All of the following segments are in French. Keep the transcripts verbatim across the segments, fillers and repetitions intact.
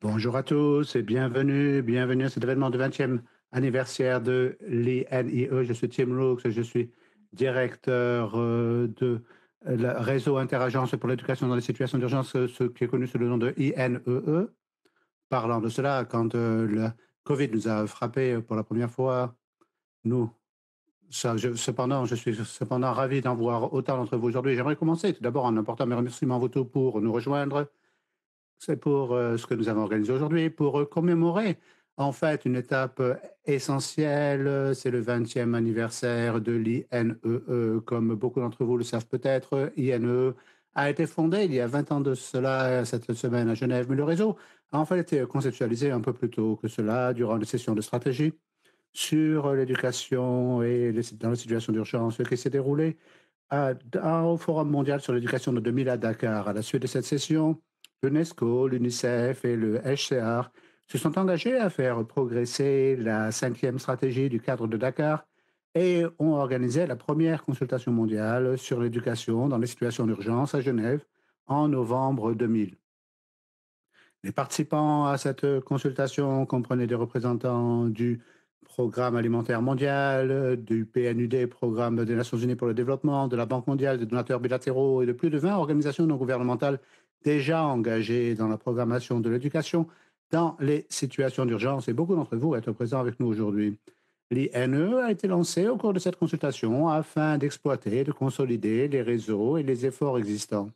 Bonjour à tous et bienvenue, bienvenue à cet événement du vingtième anniversaire de l'I N I E. Je suis Tim Rooks, je suis directeur euh, de euh, la réseau Interagence pour l'éducation dans les situations d'urgence, euh, ce qui est connu sous le nom de I N E E. Parlant de cela, quand euh, le Covid nous a frappé pour la première fois, nous, ça, je- cependant, je suis cependant ravi d'en voir autant d'entre vous aujourd'hui. J'aimerais commencer tout d'abord en apportant mes remerciements à vous tous pour nous rejoindre. C'est pour, heu, ce que nous avons organisé aujourd'hui, pour, heu, commémorer, en fait, une étape, heu, essentielle, heu, c'est le vingtième anniversaire de l'I N E E. Comme beaucoup d'entre vous le savent peut-être, I N E E a été fondé il y a vingt ans de cela, heu, cette semaine à Genève, mais le réseau a en fait été conceptualisé un peu plus tôt que cela, durant des sessions de stratégie sur, heu, l'éducation et les dans les situations d'urgence qui s'est déroulée à à au Forum mondial sur l'éducation de deux mille à Dakar. À la suite de cette session, l'UNESCO, l'UNICEF et le H C R se sont engagés à faire progresser la cinquième stratégie du cadre de Dakar et ont organisé la première consultation mondiale sur l'éducation dans les situations d'urgence à Genève en novembre deux mille. Les participants à cette consultation comprenaient des représentants du Programme alimentaire mondial, du P N U D, Programme des Nations Unies pour le développement, de la Banque mondiale, des donateurs bilatéraux et de plus de vingt organisations non gouvernementales déjà engagées dans la programmation de l'éducation dans les situations d'urgence. Et beaucoup d'entre vous êtes présents avec nous aujourd'hui. L'I N E a été lancé au cours de cette consultation afin d'exploiter, de consolider les réseaux et les efforts existants.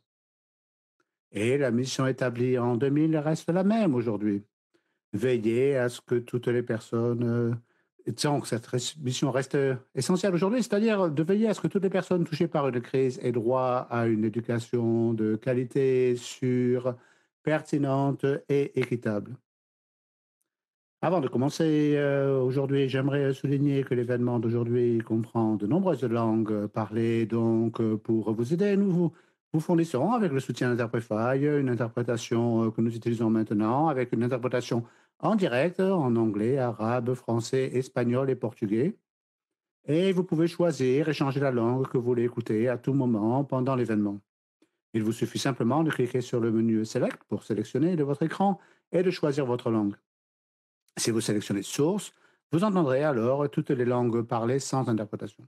Et la mission établie en deux mille reste la même aujourd'hui. Veiller à ce que toutes les personnes, heu, disons que cette res mission reste, heu, essentielle aujourd'hui, c'est-à-dire de veiller à ce que toutes les personnes touchées par une crise aient droit à une éducation de qualité, sûre, pertinente et équitable. Avant de commencer, heu, aujourd'hui, j'aimerais souligner que l'événement d'aujourd'hui comprend de nombreuses langues, heu, parlées, donc heu, pour vous aider, nous vous vous fournissons avec le soutien d'Interprefy, une interprétation, heu, que nous utilisons maintenant avec une interprétation en direct en anglais, arabe, français, espagnol et portugais, et vous pouvez choisir et changer la langue que vous voulez écouter à tout moment pendant l'événement. Il vous suffit simplement de cliquer sur le menu Select pour sélectionner de votre écran et de choisir votre langue. Si vous sélectionnez Source, vous entendrez alors toutes les langues parlées sans interprétation.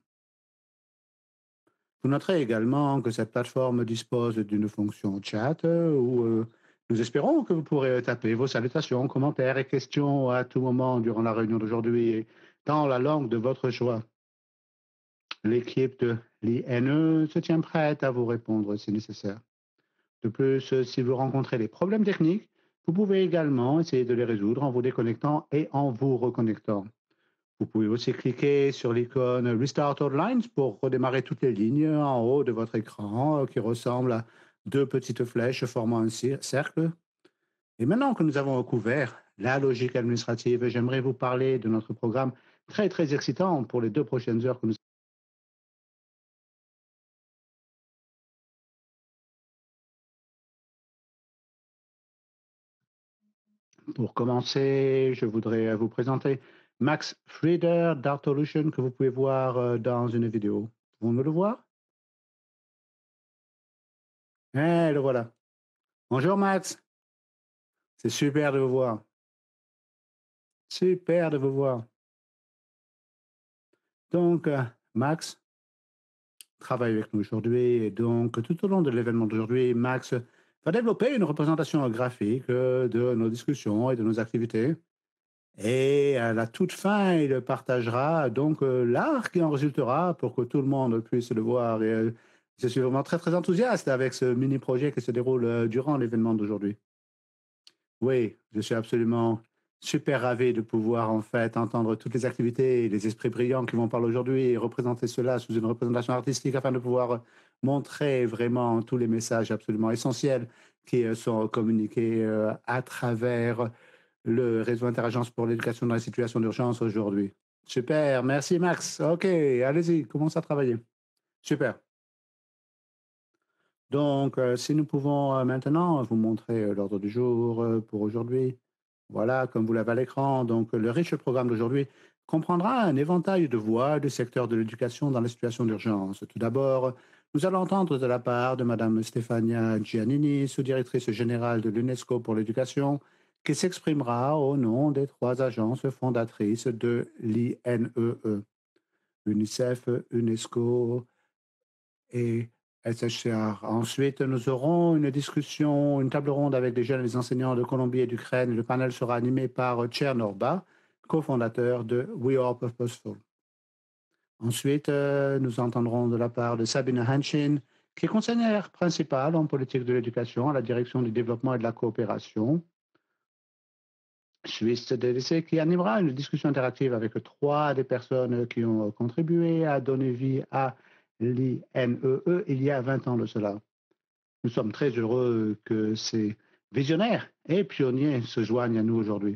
Vous noterez également que cette plateforme dispose d'une fonction chat euh, où euh, nous espérons que vous pourrez taper vos salutations, commentaires et questions à tout moment durant la réunion d'aujourd'hui dans la langue de votre choix. L'équipe de l'I N E se tient prête à vous répondre si nécessaire. De plus, si vous rencontrez des problèmes techniques, vous pouvez également essayer de les résoudre en vous déconnectant et en vous reconnectant. Vous pouvez aussi cliquer sur l'icône Restart All Lines pour redémarrer toutes les lignes en haut de votre écran euh, qui ressemble à deux petites flèches formant un cir- cercle. Et maintenant que nous avons couvert la logique administrative, j'aimerais vous parler de notre programme très très excitant pour les deux prochaines heures que nous Pour commencer, je voudrais vous présenter Max Frieder d'Artolution que vous pouvez voir euh, dans une vidéo. Pouvons-nous le voir? Eh, le voilà. Bonjour Max, c'est super de vous voir. Super de vous voir. Donc, euh, Max travaille avec nous aujourd'hui et donc tout au long de l'événement d'aujourd'hui, Max va développer une représentation graphique euh, de nos discussions et de nos activités. Et à la toute fin, il partagera donc euh, l'art qui en résultera pour que tout le monde puisse le voir. Et euh, je suis vraiment très très enthousiaste avec ce mini projet qui se déroule euh, durant l'événement d'aujourd'hui. Oui, je suis absolument super ravi de pouvoir en fait entendre toutes les activités et les esprits brillants qui vont parler aujourd'hui et représenter cela sous une représentation artistique afin de pouvoir montrer vraiment tous les messages absolument essentiels qui euh, sont communiqués euh, à travers le réseau Interagence pour l'éducation dans les situations d'urgence aujourd'hui. Super, merci Max. Ok, allez-y, commence à travailler. Super. Donc, euh, si nous pouvons euh, maintenant vous montrer euh, l'ordre du jour euh, pour aujourd'hui. Voilà, comme vous l'avez à l'écran. Donc, le riche programme d'aujourd'hui comprendra un éventail de voix du secteur de l'éducation dans les situations d'urgence. Tout d'abord, nous allons entendre de la part de Madame Stefania Giannini, sous-directrice générale de l'UNESCO pour l'éducation, qui s'exprimera au nom des trois agences fondatrices de l'I N E E, UNICEF, UNESCO et S H C R. Ensuite, nous aurons une discussion, une table ronde avec des jeunes et des enseignants de Colombie et d'Ukraine. Le panel sera animé par Cher Norba, cofondateur de We Are Purposeful. Ensuite, euh, nous entendrons de la part de Sabine Hanshin, qui est conseillère principale en politique de l'éducation à la direction du développement et de la coopération suisse D D C, qui animera une discussion interactive avec trois des personnes qui ont contribué à donner vie à l'I N E E il y a vingt ans de cela. Nous sommes très heureux que ces visionnaires et pionniers se joignent à nous aujourd'hui.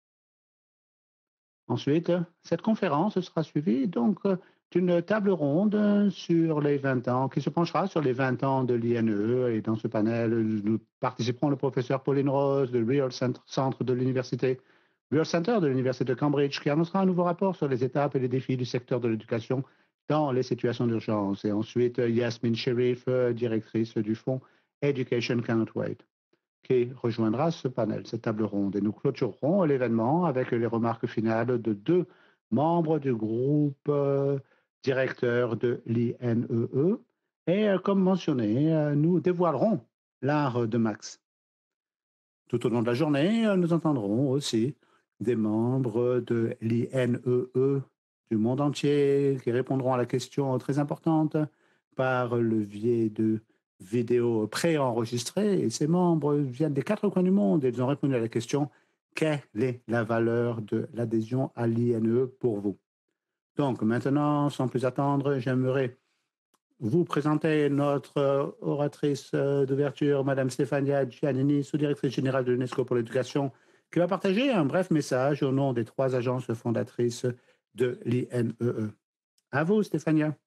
Ensuite, cette conférence sera suivie donc d'une table ronde sur les vingt ans, qui se penchera sur les vingt ans de l'I N E E. Et dans ce panel, nous participerons le professeur Pauline Rose du Real Centre de l'Université Real Center de l'Université de Cambridge, qui annoncera un nouveau rapport sur les étapes et les défis du secteur de l'éducation dans les situations d'urgence. Et ensuite, Yasmine Sherif, directrice du fonds Education Cannot Wait, qui rejoindra ce panel, cette table ronde. Et nous clôturerons l'événement avec les remarques finales de deux membres du groupe euh, directeur de l'I N E E. Et euh, comme mentionné, euh, nous dévoilerons l'art de Max. Tout au long de la journée, euh, nous entendrons aussi des membres de l'I N E E du monde entier qui répondront à la question très importante par le biais de vidéos préenregistrées. Et ces membres viennent des quatre coins du monde et ils ont répondu à la question: quelle est la valeur de l'adhésion à l'I N E E pour vous? Donc maintenant, sans plus attendre, j'aimerais vous présenter notre oratrice d'ouverture, Madame Stefania Giannini, sous-directrice générale de l'UNESCO pour l'éducation, qui va partager un bref message au nom des trois agences fondatrices de l'I N E E. À vous, Stefania.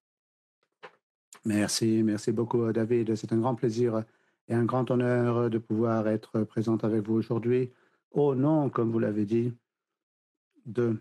Merci, merci beaucoup, David. C'est un grand plaisir et un grand honneur de pouvoir être présente avec vous aujourd'hui, au nom, comme vous l'avez dit, de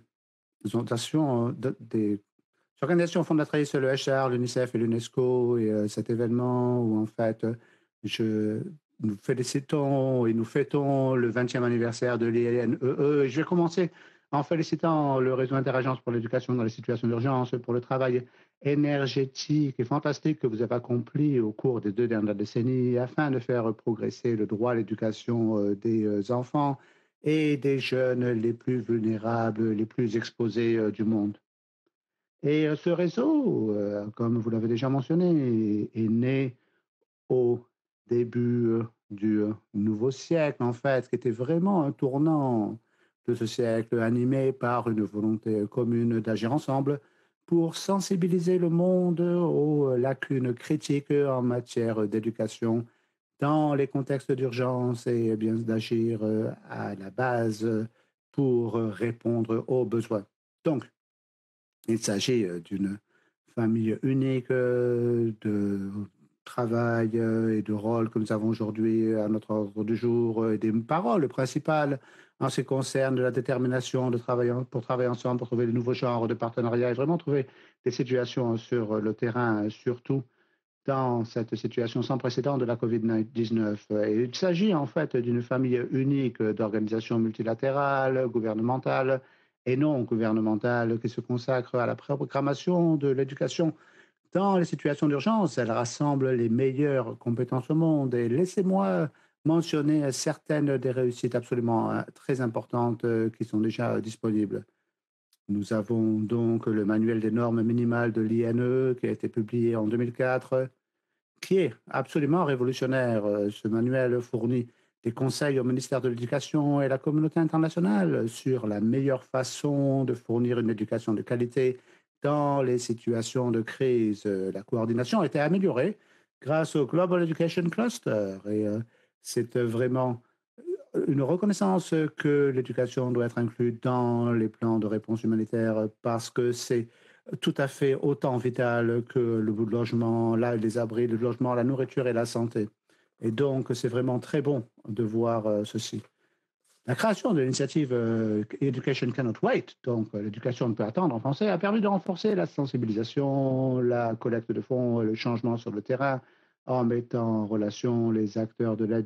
de, des organisations fondatrices, le H R, l'UNICEF et l'UNESCO, et euh, cet événement où en fait, je, nous félicitons et nous fêtons le vingtième anniversaire de l'I N E E. Et je vais commencer en félicitant le réseau Interagence pour l'éducation dans les situations d'urgence pour le travail énergétique et fantastique que vous avez accompli au cours des deux dernières décennies afin de faire progresser le droit à l'éducation euh, des euh, enfants et des jeunes les plus vulnérables, les plus exposés euh, du monde. Et euh, ce réseau, euh, comme vous l'avez déjà mentionné, est, est né au début euh, du euh, nouveau siècle, en fait, qui était vraiment un tournant de ce siècle, animé par une volonté commune d'agir ensemble pour sensibiliser le monde aux lacunes critiques en matière d'éducation dans les contextes d'urgence et bien d'agir euh, à la base pour répondre aux besoins. Donc, il s'agit euh, d'une famille unique euh, de travail euh, et de rôle que nous avons aujourd'hui à notre ordre du jour, euh, et des paroles principales en ce qui concerne la détermination de travailler en- pour travailler ensemble, pour trouver de nouveaux genres de partenariats et vraiment trouver des situations sur le terrain, euh, surtout dans cette situation sans précédent de la covid dix-neuf. Et il s'agit en fait d'une famille unique d'organisations multilatérales, gouvernementales et non gouvernementales qui se consacrent à la programmation de l'éducation dans les situations d'urgence. Elle rassemble les meilleures compétences au monde. Et laissez-moi mentionner certaines des réussites absolument euh, très importantes euh, qui sont déjà euh, disponibles. Nous avons donc le manuel des normes minimales de l'I N E qui a été publié en deux mille quatre, qui est absolument révolutionnaire. Euh, Ce manuel fournit des conseils au ministère de l'Éducation et à la communauté internationale sur la meilleure façon de fournir une éducation de qualité dans les situations de crise. Euh, La coordination a été améliorée grâce au Global Education Cluster et euh, c'est euh, vraiment une reconnaissance que l'éducation doit être inclue dans les plans de réponse humanitaire parce que c'est tout à fait autant vital que le logement, là, les abris, le logement, la nourriture et la santé. Et donc, c'est vraiment très bon de voir euh, ceci. La création de l'initiative euh, Education Cannot Wait, donc euh, l'éducation ne peut attendre en français, a permis de renforcer la sensibilisation, la collecte de fonds, le changement sur le terrain, en mettant en relation les acteurs de l'aide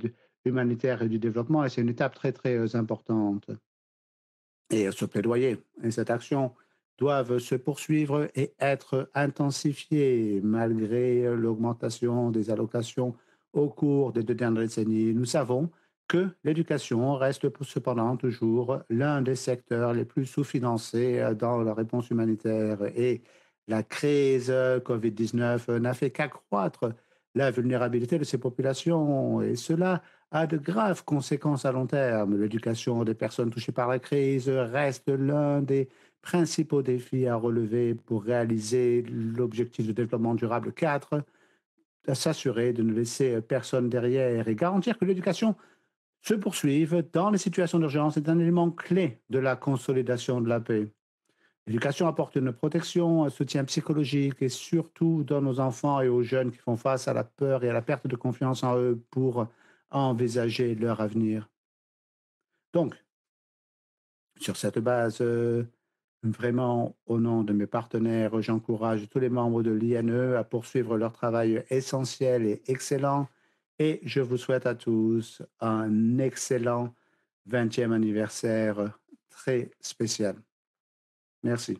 humanitaire et du développement et c'est une étape très, très, heu, importante. Et ce plaidoyer et cette action doivent se poursuivre et être intensifiées malgré l'augmentation des allocations au cours des deux dernières décennies. Nous savons que l'éducation reste pour- cependant toujours l'un des secteurs les plus sous-financés euh, dans la réponse humanitaire et la crise euh, covid dix-neuf n'a fait qu'accroître la vulnérabilité de ces populations et cela a de graves conséquences à long terme. L'éducation des personnes touchées par la crise reste l'un des principaux défis à relever pour réaliser l'objectif de développement durable quatre, à s'assurer de ne laisser personne derrière et garantir que l'éducation se poursuive dans les situations d'urgence est un élément clé de la consolidation de la paix. L'éducation apporte une protection, un soutien psychologique et surtout donne aux enfants et aux jeunes qui font face à la peur et à la perte de confiance en eux pour envisager leur avenir. Donc, sur cette base, euh, vraiment, au nom de mes partenaires, j'encourage tous les membres de l'I N E à poursuivre leur travail essentiel et excellent et je vous souhaite à tous un excellent vingtième anniversaire très spécial. Merci.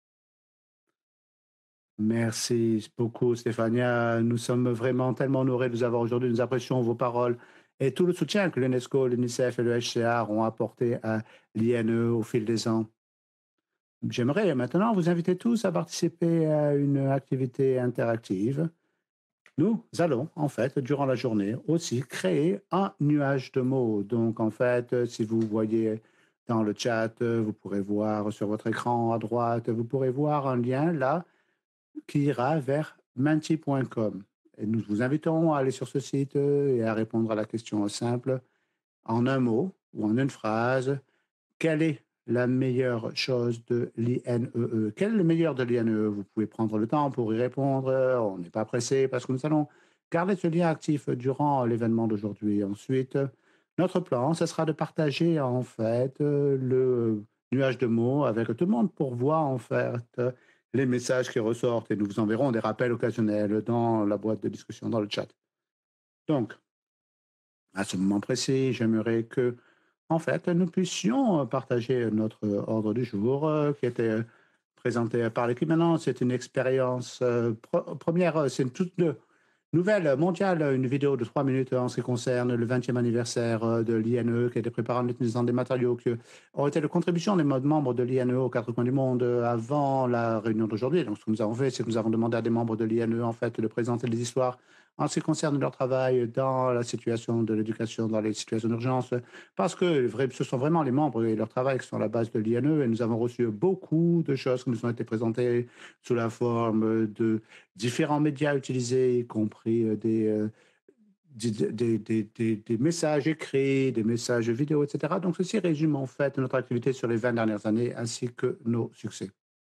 Merci beaucoup, Stéphania. Nous sommes vraiment tellement honorés de vous avoir aujourd'hui. Nous apprécions vos paroles et tout le soutien que l'UNESCO, l'UNICEF et le H C R ont apporté à l'I N E au fil des ans. J'aimerais maintenant vous inviter tous à participer à une activité interactive. Nous allons, en fait, durant la journée, aussi créer un nuage de mots. Donc, en fait, si vous voyez dans le chat, vous pourrez voir sur votre écran à droite, vous pourrez voir un lien là qui ira vers menti point com. Et nous vous invitons à aller sur ce site euh, et à répondre à la question simple en un mot ou en une phrase. Quelle est la meilleure chose de l'I N E E? Quel est le meilleur de l'I N E E? Vous pouvez prendre le temps pour y répondre. euh, On n'est pas pressé parce que nous allons garder ce lien actif durant l'événement d'aujourd'hui. Ensuite, notre plan, ce sera de partager en fait euh, le nuage de mots avec tout le monde pour voir en fait euh, les messages qui ressortent et nous vous enverrons des rappels occasionnels dans la boîte de discussion, dans le chat. Donc, à ce moment précis, j'aimerais que en fait, nous puissions euh, partager notre euh, ordre du jour euh, qui était euh, présenté par l'équipe. Maintenant, c'est une expérience euh, pre- première, euh, c'est une toute nou- nouvelle mondiale, une vidéo de trois minutes en ce qui concerne le vingtième anniversaire euh, de l'I N E qui a été préparé en utilisant des matériaux qui ont été de contribution des modes membres de l'I N E aux quatre coins du monde euh, avant la réunion d'aujourd'hui. Donc, ce que nous avons fait, c'est que nous avons demandé à des membres de l'I N E en fait de présenter des histoires en ce qui concerne leur travail dans la situation de l'éducation, dans les situations d'urgence, parce que vrai- ce sont vraiment les membres et leur travail qui sont à la base de l'I N E et nous avons reçu beaucoup de choses qui nous ont été présentées sous la forme de différents médias utilisés, y compris euh, des, euh, des, des- des- des- des messages écrits, des messages vidéo, et cetera. Donc ceci résume en fait notre activité sur les vingt dernières années ainsi que nos succès.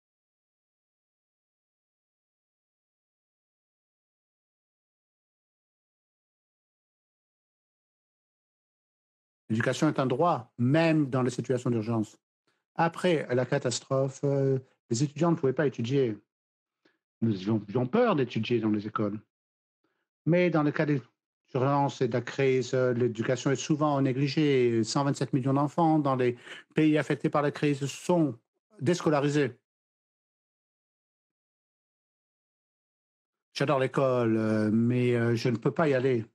L'éducation est un droit, même dans les situations d'urgence. Après la catastrophe, euh, les étudiants ne pouvaient pas étudier. Nous avions, avions peur d'étudier dans les écoles. Mais dans le cas des urgences et de la crise, euh, l'éducation est souvent négligée. cent vingt-sept millions d'enfants dans les pays affectés par la crise sont déscolarisés. J'adore l'école, euh, mais euh, je ne peux pas y aller.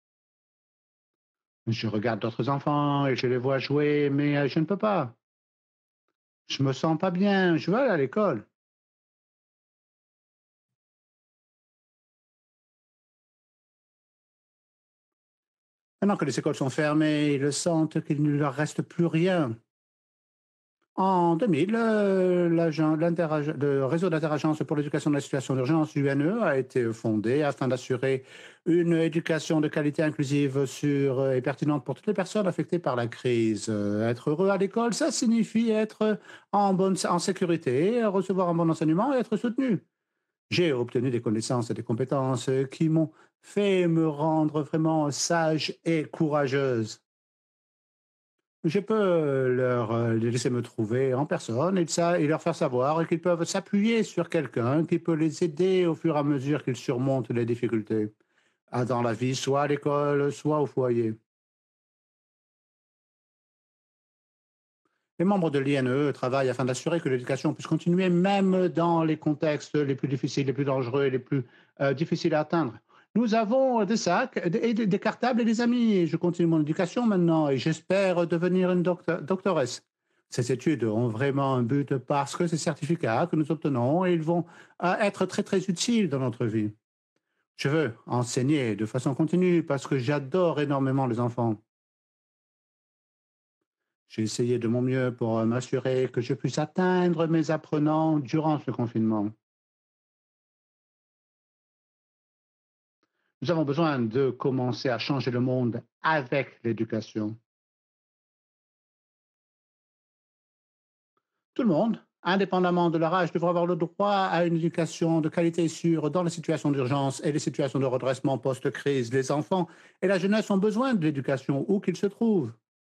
Je regarde d'autres enfants et je les vois jouer, mais euh, je ne peux pas. Je me sens pas bien. Je veux aller à l'école. Maintenant que les écoles sont fermées, ils sentent qu'il ne leur reste plus rien. En deux mille, heu, l'agent l'interage le réseau d'interagence pour l'éducation de la situation d'urgence, l'U N E, a été fondé afin d'assurer une éducation de qualité inclusive, sûre, heu et pertinente pour toutes les personnes affectées par la crise. Heu, être heureux à l'école, ça signifie être en bonne en sécurité, recevoir un bon enseignement et être soutenu. J'ai obtenu des connaissances et des compétences, heu, qui m'ont fait me rendre vraiment sage et courageuse. Je peux leur, heu, les laisser me trouver en personne et de ça et leur faire savoir qu'ils peuvent s'appuyer sur quelqu'un qui peut les aider au fur et à mesure qu'ils surmontent les difficultés, ah, dans la vie, soit à l'école, soit au foyer. Les membres de l'I N E travaillent afin d'assurer que l'éducation puisse continuer même dans les contextes les plus difficiles, les plus dangereux et les plus euh, difficiles à atteindre. Nous avons des sacs, des, des- des cartables et des amis. Je continue mon éducation maintenant et j'espère devenir une docte- doctoresse. Ces études ont vraiment un but parce que ces certificats que nous obtenons, ils vont euh, être très très utiles dans notre vie. Je veux enseigner de façon continue parce que j'adore énormément les enfants. J'ai essayé de mon mieux pour euh, m'assurer que je puisse atteindre mes apprenants durant ce confinement. Nous avons besoin de commencer à changer le monde avec l'éducation. Tout le monde, indépendamment de leur âge, devrait avoir le droit à une éducation de qualité et sûre dans les situations d'urgence et les situations de redressement post-crise. Les enfants et la jeunesse ont besoin de l'éducation où qu'ils se trouvent.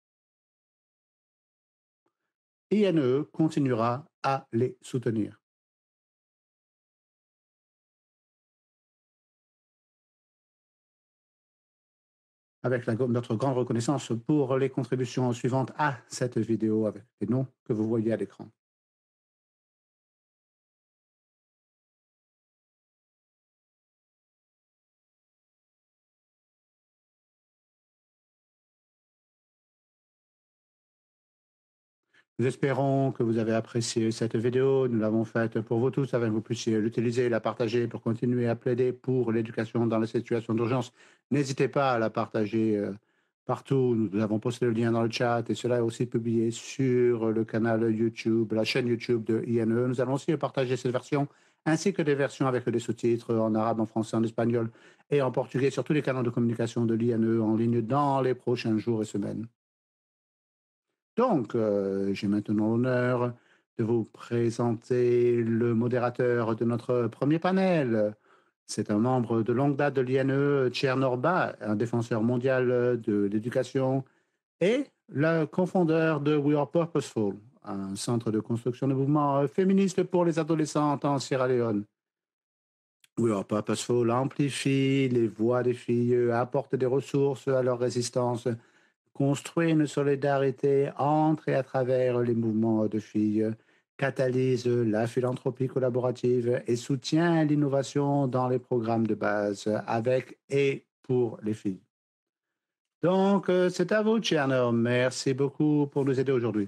I N E continuera à les soutenir. Avec la- notre grande reconnaissance pour les contributions suivantes à cette vidéo avec les noms que vous voyez à l'écran. Nous espérons que vous avez apprécié cette vidéo. Nous l'avons faite pour vous tous afin que vous puissiez l'utiliser et la partager pour continuer à plaider pour l'éducation dans les situations d'urgence. N'hésitez pas à la partager euh, partout. Nous avons posté le lien dans le chat et cela est aussi publié sur le canal YouTube, la chaîne YouTube de I N E. Nous allons aussi partager cette version ainsi que des versions avec des sous-titres en arabe, en français, en espagnol et en portugais sur tous les canaux de communication de l'I N E en ligne dans les prochains jours et semaines. Donc, euh, j'ai maintenant l'honneur de vous présenter le modérateur de notre premier panel. C'est un membre de longue date de l'I N E, Tcher Norba, un défenseur mondial de l'éducation et le cofondeur de We Are Purposeful, un centre de construction de mouvements féministes pour les adolescentes en Sierra Leone. We Are Purposeful amplifie les voix des filles, apporte des ressources à leur résistance, construit une solidarité entre et à travers les mouvements de filles, catalyse la philanthropie collaborative et soutient l'innovation dans les programmes de base avec et pour les filles. Donc, euh, c'est à vous, Tcherno. Merci beaucoup pour nous aider aujourd'hui.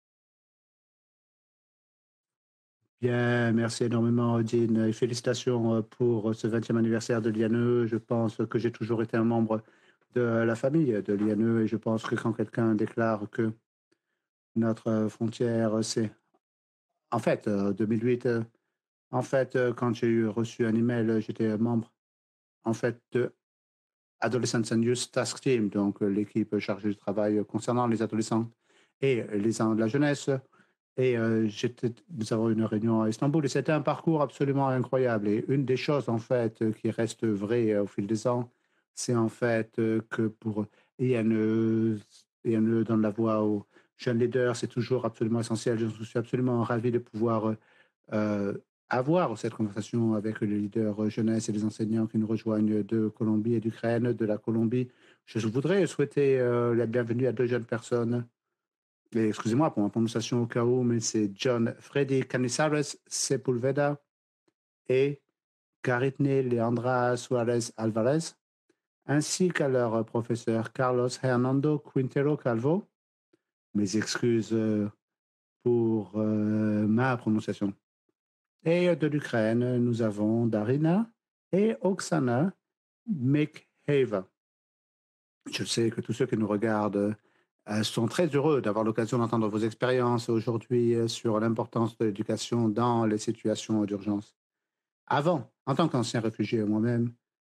Bien, merci énormément, Odine, et félicitations euh, pour ce vingtième anniversaire de l'I N E. Je pense que j'ai toujours été un membre de la famille de l'I N E et je pense que quand quelqu'un déclare que notre frontière, c'est en fait, heu, deux mille huit, heu, en fait, heu, quand j'ai eu reçu un email, heu, j'étais membre, en fait, de Adolescents and Youth Task Team, donc heu, l'équipe chargée du travail, heu, concernant les adolescents et les en la jeunesse et heu, j'étais nous avons eu une réunion à Istanbul et c'était un parcours absolument incroyable et une des choses, en fait, heu, qui reste vraie, heu, au fil des ans, c'est en fait, heu, que pour I N E I N E donne la voix aux jeunes leaders, c'est toujours absolument essentiel. Je suis absolument ravi de pouvoir, heu heu, avoir cette conversation avec les leaders euh, jeunesse et les enseignants qui nous rejoignent de Colombie et d'Ukraine. De la Colombie, je voudrais souhaiter, heu, la bienvenue à deux jeunes personnes et excusez-moi pour ma prononciation au cas où, mais c'est John Freddy Canizares Sepulveda et Caritne Leandra Suarez Alvarez, ainsi qu'à leur professeur Carlos Hernando Quintero Calvo. Mes excuses, heu, pour, heu, ma prononciation. Et de l'Ukraine, nous avons Darina et Oksana Mekheva. Je sais que tous ceux qui nous regardent euh, sont très heureux d'avoir l'occasion d'entendre vos expériences aujourd'hui euh, sur l'importance de l'éducation dans les situations d'urgence. Avant, en tant qu'ancien réfugié moi-même,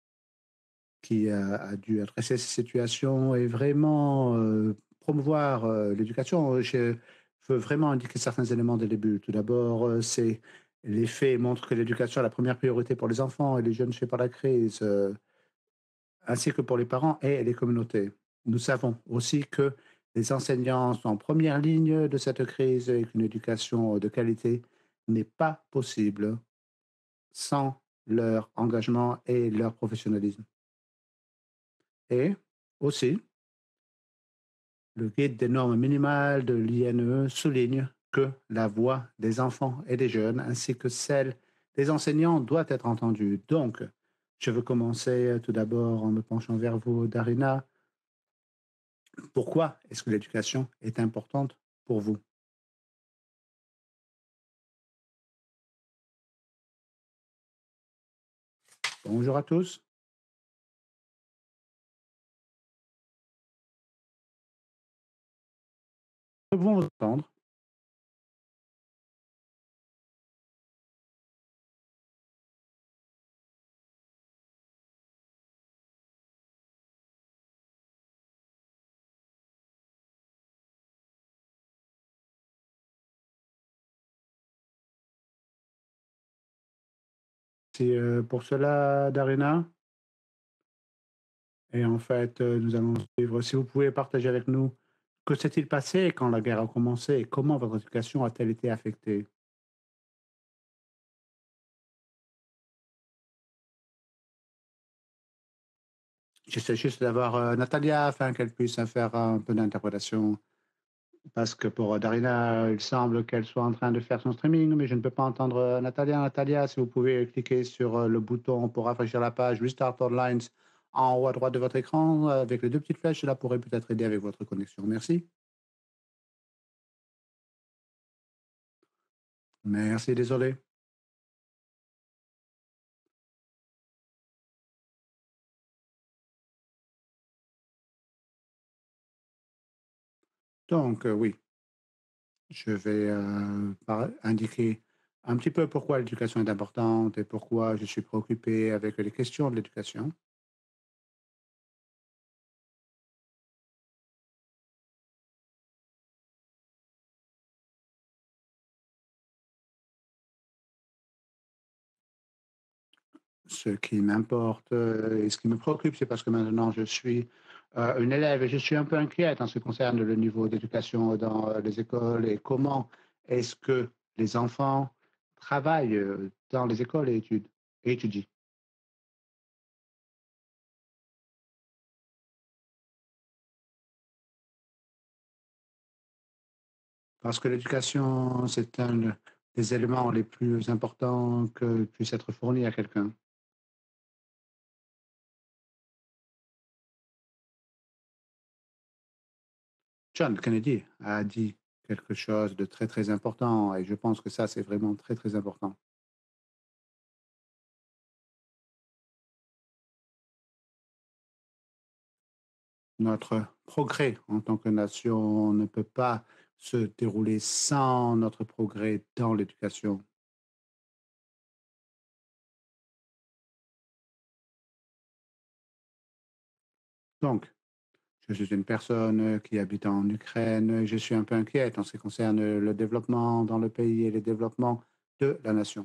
qui euh, a dû adresser ces situations et vraiment euh, promouvoir euh, l'éducation, je veux vraiment indiquer certains éléments dès le début. Tout d'abord, euh, c'est les faits montrent que l'éducation est la première priorité pour les enfants et les jeunes faits par la crise. Euh, ainsi que pour les parents et les communautés. Nous savons aussi que les enseignants sont en première ligne de cette crise et qu'une éducation de qualité n'est pas possible sans leur engagement et leur professionnalisme. Et aussi, Le guide des normes minimales de l'I N E souligne que la voix des enfants et des jeunes, ainsi que celle des enseignants, doit être entendue. Donc, je veux commencer euh, tout d'abord en me penchant vers vous, Darina. Pourquoi est-ce que l'éducation est importante pour vous? Bonjour à tous. Nous pouvons vous entendre. C'est euh, pour cela, Darina. Et en fait, euh, nous allons suivre. Si vous pouvez partager avec nous, que s'est-il passé quand la guerre a commencé et comment votre éducation a-t-elle été affectée? J'essaie juste d'avoir euh, Natalia afin qu'elle puisse euh, faire un peu d'interprétation. Parce que pour euh, Darina, il semble qu'elle soit en train de faire son streaming, mais je ne peux pas entendre euh, Natalia. Natalia, si vous pouvez cliquer sur euh, le bouton pour rafraîchir la page Restart Online en haut à droite de votre écran euh, avec les deux petites flèches, cela pourrait peut-être aider avec votre connexion. Merci. Merci, désolé. Donc, euh, oui, je vais euh, par- indiquer un petit peu pourquoi l'éducation est importante et pourquoi je suis préoccupé avec les questions de l'éducation. Ce qui m'importe euh, et ce qui me préoccupe, c'est parce que maintenant je suis euh, une élève et je suis un peu inquiète en ce qui concerne le niveau d'éducation dans euh, les écoles et comment est-ce que les enfants travaillent euh, dans les écoles et, études, et étudient. Parce que l'éducation, c'est un des éléments les plus importants que puisse être fourni à quelqu'un. John Kennedy a dit quelque chose de très très important et je pense que ça, c'est vraiment très très important. Notre progrès en tant que nation ne peut pas se dérouler sans notre progrès dans l'éducation. Donc, je suis une personne qui habite en Ukraine. Je suis un peu inquiète en ce qui concerne le développement dans le pays et le développement de la nation.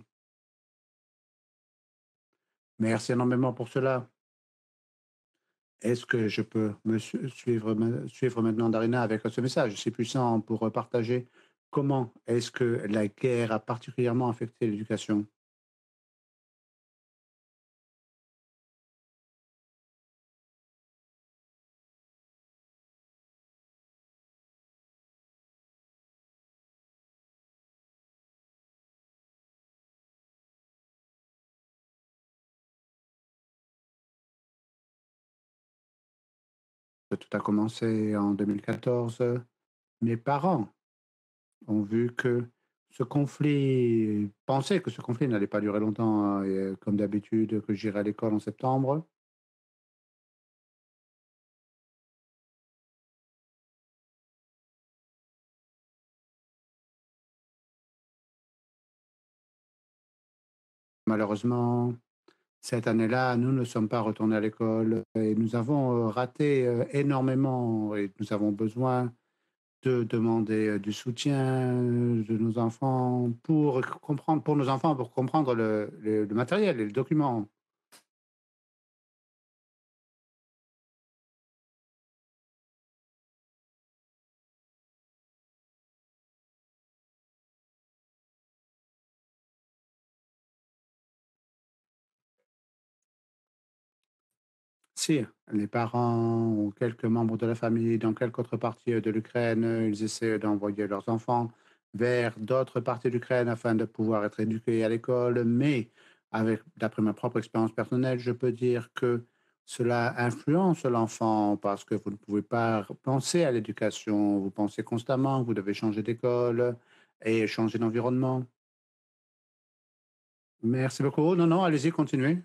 Merci énormément pour cela. Est-ce que je peux me su- suivre, ma- suivre maintenant Darina avec ce message si puissant pour partager comment est-ce que la guerre a particulièrement affecté l'éducation? Tout a commencé en deux mille quatorze. Mes parents ont vu que ce conflit, pensaient que ce conflit n'allait pas durer longtemps, hein, et euh, comme d'habitude, que j'irai à l'école en septembre. Malheureusement, cette année-là, nous ne sommes pas retournés à l'école et nous avons euh, raté euh, énormément et nous avons besoin de demander euh, du soutien euh, de nos enfants pour comprendre, pour nos enfants, pour comprendre le, le- le matériel et le document. Si les parents ou quelques membres de la famille dans quelque autre partie euh, de l'Ukraine, euh, ils essaient d'envoyer leurs enfants vers d'autres parties de l'Ukraine afin de pouvoir être éduqués à l'école. Mais avec, d'après ma propre expérience personnelle, je peux dire que cela influence l'enfant parce que vous ne pouvez pas penser à l'éducation. Vous pensez constamment que vous devez changer d'école et changer d'environnement. Merci beaucoup. Non, non, allez-y, continuez.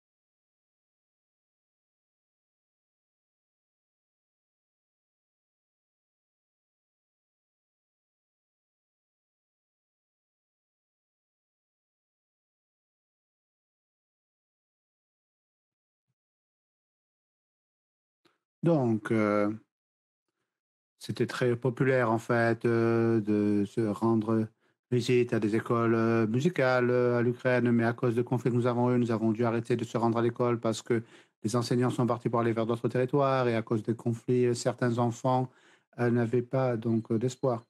Donc, euh, c'était très populaire en fait, heu, de se rendre visite à des écoles, heu, musicales, heu, à l'Ukraine, mais à cause de conflits que nous avons eus, nous avons dû arrêter de se rendre à l'école parce que les enseignants sont partis pour aller vers d'autres territoires et à cause des conflits, heu, certains enfants, heu, n'avaient pas donc, heu, d'espoir.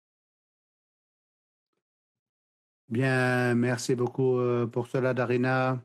Bien, merci beaucoup, heu, pour cela Darina.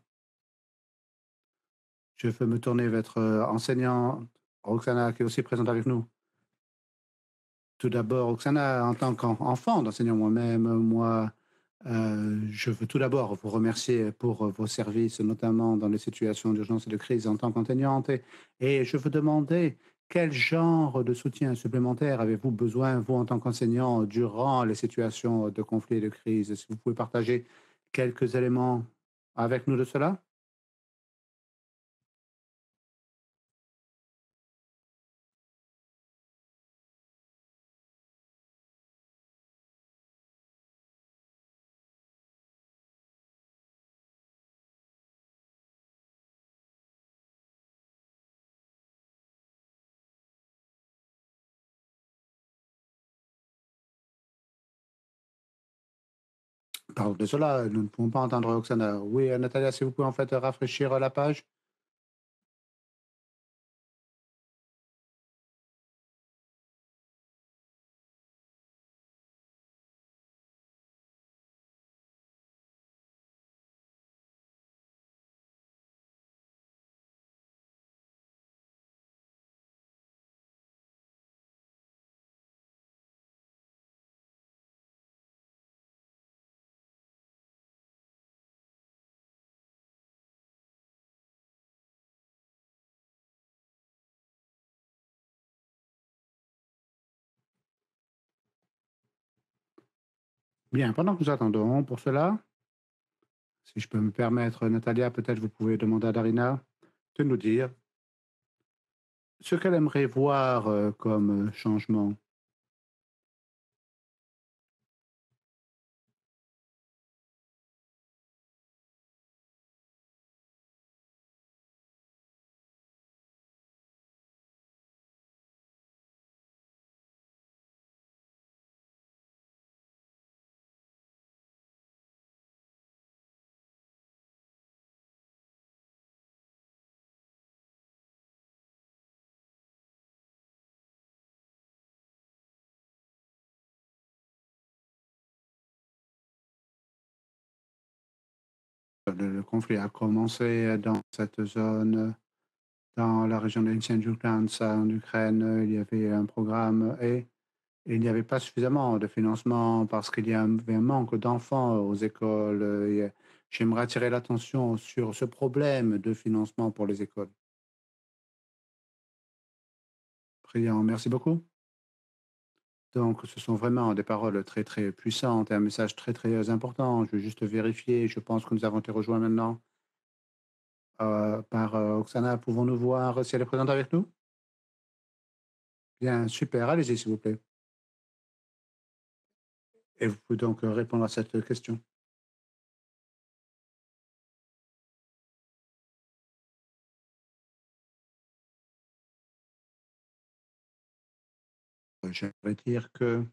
Je veux me tourner vers votre, heu, enseignante Roxana qui est aussi présente avec nous. Tout d'abord, Oksana, en tant qu'enfant d'enseignant moi-même, moi, heu, je veux tout d'abord vous remercier pour, vos services, notamment dans les situations d'urgence et de crise en tant qu'enseignante et et je veux demander quel genre de soutien supplémentaire avez-vous besoin, vous, en tant qu'enseignant, durant les situations de conflit et de crise? Si vous pouvez partager quelques éléments avec nous de cela? Pardon de cela, nous ne pouvons pas entendre Oksana. Oui, heu, Natalia, si vous pouvez, en fait, rafraîchir, la page? Bien, pendant que nous attendons pour cela, si je peux me permettre, Natalia, peut-être vous pouvez demander à Darina de nous dire ce qu'elle aimerait voir euh, comme euh, changement. Le, le conflit a commencé dans cette zone, dans la région de Lysychansk en Ukraine. Il y avait un programme et il n'y avait pas suffisamment de financement parce qu'il y avait un manque d'enfants aux écoles. Et j'aimerais attirer l'attention sur ce problème de financement pour les écoles. Brillant, merci beaucoup. Donc, ce sont vraiment des paroles très, très puissantes et un message très, très important. Je veux juste vérifier. Je pense que nous avons été rejoints maintenant euh, par euh, Oksana. Pouvons-nous voir si elle est présente avec nous? Bien, super. Allez-y, s'il vous plaît. Et vous pouvez donc euh, répondre à cette question. Euh, J'aimerais dire que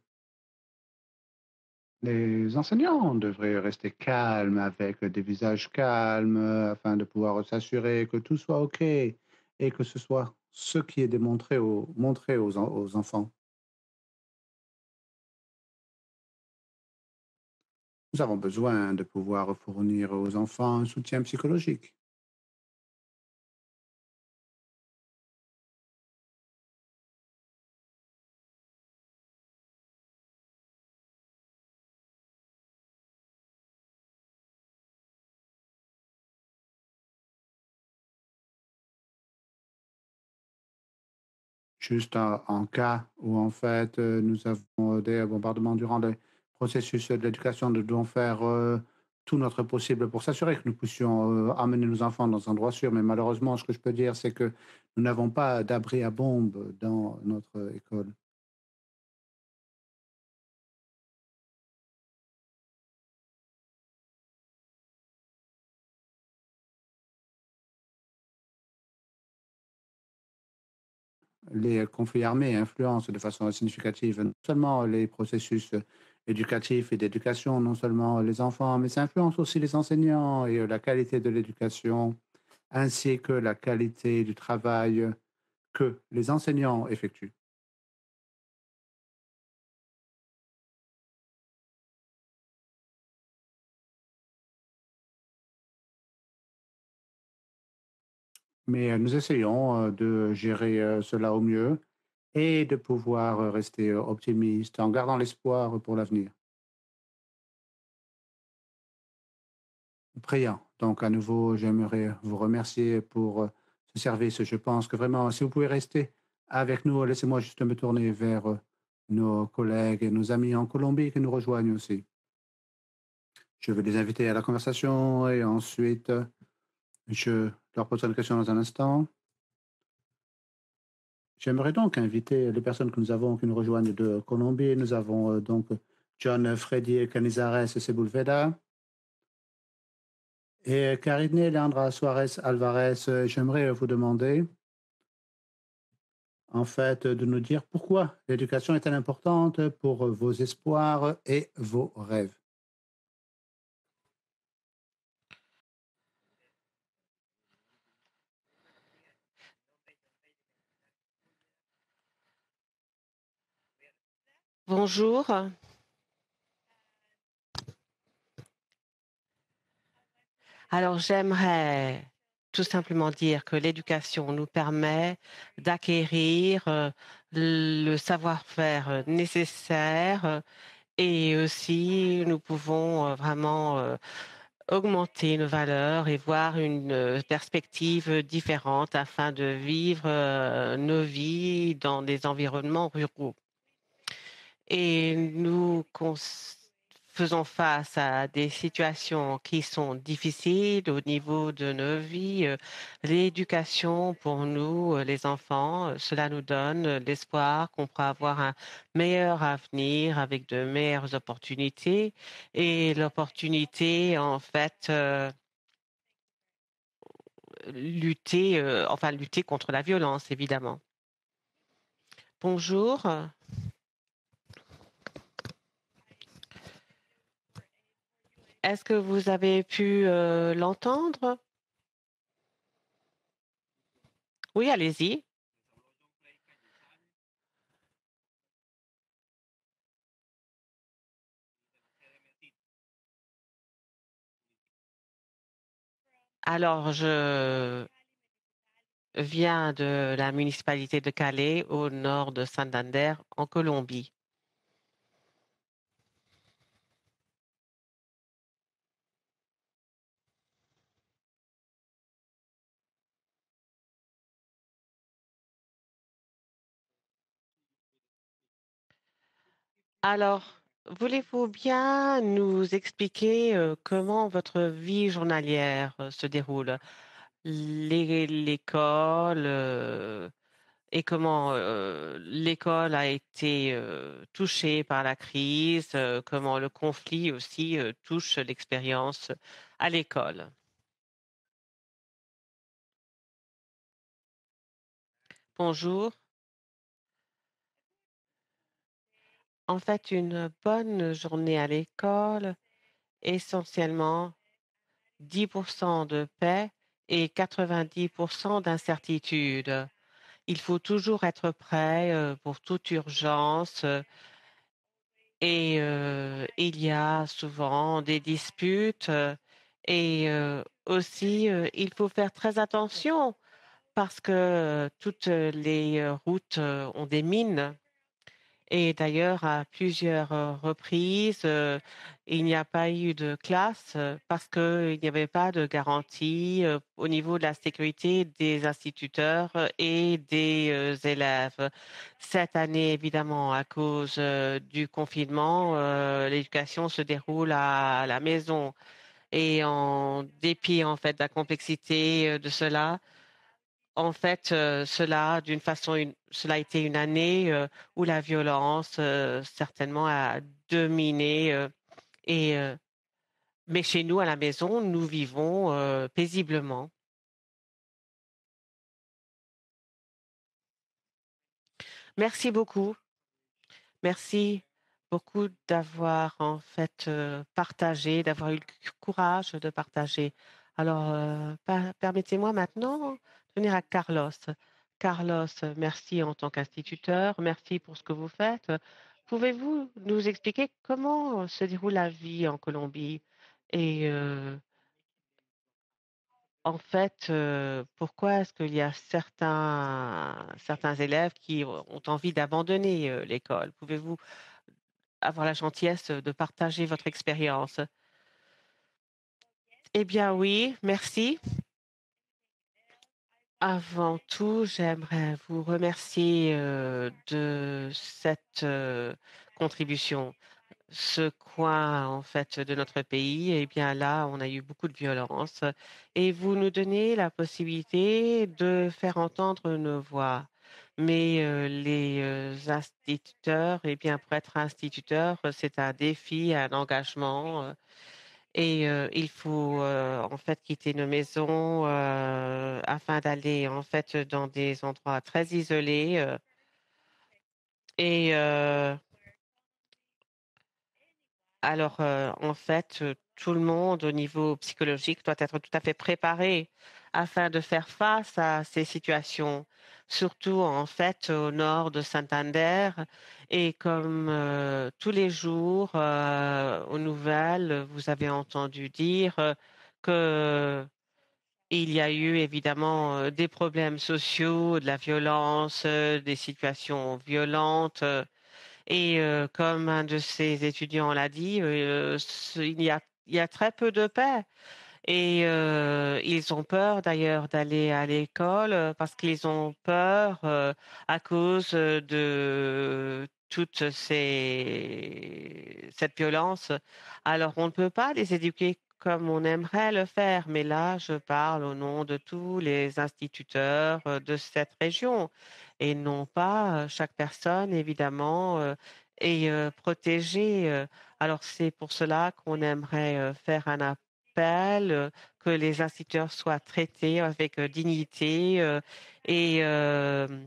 les enseignants devraient rester calmes avec des visages calmes euh, afin de pouvoir s'assurer que tout soit OK et que ce soit ce qui est démontré aux, montré aux, en- aux enfants. Nous avons besoin de pouvoir fournir aux enfants un soutien psychologique. juste en, en cas où, en fait, euh, nous avons des bombardements durant le processus de l'éducation, nous devons faire euh, tout notre possible pour s'assurer que nous puissions euh, amener nos enfants dans un endroit sûr. Mais malheureusement, ce que je peux dire, c'est que nous n'avons pas d'abri à bombes dans notre école. Les conflits armés influencent de façon significative non seulement les processus éducatifs et d'éducation, non seulement les enfants, mais ça influence aussi les enseignants et la qualité de l'éducation, ainsi que la qualité du travail que les enseignants effectuent. Mais euh, nous essayons euh, de gérer euh, cela au mieux et de pouvoir euh, rester euh, optimiste en gardant l'espoir pour l'avenir. Brillant. Donc, à nouveau, j'aimerais vous remercier pour euh, ce service. Je pense que vraiment, si vous pouvez rester avec nous, laissez-moi juste me tourner vers euh, nos collègues et nos amis en Colombie qui nous rejoignent aussi. Je vais les inviter à la conversation et ensuite, euh, je leur poserai une question dans un instant. J'aimerais donc inviter les personnes que nous avons qui nous rejoignent de Colombie. Nous avons euh, donc John Freddy Canizares Sepulveda et Karine Leandra Suarez Alvarez. Euh, J'aimerais vous demander en fait, de nous dire pourquoi l'éducation est-elle importante pour vos espoirs et vos rêves. Bonjour. Alors, j'aimerais tout simplement dire que l'éducation nous permet d'acquérir euh, le savoir-faire euh, nécessaire euh, et aussi nous pouvons euh, vraiment euh, augmenter nos valeurs et voir une euh, perspective différente afin de vivre euh, nos vies dans des environnements ruraux. Et nous cons- faisons face à des situations qui sont difficiles au niveau de nos vies. Euh, L'éducation pour nous, euh, les enfants, euh, cela nous donne euh, l'espoir qu'on pourra avoir un meilleur avenir avec de meilleures opportunités. Et l'opportunité, en fait, euh, lutter, euh, enfin lutter contre la violence, évidemment. Bonjour. Est-ce que vous avez pu euh, l'entendre? Oui, allez-y. Alors, je viens de la municipalité de Calais, au nord de Santander, en Colombie. Alors, voulez-vous bien nous expliquer euh, comment votre vie journalière euh, se déroule? L'é- L'école euh, et comment euh, l'école a été euh, touchée par la crise, euh, comment le conflit aussi euh, touche l'expérience à l'école. Bonjour. En fait, une bonne journée à l'école, essentiellement dix pour cent de paix et quatre-vingt-dix pour cent d'incertitude. Il faut toujours être prêt euh, pour toute urgence euh, et euh, il y a souvent des disputes euh, et euh, aussi euh, il faut faire très attention parce que euh, toutes les euh, routes euh, ont des mines Et d'ailleurs, à plusieurs, heu, reprises, heu, il n'y a pas eu de classe, heu, parce qu'il n'y avait pas de garantie, heu, au niveau de la sécurité des instituteurs euh, et des, heu, élèves. Cette année, évidemment, à cause, heu, du confinement, heu, l'éducation se déroule à la maison et en dépit, en fait, de la complexité, heu, de cela, en fait, heu, cela d'une façon une cela a été une année, heu, où la violence, heu, certainement a dominé, heu et heu, mais chez nous, à la maison, nous vivons, heu, paisiblement. Merci beaucoup. Merci beaucoup d'avoir, en fait, heu, partagé, d'avoir eu le c courage de partager. Alors, heu, per permettez-moi maintenant de venir à Carlos. Carlos, heu, merci en tant qu'instituteur, merci pour ce que vous faites. Pouvez-vous nous expliquer comment se déroule la vie en Colombie? Et heu, en fait, heu, pourquoi est-ce qu'il y a certains certains élèves qui ont envie d'abandonner, heu, l'école? Pouvez-vous avoir la gentillesse de partager votre expérience? Eh bien oui, merci. Avant tout, j'aimerais vous remercier, heu, de cette, heu, contribution. Ce coin, en fait, de notre pays, eh bien là, on a eu beaucoup de violence et vous nous donnez la possibilité de faire entendre nos voix. Mais, heu, les, heu, instituteurs, eh bien, pour être instituteur, c'est un défi, un engagement, heu et heu, il faut, heu, en fait, quitter nos maisons, heu, afin d'aller, en fait, dans des endroits très isolés, heu et heu Alors, heu, en fait, heu, tout le monde au niveau psychologique doit être tout à fait préparé afin de faire face à ces situations. Surtout, en fait, au nord de Santander et comme, heu, tous les jours, heu, aux nouvelles, vous avez entendu dire, heu, qu'il y a eu évidemment, heu, des problèmes sociaux, de la violence, heu, des situations violentes, et heu, comme un de ces étudiants l'a dit, heu, ce il y a il y a très peu de paix et heu, ils ont peur d'ailleurs d'aller à l'école, heu, parce qu'ils ont peur, heu, à cause, heu, de toutes ces cette violence. Alors on ne peut pas les éduquer comme on aimerait le faire, mais là, je parle au nom de tous les instituteurs, heu, de cette région et non pas, heu, chaque personne évidemment, heu, est, heu, protégée, heu. Alors c'est pour cela qu'on aimerait, heu, faire un appel, heu, que les instituteurs soient traités avec, heu, dignité, heu et hem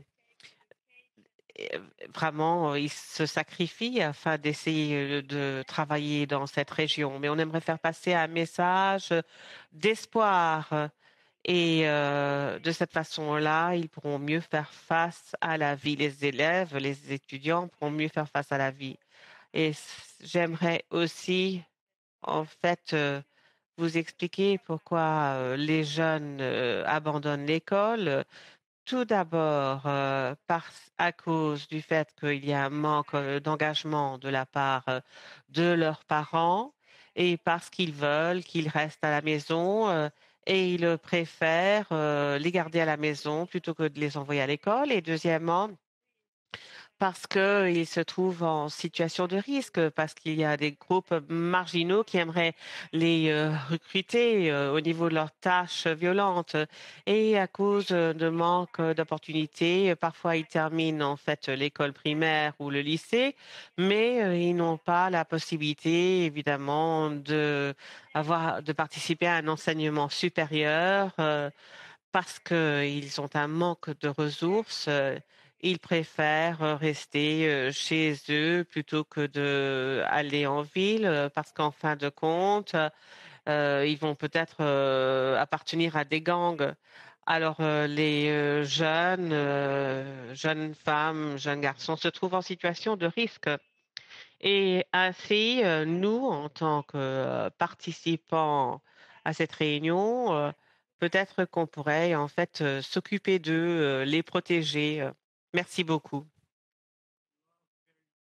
et vraiment, heu, ils se sacrifient afin d'essayer, heu, de travailler dans cette région. Mais on aimerait faire passer un message, heu, d'espoir, heu et heu, de cette façon-là, ils pourront mieux faire face à la vie. Les élèves, les étudiants pourront mieux faire face à la vie et c j'aimerais aussi, en fait, heu, vous expliquer pourquoi, heu, les jeunes, heu, abandonnent l'école. Tout d'abord, heu, parce à cause du fait qu'il y a un manque, heu, d'engagement de la part, heu, de leurs parents et parce qu'ils veulent qu'ils restent à la maison, heu et ils préfèrent, heu, les garder à la maison plutôt que de les envoyer à l'école et deuxièmement parce qu'ils se trouvent en situation de risque, parce qu'il y a des groupes marginaux qui aimeraient les, heu, recruter, heu, au niveau de leurs tâches violentes et à cause, heu, de manque, heu, d'opportunités, heu, parfois ils terminent en fait l'école primaire ou le lycée, mais, heu, ils n'ont pas la possibilité évidemment d'avoir de participer à un enseignement supérieur, heu parce qu'ils ont un manque de ressources, heu, ils préfèrent, heu, rester, heu, chez eux plutôt que d'aller en ville, heu, parce qu'en fin de compte, heu, ils vont peut-être, heu, appartenir à des gangs. Alors, heu, les, heu, jeunes, heu, jeunes femmes, jeunes garçons se trouvent en situation de risque. Et ainsi, heu, nous, en tant que, heu, participants à cette réunion, heu, peut-être qu'on pourrait en fait, heu, s'occuper d'eux, heu, les protéger, heu. Merci beaucoup.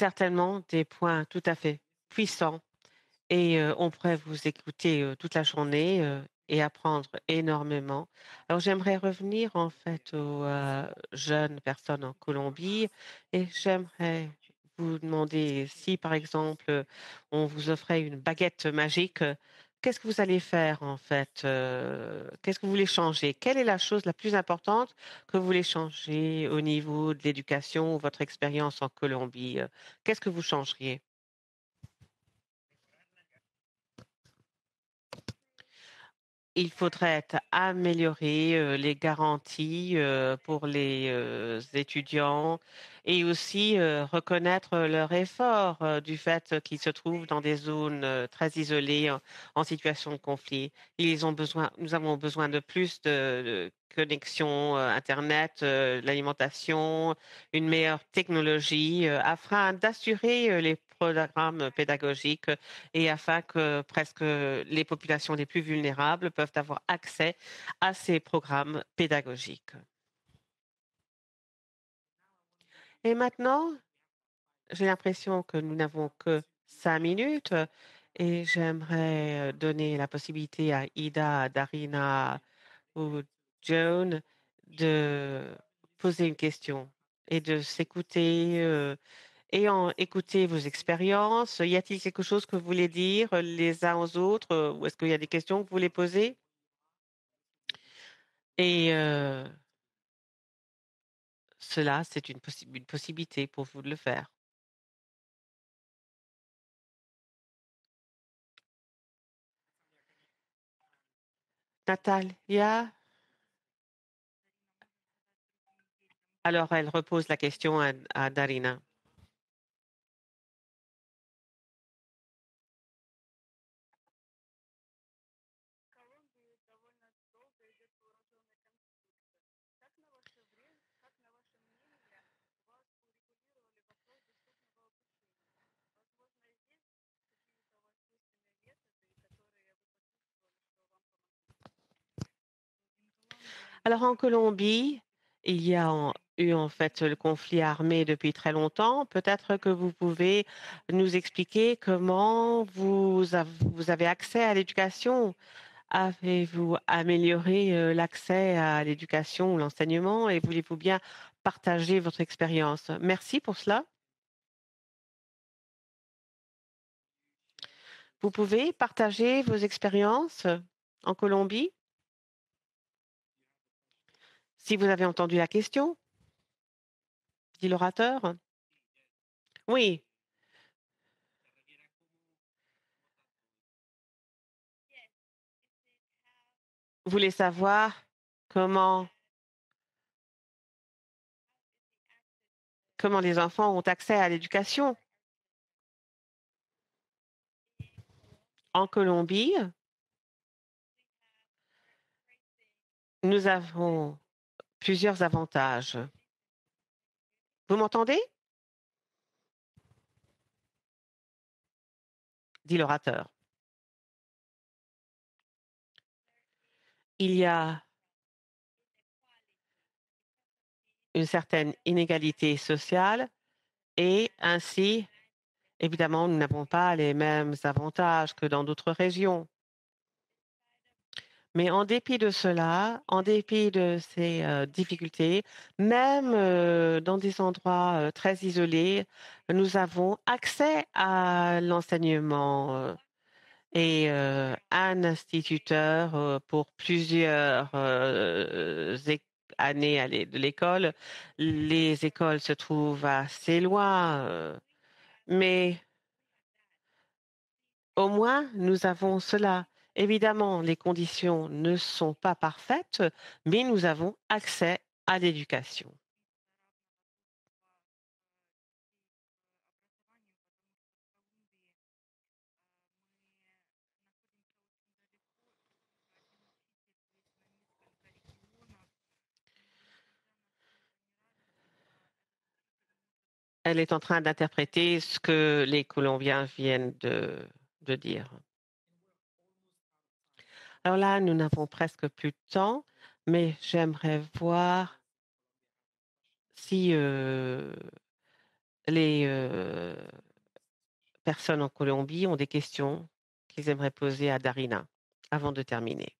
certainement des points tout à fait puissants et heu, on pourrait vous écouter, heu, toute la journée, heu et apprendre énormément. Alors j'aimerais revenir en fait aux, heu, jeunes personnes en Colombie et j'aimerais vous demander si, par exemple, heu, on vous offrait une baguette magique, heu, qu'est-ce que vous allez faire en fait? Heu, qu'est-ce que vous voulez changer? Quelle est la chose la plus importante que vous voulez changer au niveau de l'éducation ou votre expérience en Colombie? Heu, qu'est-ce que vous changeriez? Il faudrait améliorer, heu, les garanties, heu, pour les, heu, étudiants et aussi, heu, reconnaître leur effort, heu, du fait qu'ils se trouvent dans des zones, heu, très isolées en en situation de conflit. Ils ont besoin nous avons besoin de plus de de connexions, heu, internet, heu, de l'alimentation, une meilleure technologie, heu, afin d'assurer, heu, les programmes pédagogiques et afin que presque les populations les plus vulnérables peuvent avoir accès à ces programmes pédagogiques. Et maintenant, j'ai l'impression que nous n'avons que cinq minutes euh, et j'aimerais euh, donner la possibilité à Ida, Darina ou Joan de poser une question et de s'écouter euh, et en écouter vos expériences. Y a-t-il quelque chose que vous voulez dire euh, les uns aux autres euh, ou est-ce qu'il y a des questions que vous voulez poser? Et heu, cela, c'est une possi une possibilité pour vous de le faire. Natalia? Alors elle repose la question à à Darina. Alors en Colombie, il y a en eu en fait le conflit armé depuis très longtemps. Peut-être que vous pouvez nous expliquer comment vous av vous avez accès à l'éducation? Avez-vous amélioré, heu, l'accès à l'éducation ou l'enseignement et voulez-vous bien partager votre expérience? Merci pour cela. Vous pouvez partager vos expériences en Colombie? Si vous avez entendu la question, dit l'orateur. Oui, vous voulez savoir comment comment les enfants ont accès à l'éducation? En Colombie, nous avons plusieurs avantages. Vous m'entendez? Dit l'orateur. Il y a une certaine inégalité sociale et ainsi, évidemment, nous n'avons pas les mêmes avantages que dans d'autres régions. Mais en dépit de cela, en dépit de ces, heu, difficultés, même, heu, dans des endroits, heu, très isolés, nous avons accès à l'enseignement, heu et heu, un instituteur, heu, pour plusieurs, heu, éc années à l'é de l'école. Les écoles se trouvent assez loin, heu, mais au moins, nous avons cela. Évidemment, les conditions ne sont pas parfaites, mais nous avons accès à l'éducation. Elle est en train d'interpréter ce que les Colombiens viennent de de dire. Alors là, nous n'avons presque plus de temps, mais j'aimerais voir si, heu, les euh, personnes en Colombie ont des questions qu'ils aimeraient poser à Darina avant de terminer.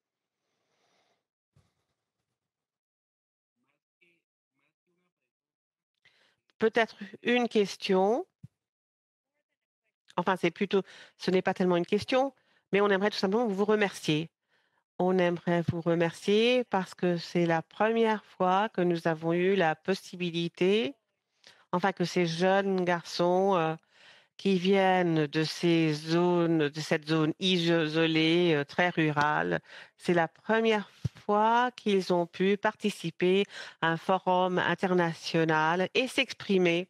Peut-être une question. Enfin, c'est plutôt, ce n'est pas tellement une question, mais on aimerait tout simplement vous remercier. On aimerait vous remercier parce que c'est la première fois que nous avons eu la possibilité, enfin que ces jeunes garçons euh, qui viennent de ces zones, de cette zone isolée, euh, très rurale, c'est la première fois qu'ils ont pu participer à un forum international et s'exprimer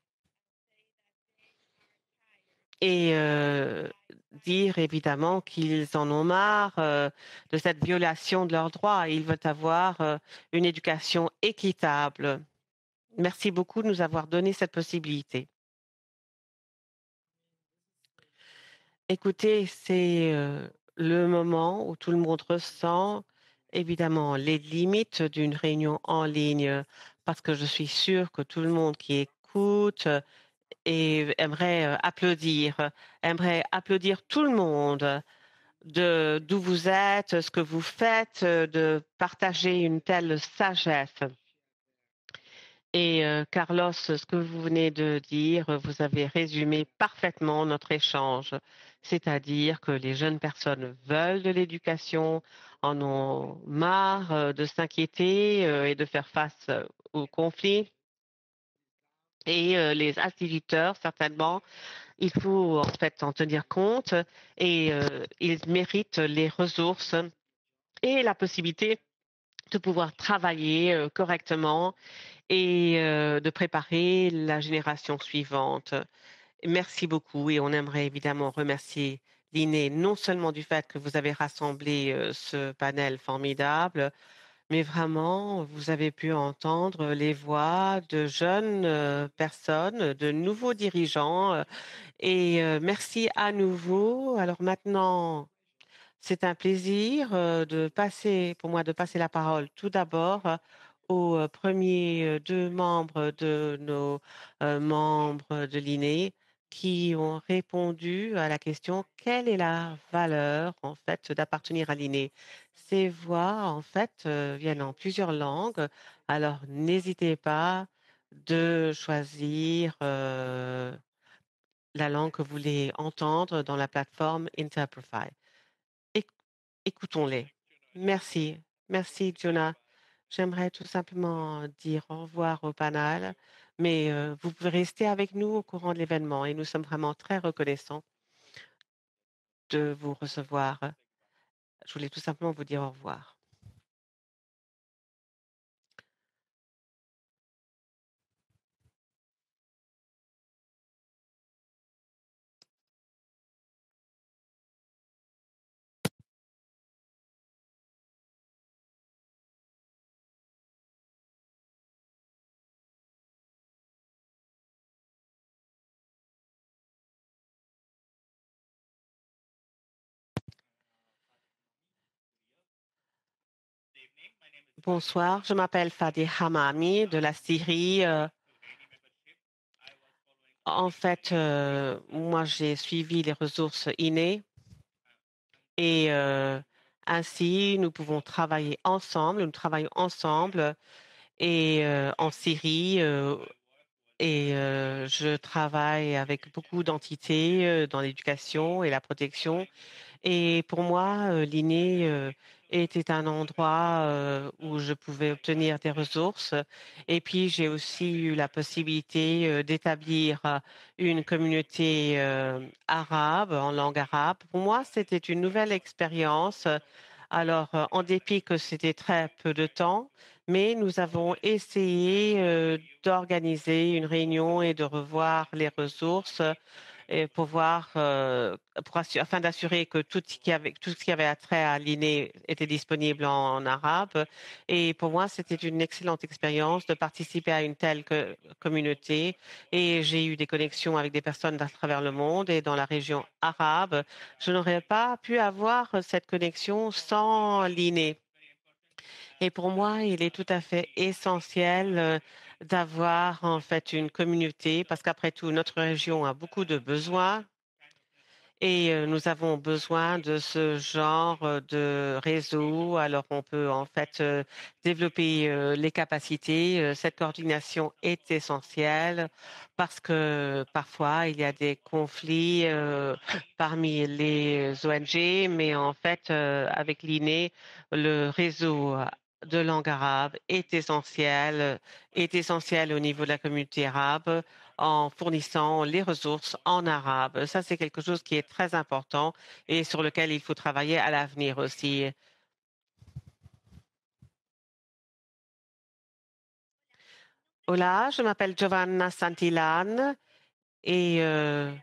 et euh, dire évidemment qu'ils en ont marre euh, de cette violation de leurs droits. Ils veulent avoir euh, une éducation équitable. Merci beaucoup de nous avoir donné cette possibilité. Écoutez, c'est euh, le moment où tout le monde ressent évidemment les limites d'une réunion en ligne, parce que je suis sûre que tout le monde qui écoute euh, et aimerait euh, applaudir, aimerait applaudir tout le monde de d'où vous êtes, ce que vous faites, euh, de partager une telle sagesse. Et euh, Carlos, ce que vous venez de dire, vous avez résumé parfaitement notre échange, c'est-à-dire que les jeunes personnes veulent de l'éducation, en ont marre euh, de s'inquiéter euh, et de faire face euh, aux conflits. Et euh, les instituteurs, certainement, il faut en fait en tenir compte et euh, ils méritent les ressources et la possibilité de pouvoir travailler euh, correctement et euh, de préparer la génération suivante. Merci beaucoup et on aimerait évidemment remercier l'I N E non seulement du fait que vous avez rassemblé euh, ce panel formidable, mais vraiment, vous avez pu entendre les voix de jeunes euh, personnes, de nouveaux dirigeants. euh, et euh, merci à nouveau. Alors maintenant, c'est un plaisir euh, de passer, pour moi, de passer la parole tout d'abord euh, aux euh, premiers euh, deux membres de nos euh, membres de l'I N E qui ont répondu à la question quelle est la valeur en fait d'appartenir à l'I N E. Ces voix en fait euh, viennent en plusieurs langues, alors n'hésitez pas de choisir euh, la langue que vous voulez entendre dans la plateforme Interprefy. Écoutons-les. Merci. Merci, Jonah. J'aimerais tout simplement dire au revoir au panel, mais euh, vous pouvez rester avec nous au courant de l'événement et nous sommes vraiment très reconnaissants de vous recevoir. Je voulais tout simplement vous dire au revoir. Bonsoir, je m'appelle Fadi Hamami de la Syrie. Euh, en fait, euh, moi, j'ai suivi les ressources I N E et euh, ainsi, nous pouvons travailler ensemble. Nous travaillons ensemble et euh, en Syrie. Euh, et euh, je travaille avec beaucoup d'entités euh, dans l'éducation et la protection. Et pour moi, euh, l'I N E euh, était un endroit euh, où je pouvais obtenir des ressources. Et puis, j'ai aussi eu la possibilité euh, d'établir euh, une communauté euh, arabe, en langue arabe. Pour moi, c'était une nouvelle expérience. Alors, euh, en dépit que c'était très peu de temps, mais nous avons essayé euh, d'organiser une réunion et de revoir les ressources et pour voir, euh, pour assu- afin d'assurer que tout ce qui avait, tout ce qui avait attrait à l'I N E était disponible en, en arabe. Et pour moi, c'était une excellente expérience de participer à une telle que- communauté. Et j'ai eu des connexions avec des personnes à travers le monde et dans la région arabe. Je n'aurais pas pu avoir cette connexion sans l'I N E. Et pour moi, il est tout à fait essentiel euh, d'avoir en fait une communauté, parce qu'après tout, notre région a beaucoup de besoins et euh, nous avons besoin de ce genre euh, de réseau. Alors, on peut en fait euh, développer euh, les capacités. Euh, Cette coordination est essentielle parce que parfois, il y a des conflits euh, parmi les O N G, mais en fait, euh, avec l'I N E, le réseau de langue arabe est essentiel, est essentiel au niveau de la communauté arabe en fournissant les ressources en arabe. Ça, c'est quelque chose qui est très important et sur lequel il faut travailler à l'avenir aussi. Hola, je m'appelle Giovanna Santillan et euh,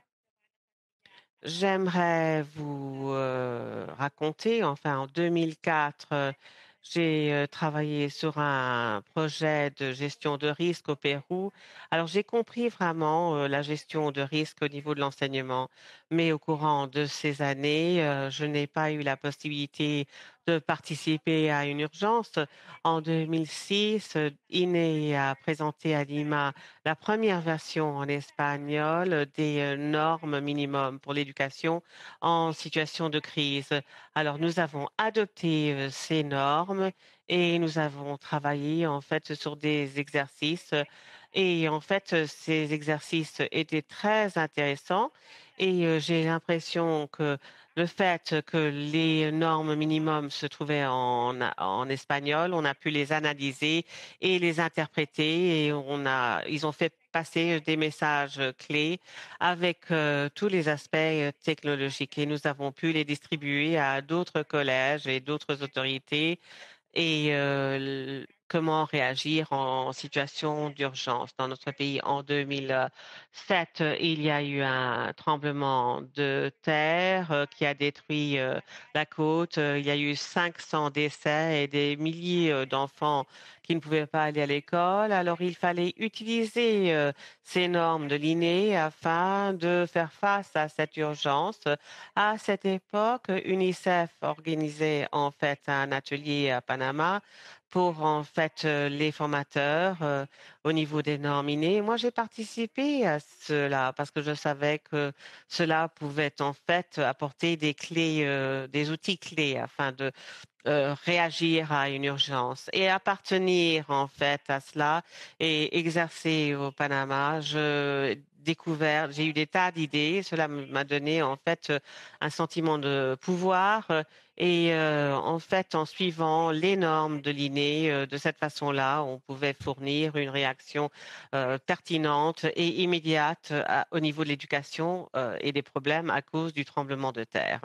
j'aimerais vous euh, raconter, enfin en deux mille quatre, euh, j'ai euh, travaillé sur un projet de gestion de risque au Pérou. Alors j'ai compris vraiment euh, la gestion de risque au niveau de l'enseignement, mais au courant de ces années, euh, je n'ai pas eu la possibilité de participer à une urgence. En deux mille six, euh, I N E a présenté à Lima la première version en espagnol des euh, normes minimum pour l'éducation en situation de crise. Alors, nous avons adopté euh, ces normes et nous avons travaillé en fait sur des exercices. Et en fait, euh, ces exercices étaient très intéressants et euh, j'ai l'impression que le fait que les normes minimum se trouvaient en, en espagnol, on a pu les analyser et les interpréter et on a, ils ont fait passer des messages clés avec euh, tous les aspects euh, technologiques et nous avons pu les distribuer à d'autres collèges et d'autres autorités et euh, l- comment réagir en situation d'urgence. Dans notre pays, en deux mille sept, euh, il y a eu un tremblement de terre euh, qui a détruit euh, la côte. Euh, Il y a eu cinq cents décès et des milliers euh, d'enfants qui ne pouvaient pas aller à l'école. Alors, il fallait utiliser euh, ces normes de l'I N E afin de faire face à cette urgence. À cette époque, UNICEF organisait en fait un atelier à Panama pour en fait euh, les formateurs euh, au niveau des normes I N E. Moi, j'ai participé à cela parce que je savais que cela pouvait en fait apporter des clés, euh, des outils clés afin de euh, réagir à une urgence et appartenir en fait à cela et exercer au Panama. Je découvert, j'ai eu des tas d'idées. Cela m'a donné en fait euh, un sentiment de pouvoir euh, et euh, en fait en suivant les normes de l'I N E euh, de cette façon-là, on pouvait fournir une réaction euh, pertinente et immédiate euh, à- au niveau de l'éducation euh, et des problèmes à cause du tremblement de terre.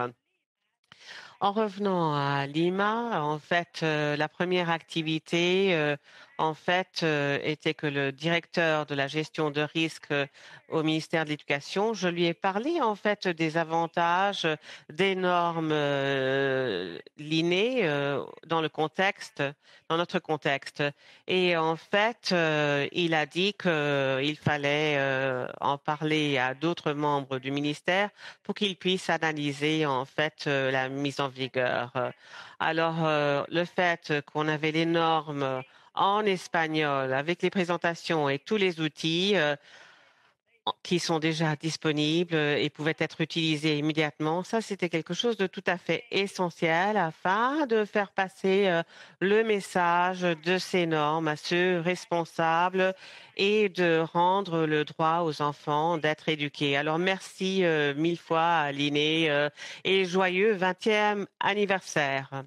En revenant à Lima, en fait, euh, la première activité, euh, en fait, euh, était que le directeur de la gestion de risque euh, au ministère de l'Éducation, je lui ai parlé en fait des avantages des normes euh, L I N E euh, dans le contexte, dans notre contexte. Et en fait, euh, il a dit qu'il fallait euh, en parler à d'autres membres du ministère pour qu'ils puissent analyser en fait euh, la mise en vigueur. Euh, Alors, euh, le fait qu'on avait les normes en espagnol avec les présentations et tous les outils euh, qui sont déjà disponibles et pouvaient être utilisés immédiatement, ça c'était quelque chose de tout à fait essentiel afin de faire passer euh, le message de ces normes à ceux responsables et de rendre le droit aux enfants d'être éduqués. Alors merci euh, mille fois à l'I N E euh, et joyeux vingtième anniversaire.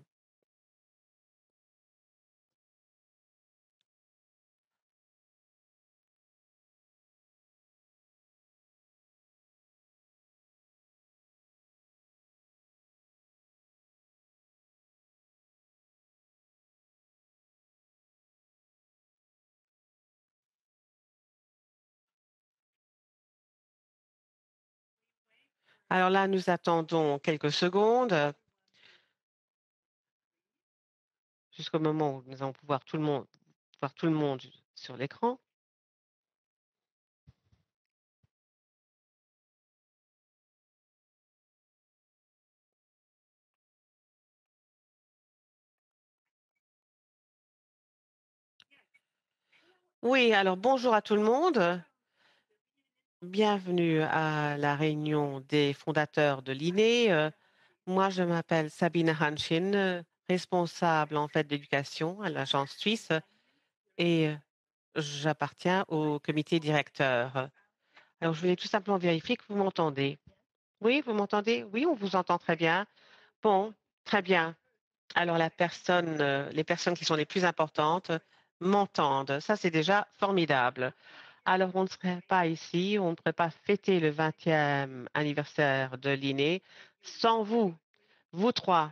Alors là, nous attendons quelques secondes jusqu'au moment où nous allons pouvoir tout le monde, voir tout le monde sur l'écran. Oui, alors bonjour à tout le monde. Bienvenue à la réunion des fondateurs de l'I N E. Euh, Moi, je m'appelle Sabine Hanshin, euh, responsable en fait d'éducation à l'agence suisse et euh, j'appartiens au comité directeur. Alors, je voulais tout simplement vérifier que vous m'entendez. Oui, vous m'entendez? Oui, on vous entend très bien. Bon, très bien. Alors, la personne, euh, les personnes qui sont les plus importantes m'entendent. Ça, c'est déjà formidable. Alors, on ne serait pas ici, on ne pourrait pas fêter le vingtième anniversaire de l'I N E sans vous, vous trois.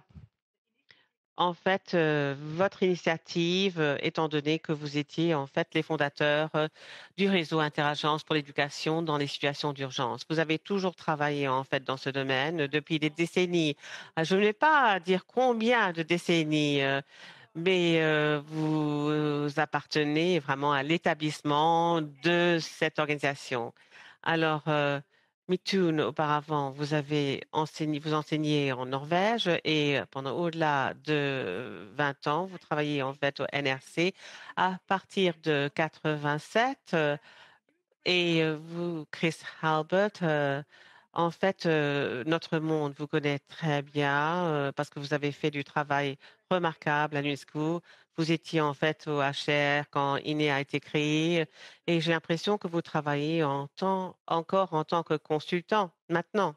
En fait, euh, votre initiative, euh, étant donné que vous étiez en fait les fondateurs euh, du réseau Interagence pour l'éducation dans les situations d'urgence. Vous avez toujours travaillé en fait dans ce domaine euh, depuis des décennies. Ah, je ne vais pas dire combien de décennies, euh, mais euh, vous appartenez vraiment à l'établissement de cette organisation. Alors, euh, Mithun, auparavant, vous avez enseigné, vous enseignez en Norvège et pendant au-delà de vingt ans, vous travaillez en fait au N R C à partir de quatre-vingt-sept. euh, et euh, vous, Chris Halbert, euh, en fait, euh, notre monde vous connaît très bien euh, parce que vous avez fait du travail remarquable à l'UNESCO. Vous étiez en fait au H R quand I N E a été créé et j'ai l'impression que vous travaillez en temps, encore en tant que consultant maintenant.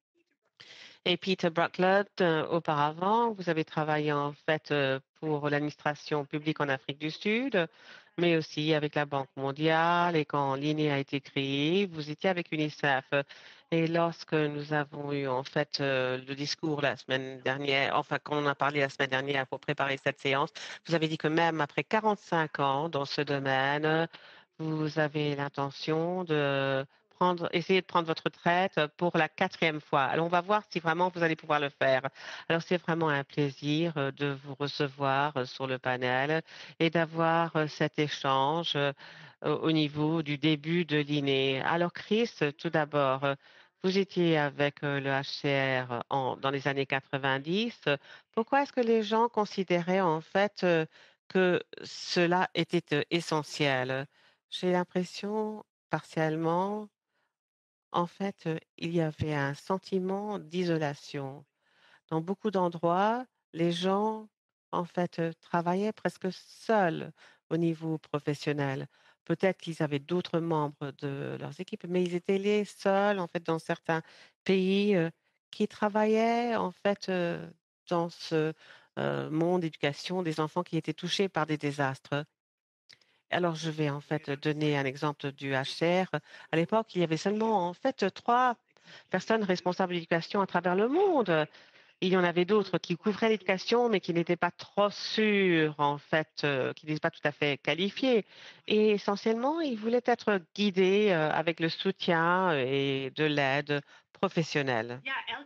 Et Peter Bruckler, euh, auparavant, vous avez travaillé en fait euh, pour l'administration publique en Afrique du Sud, mais aussi avec la Banque mondiale. Et quand l'I N E a été créée, vous étiez avec UNICEF. Et lorsque nous avons eu en fait euh, le discours la semaine dernière, enfin quand on a parlé la semaine dernière pour préparer cette séance, vous avez dit que même après quarante-cinq ans dans ce domaine, vous avez l'intention de prendre, essayer de prendre votre retraite pour la quatrième fois. Alors, on va voir si vraiment vous allez pouvoir le faire. Alors, c'est vraiment un plaisir euh, de vous recevoir euh, sur le panel et d'avoir euh, cet échange euh, au niveau du début de l'I N E. Alors, Chris, tout d'abord, euh, vous étiez avec euh, le H C R en, dans les années quatre-vingt-dix. Pourquoi est-ce que les gens considéraient en fait euh, que cela était euh, essentiel? J'ai l'impression, partiellement, en fait, heu, il y avait un sentiment d'isolation. Dans beaucoup d'endroits, les gens, en fait, heu, travaillaient presque seuls au niveau professionnel. Peut-être qu'ils avaient d'autres membres de leurs équipes, mais ils étaient les seuls, en fait, dans certains pays, heu, qui travaillaient, en fait, heu, dans ce, heu, monde d'éducation des enfants qui étaient touchés par des désastres. Alors, je vais en fait donner un exemple du H C R. À l'époque, il y avait seulement en fait trois personnes responsables d'éducation à travers le monde. Il y en avait d'autres qui couvraient l'éducation, mais qui n'étaient pas trop sûrs, en fait, euh, qui n'étaient pas tout à fait qualifiés. Et essentiellement, ils voulaient être guidés euh, avec le soutien euh, et de l'aide professionnelle.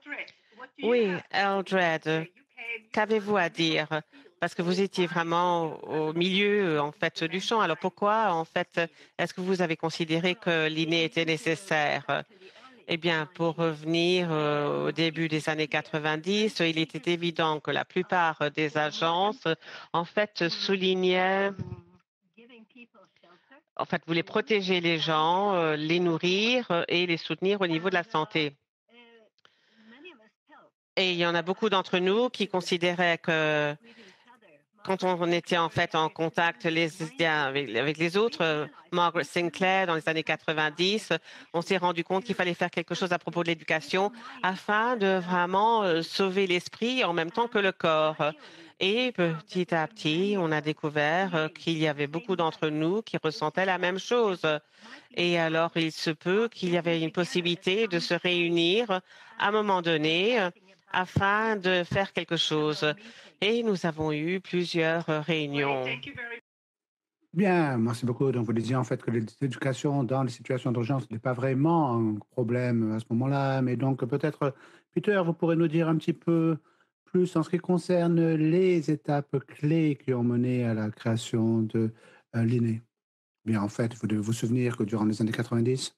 Oui, Eldred, qu'avez-vous à dire? Parce que vous étiez vraiment au au milieu, euh, en fait, du champ. Alors pourquoi, en fait, est-ce que vous avez considéré que l'I N E était nécessaire? Eh bien, pour revenir euh, au début des années quatre-vingt-dix, il était évident que la plupart des agences, euh, en fait, soulignaient, en fait, voulaient protéger les gens, euh, les nourrir euh, et les soutenir au niveau de la santé. Et il y en a beaucoup d'entre nous qui considéraient que quand on était en fait en contact les uns avec, avec les autres, euh, Margaret Sinclair dans les années quatre-vingt-dix, on s'est rendu compte qu'il fallait faire quelque chose à propos de l'éducation afin de vraiment euh, sauver l'esprit en même temps que le corps. Et petit à petit, on a découvert euh, qu'il y avait beaucoup d'entre nous qui ressentaient la même chose. Et alors, il se peut qu'il y avait une possibilité de se réunir à un moment donné euh, afin de faire quelque chose. Et nous avons eu plusieurs euh, réunions. Bien, merci beaucoup. Donc, vous disiez en fait que l'éducation dans les situations d'urgence n'est pas vraiment un problème à ce moment-là, mais donc peut-être, Peter, vous pourrez nous dire un petit peu plus en ce qui concerne les étapes clés qui ont mené à la création de euh, l'I N E. Bien, en fait, vous devez vous souvenir que durant les années quatre-vingt-dix,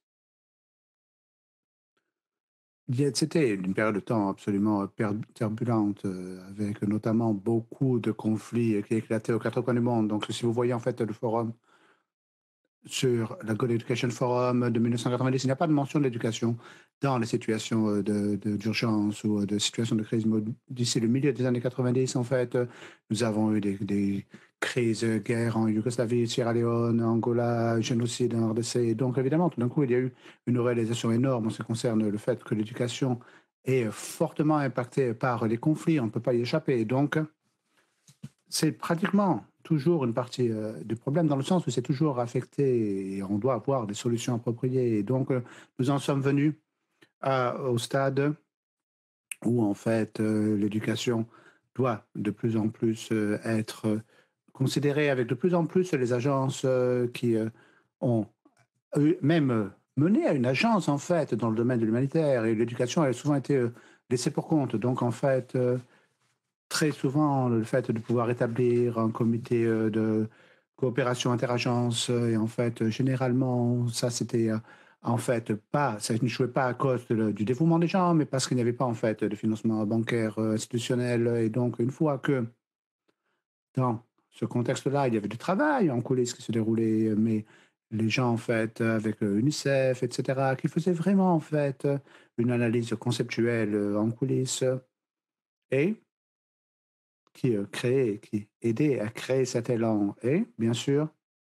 il y a- c'était une période de temps absolument per- turbulente, euh, avec notamment beaucoup de conflits qui éclataient aux quatre coins du monde. Donc, si vous voyez en fait le forum sur la Good Education Forum de mille neuf cent quatre-vingt-dix, il n'y a pas de mention de l'éducation dans les situations euh, de, de- d'urgence ou euh, de situations de crise. Mais d'ici le milieu des années quatre-vingt-dix, en fait, euh, nous avons eu des, des crises, euh, guerres en Yougoslavie, Sierra Leone, Angola, génocide en R D C. Donc, évidemment, tout d'un coup, il y a eu une réalisation énorme en ce qui concerne le fait que l'éducation est euh, fortement impactée par les conflits. On ne peut pas y échapper. Donc, c'est pratiquement toujours une partie euh, du problème dans le sens où c'est toujours affecté et on doit avoir des solutions appropriées. Et donc, euh, nous en sommes venus à- au stade où, en fait, euh, l'éducation doit de plus en plus euh, être euh, considérée avec de plus en plus les agences euh, qui euh, ont eu- même euh, mené à une agence, en fait, dans le domaine de l'humanitaire. Et l'éducation, elle a souvent été euh, laissée pour compte. Donc, en fait, euh, très souvent, le fait de pouvoir établir un comité euh, de coopération interagences euh, et en fait, euh, généralement, ça c'était euh, en fait pas, ça ne jouait pas à cause de le- du dévouement des gens, mais parce qu'il n'y avait pas en fait de financement bancaire euh, institutionnel. Et donc, une fois que dans ce contexte-là, il y avait du travail en coulisses qui se déroulait, mais les gens en fait avec euh, UNICEF, et cetera, qui faisaient vraiment en fait euh, une analyse conceptuelle euh, en coulisses et qui euh, créait, qui aidait à créer cet élan. Et bien sûr,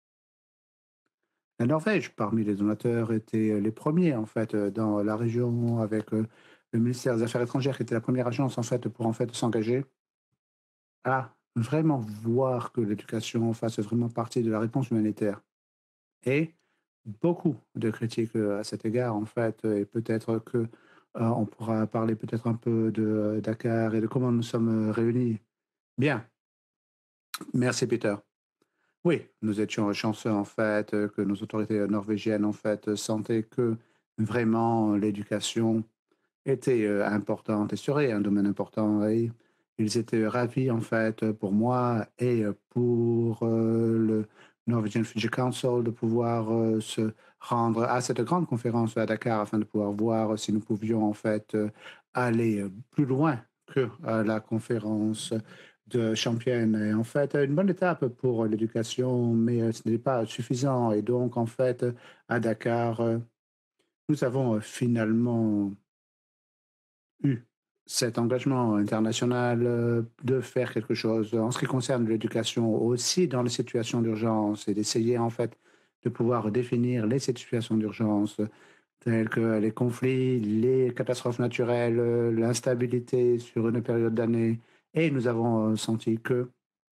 la Norvège, parmi les donateurs, était euh, les premiers en fait euh, dans la région avec euh, le ministère des Affaires étrangères, qui était la première agence en fait pour en fait s'engager à vraiment voir que l'éducation fasse vraiment partie de la réponse humanitaire. Et beaucoup de critiques euh, à cet égard en fait, euh, et peut-être que euh, on pourra parler peut-être un peu de euh, Dakar et de comment nous sommes euh, réunis. Bien, merci Peter. Oui, nous étions chanceux en fait, heu, que nos autorités, heu, norvégiennes en fait, heu, sentaient que vraiment euh, l'éducation était, heu, importante et serait un domaine important et ils étaient ravis en fait, heu, pour moi et heu, pour, heu, le Norwegian Future Council de pouvoir, heu, se rendre à cette grande conférence à Dakar afin de pouvoir voir si nous pouvions en fait, heu, aller, heu, plus loin que, heu, la conférence de Championne. Et en fait, une bonne étape pour l'éducation, mais heu, ce n'est pas suffisant et donc en fait, à Dakar, heu, nous avons, heu, finalement eu cet engagement international euh, de faire quelque chose en ce qui concerne l'éducation aussi dans les situations d'urgence et d'essayer en fait de pouvoir définir les situations d'urgence telles que les conflits, les catastrophes naturelles, euh, l'instabilité sur une période d'année. Et nous avons euh, senti que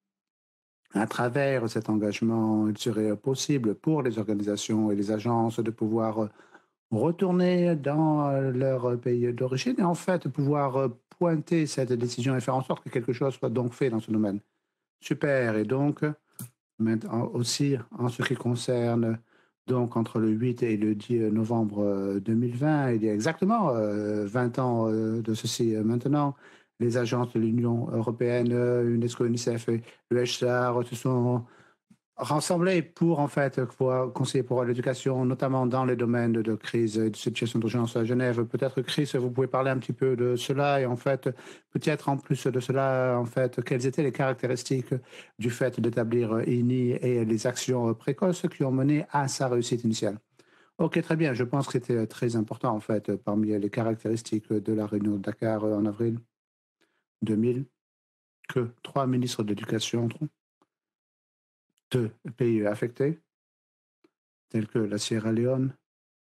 à travers cet engagement, il serait possible pour les organisations et les agences de pouvoir retourner dans, heu, leur pays d'origine et en fait pouvoir, heu, pointer cette décision et faire en sorte que quelque chose soit donc fait dans ce domaine. Super. Et donc maintenant aussi en ce qui concerne donc entre le huit et le dix novembre, heu, deux mille vingt, il y a exactement, heu, vingt ans, heu, de ceci, heu, maintenant, les agences de l'Union européenne, heu, UNESCO, UNICEF et le H C R se sont rassemblés pour, en fait, pouvoir conseiller pour l'éducation, notamment dans les domaines de crise et de situation d'urgence à Genève. Peut-être, Chris, vous pouvez parler un petit peu de cela et en fait, peut-être en plus de cela, en fait, quelles étaient les caractéristiques du fait d'établir I N I et les actions précoces qui ont mené à sa réussite initiale. Ok, très bien. Je pense que c'était très important, en fait, parmi les caractéristiques de la réunion de Dakar en avril deux mille, que trois ministres de l'éducation, deux pays affectés, tels que la Sierra Leone,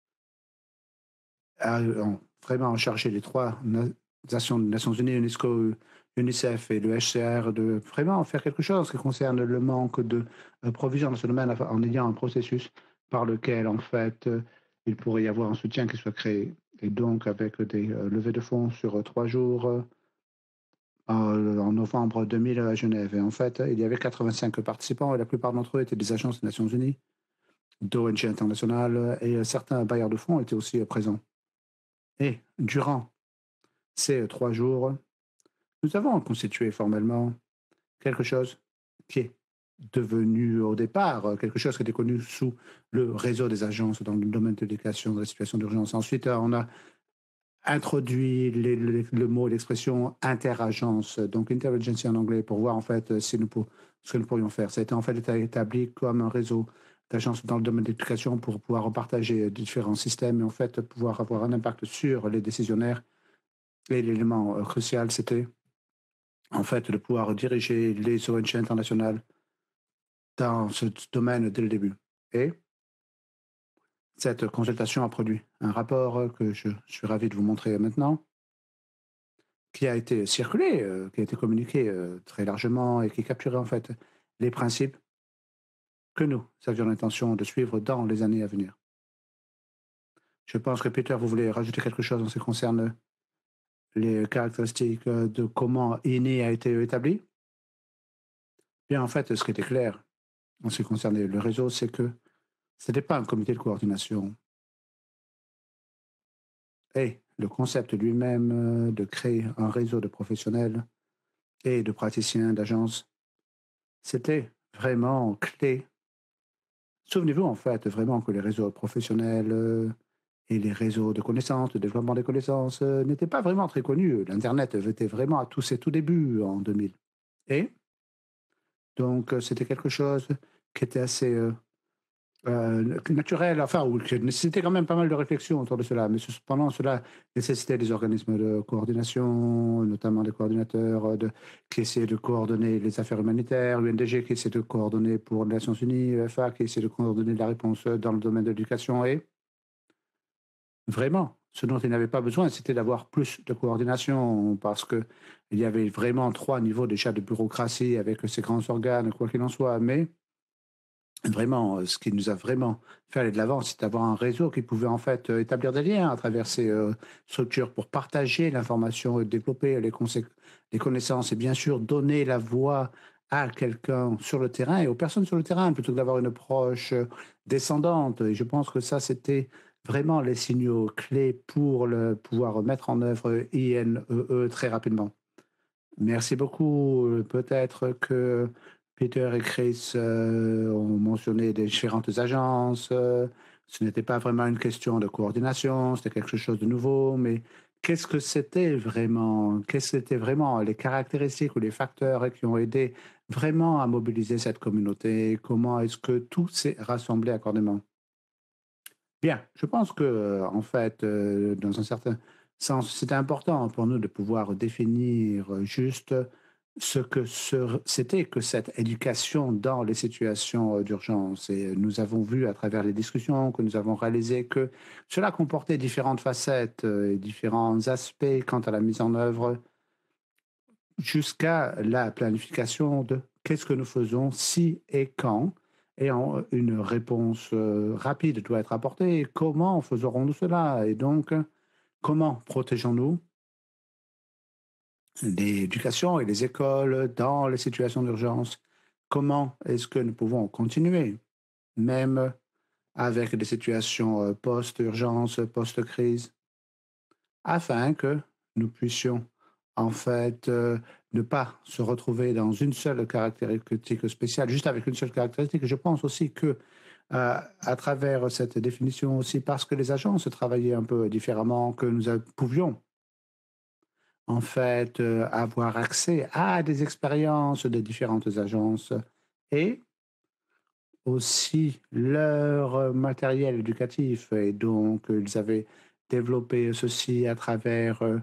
a ont vraiment chargé les trois na nations Nations unies, UNESCO, UNICEF et le H C R de vraiment faire quelque chose qui concerne le manque de, heu, provisions dans ce domaine, enfin, en ayant un processus par lequel, en fait, heu, il pourrait y avoir un soutien qui soit créé et donc avec des, heu, levées de fonds sur, heu, trois jours, heu, en, en novembre deux mille à Genève. Et en fait, il y avait quatre-vingt-cinq participants et la plupart d'entre eux étaient des agences des Nations unies, d'O N G internationales et heu, certains bailleurs de fonds étaient aussi, heu, présents. Et durant ces trois jours, nous avons constitué formellement quelque chose qui est devenu au départ euh, quelque chose qui était connu sous le réseau des agences dans le domaine de l'éducation dans les situations d'urgence. Ensuite, euh, on a introduit les- les- le mot, l'expression interagence, donc interagency en anglais, pour voir en fait si nous pour- ce que nous pourrions faire. Ça a été en fait établi comme un réseau d'agences dans le domaine de l'éducation pour pouvoir partager différents systèmes et en fait pouvoir avoir un impact sur les décisionnaires. Et l'élément euh, crucial, c'était en fait de pouvoir diriger les O N G internationales dans ce domaine dès le début. Et cette consultation a produit un rapport euh, que je suis ravi de vous montrer maintenant, qui a été circulé, euh, qui a été communiqué euh, très largement et qui capturait en fait les principes que nous avions l'intention de suivre dans les années à venir. Je pense que Peter, vous voulez rajouter quelque chose en ce qui concerne les caractéristiques euh, de comment I N I a été établi. Bien, en fait, ce qui était clair en ce qui concernait le réseau, c'est que ce n'était pas un comité de coordination. Et le concept lui-même euh, de créer un réseau de professionnels et de praticiens d'agences, c'était vraiment clé. Souvenez-vous, en fait, vraiment que les réseaux professionnels euh, et les réseaux de connaissances, de développement des connaissances, euh, n'étaient pas vraiment très connus. L'Internet était vraiment à tous ses tout débuts en deux mille. Et donc, euh, c'était quelque chose qui était assez euh, euh, naturel, enfin, ou qui nécessitait quand même pas mal de réflexion autour de cela. Mais cependant, cela nécessitait des organismes de coordination, notamment des coordinateurs euh, de, qui essayaient de coordonner les affaires humanitaires, l'U N D G qui essaie de coordonner pour les Nations Unies, l'U E F A qui essaie de coordonner la réponse dans le domaine de l'éducation. Et vraiment, ce dont il n'avait pas besoin, c'était d'avoir plus de coordination parce qu'il y avait vraiment trois niveaux déjà de bureaucratie avec ces grands organes, quoi qu'il en soit. Mais vraiment, euh, ce qui nous a vraiment fait aller de l'avant, c'est d'avoir un réseau qui pouvait en fait euh, établir des liens à travers ces euh, structures pour partager l'information, et développer les, consé- les connaissances et bien sûr donner la voix à quelqu'un sur le terrain et aux personnes sur le terrain plutôt que d'avoir une approche euh, descendante. Et je pense que ça, c'était vraiment les signaux clés pour le, pouvoir mettre en œuvre I N E E très rapidement. Merci beaucoup. Euh, Peut-être que Peter et Chris euh, ont mentionné des différentes agences. euh, Ce n'était pas vraiment une question de coordination, c'était quelque chose de nouveau, mais qu'est-ce que c'était vraiment? Qu'est-ce que c'était vraiment les caractéristiques ou les facteurs qui ont aidé vraiment à mobiliser cette communauté? Comment est-ce que tout s'est rassemblé accordément? Bien, je pense que, euh, en fait, euh, dans un certain sens, c'était important pour nous de pouvoir définir euh, juste ce que ce- c'était que cette éducation dans les situations euh, d'urgence. Et euh, nous avons vu à travers les discussions que nous avons réalisé que cela comportait différentes facettes euh, et différents aspects quant à la mise en œuvre jusqu'à la planification de qu'est-ce que nous faisons, si et quand, et en- une réponse euh, rapide doit être apportée. Comment faisons-nous cela? Et donc, comment protégeons-nous l'éducation et les écoles dans les situations d'urgence? Comment est-ce que nous pouvons continuer, même avec des situations euh, post-urgence, post-crise, afin que nous puissions en fait euh, ne pas se retrouver dans une seule caractéristique spéciale, juste avec une seule caractéristique. Et je pense aussi que euh, à travers cette définition aussi, parce que les agences travaillaient un peu différemment, que nous a- pouvions en fait euh, avoir accès à des expériences de différentes agences et aussi leur euh, matériel éducatif. Et donc, euh, ils avaient développé ceci à travers euh,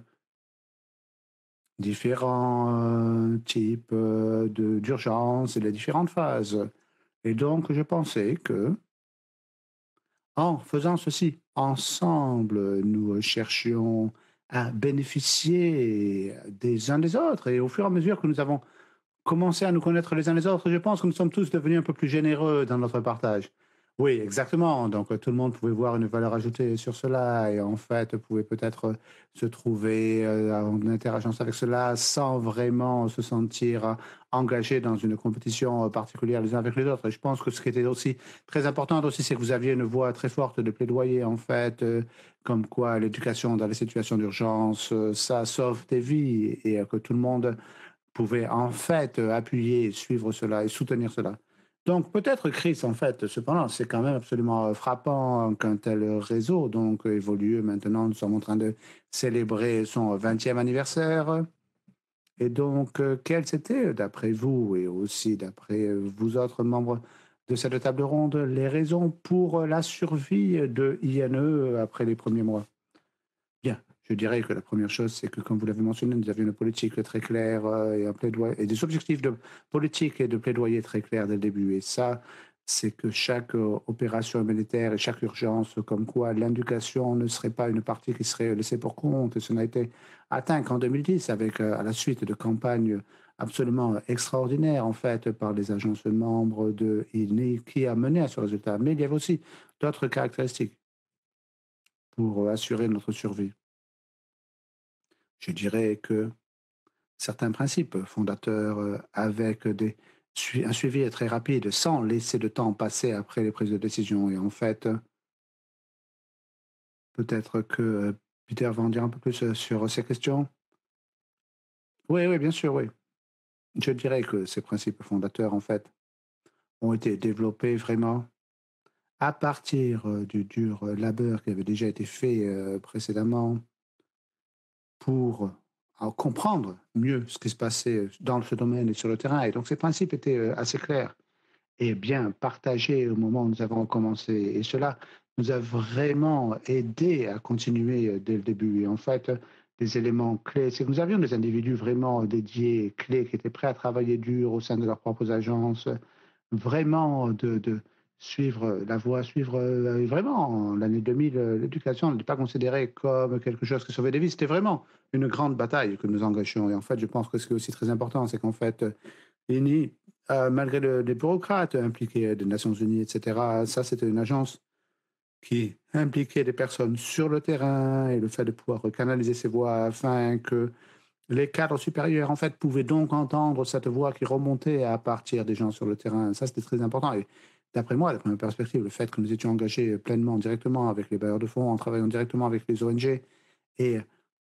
différents, heu, types, heu, de d'urgence et les différentes phases. Et donc je pensais que en faisant ceci ensemble, nous cherchions à bénéficier des uns des autres et au fur et à mesure que nous avons commencé à nous connaître les uns les autres, je pense que nous sommes tous devenus un peu plus généreux dans notre partage. Oui, exactement. Donc, heu, tout le monde pouvait voir une valeur ajoutée sur cela et en fait, pouvait peut-être, heu, se trouver, heu, en interagence avec cela sans vraiment se sentir, heu, engagé dans une compétition, heu, particulière les uns avec les autres et je pense que ce qui était aussi très important aussi, c'est que vous aviez une voix très forte de plaidoyer en fait, heu, comme quoi l'éducation dans les situations d'urgence, heu, ça sauve des vies et heu, que tout le monde pouvait en fait, heu, appuyer et suivre cela et soutenir cela. Donc peut-être Chris, en fait, cependant, c'est quand même absolument, heu, frappant qu'un tel réseau donc heu, évolue. Maintenant, nous sommes en train de célébrer son vingtième anniversaire et donc heu, quels étaient, d'après vous et aussi d'après, heu, vous autres membres de cette table ronde les raisons pour la survie de I N E après les premiers mois. Bien, je dirais que la première chose, c'est que, comme vous l'avez mentionné, nous avions une politique très claire euh, et, un plaidoyer, et des objectifs de politique et de plaidoyer très clairs dès le début. Et ça, c'est que chaque euh, opération militaire et chaque urgence, comme quoi l'éducation ne serait pas une partie qui serait laissée pour compte. Et ce n'a été atteint qu'en deux mille dix, avec, euh, à la suite de campagnes absolument extraordinaires, en fait, par les agences membres de I N I, qui a mené à ce résultat. Mais il y avait aussi d'autres caractéristiques pour euh, assurer notre survie. Je dirais que certains principes fondateurs euh, avec des, sui- un suivi très rapide sans laisser de temps passer après les prises de décision. Et en fait, euh, peut-être que euh, Peter va en dire un peu plus euh, sur ces questions. Oui, oui, bien sûr, oui. Je dirais que ces principes fondateurs, en fait, ont été développés vraiment à partir euh, du dur euh, labeur qui avait déjà été fait euh, précédemment pour euh, comprendre mieux ce qui se passait dans ce domaine et sur le terrain. Et donc, ces principes étaient euh, assez clairs et bien partagé au moment où nous avons commencé. Et cela nous a vraiment aidé à continuer euh, dès le début. Et en fait, euh, des éléments clés, c'est que nous avions des individus vraiment dédiés, clés, qui étaient prêts à travailler dur au sein de leurs propres agences, vraiment de, de suivre la voie, suivre euh, vraiment l'année deux mille, euh, l'éducation n'était pas considérée comme quelque chose qui sauvait des vies, c'était vraiment une grande bataille que nous engagions. Et en fait, je pense que ce qui est aussi très important, c'est qu'en fait, l'I N I, euh, malgré le- les bureaucrates impliqués des Nations Unies, et cetera, ça, c'était une agence qui impliquait des personnes sur le terrain et le fait de pouvoir canaliser ces voix afin que les cadres supérieurs, en fait, pouvaient donc entendre cette voix qui remontait à partir des gens sur le terrain. Ça, c'était très important. Et d'après moi, d'après ma perspective, le fait que nous étions engagés pleinement, directement avec les bailleurs de fonds, en travaillant directement avec les O N G et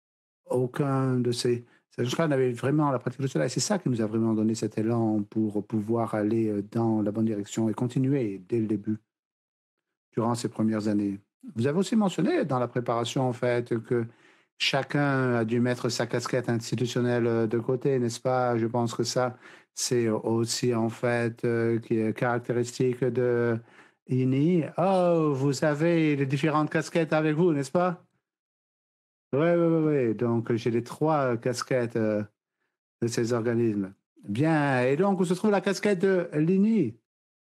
aucun de ces ces gens-là n'avait vraiment la pratique de cela et c'est ça qui nous a vraiment donné cet élan pour pouvoir aller, heu, dans la bonne direction et continuer dès le début, durant ces premières années. Vous avez aussi mentionné dans la préparation, en fait, que chacun a dû mettre sa casquette institutionnelle, heu, de côté, n'est-ce pas? Je pense que ça, c'est aussi, en fait, heu, qui est caractéristique de I N I. Oh, vous avez les différentes casquettes avec vous, n'est-ce pas? Ouais, ouais, ouais, ouais, donc j'ai les trois casquettes, heu, de ces organismes. Bien et donc où se trouve la casquette de l'I N I?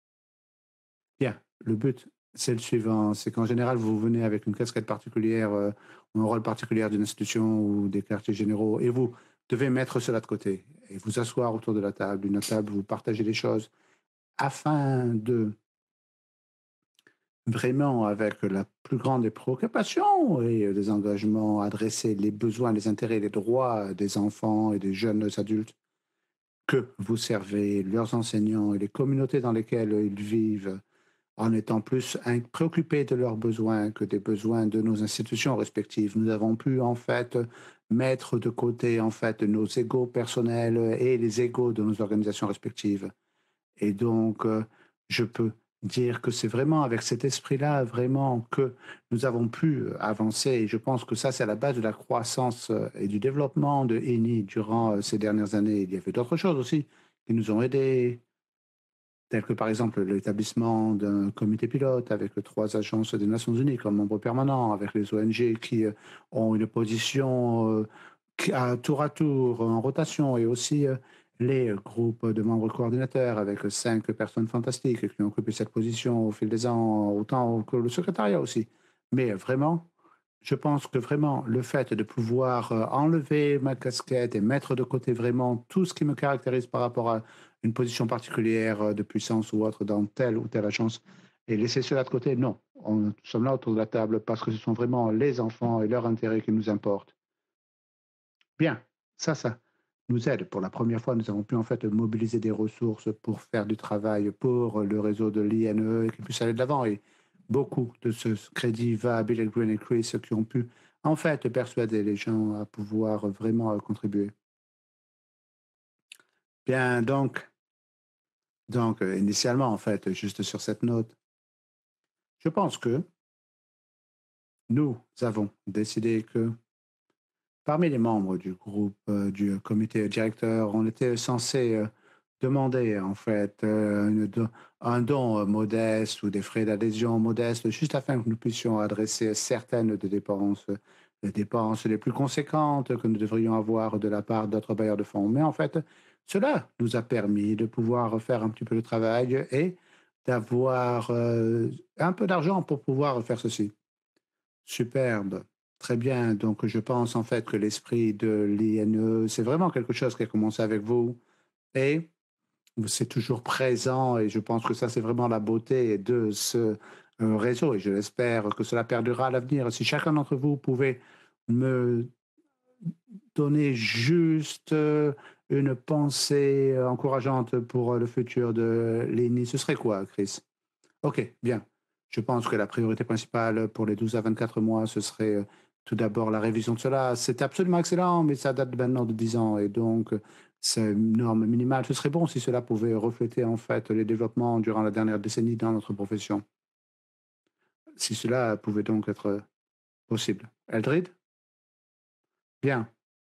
Bien, le but, c'est le suivant, c'est qu'en général, vous venez avec une casquette particulière, heu, ou un rôle particulier d'une institution ou des quartiers généraux et vous devez mettre cela de côté et vous asseoir autour de la table, une table où vous partagez les choses afin de vraiment, avec la plus grande des préoccupations et heu, des engagements, adresser les besoins, les intérêts, les droits des enfants et des jeunes adultes que vous servez, leurs enseignants et les communautés dans lesquelles ils vivent, en étant plus in préoccupés de leurs besoins que des besoins de nos institutions respectives. Nous avons pu, en fait, mettre de côté, en fait, nos égos personnels et les égos de nos organisations respectives. Et donc, heu, je peux dire que c'est vraiment avec cet esprit-là, vraiment, que nous avons pu, heu, avancer et je pense que ça, c'est à la base de la croissance, heu, et du développement de I N I durant, heu, ces dernières années. Il y avait d'autres choses aussi qui nous ont aidés, telles que, par exemple, l'établissement d'un comité pilote avec les trois agences des Nations unies comme membres permanents, avec les O N G qui, heu, ont une position, heu, qui à tour à tour, en rotation et aussi, heu, les groupes de membres coordinateurs avec cinq personnes fantastiques qui ont occupé cette position au fil des ans, autant que le secrétariat aussi. Mais vraiment, je pense que vraiment le fait de pouvoir, heu, enlever ma casquette et mettre de côté vraiment tout ce qui me caractérise par rapport à une position particulière, heu, de puissance ou autre dans telle ou telle agence et laisser cela de côté, non. On nous sommes là autour de la table parce que ce sont vraiment les enfants et leur intérêt qui nous importent. Bien, ça, ça nous aide. Pour la première fois, nous avons pu en fait mobiliser des ressources pour faire du travail pour le réseau de l'I N E et qu'il puisse aller de l'avant. Et beaucoup de ce crédit va à Bill Green et Chris qui ont pu en fait persuader les gens à pouvoir vraiment euh, contribuer. Bien, donc, donc euh, initialement, en fait, juste sur cette note, je pense que nous avons décidé que parmi les membres du groupe, euh, du comité directeur, on était censé euh, demander en fait euh, une don- un don euh, modeste ou des frais d'adhésion modestes, juste afin que nous puissions adresser certaines des dépenses, les dépenses les plus conséquentes que nous devrions avoir de la part d'autres bailleurs de fonds. Mais en fait, cela nous a permis de pouvoir faire un petit peu de travail et d'avoir euh, un peu d'argent pour pouvoir faire ceci. Superbe. Très bien. Donc, je pense en fait que l'esprit de l'I N E, c'est vraiment quelque chose qui a commencé avec vous et c'est toujours présent. Et je pense que ça, c'est vraiment la beauté de ce euh, réseau. Et je l'espère que cela perdurera à l'avenir. Si chacun d'entre vous pouvait me donner juste euh, une pensée euh, encourageante pour euh, le futur de l'E N I, ce serait quoi, Chris? OK, bien. Je pense que la priorité principale pour les douze à vingt-quatre mois, ce serait, heu, tout d'abord la révision de cela. C'est absolument excellent, mais ça date maintenant de dix ans et donc heu, c'est une norme minimale. Ce serait bon si cela pouvait refléter, en fait, les développements durant la dernière décennie dans notre profession. Si cela pouvait donc être possible. Eldrid? Bien.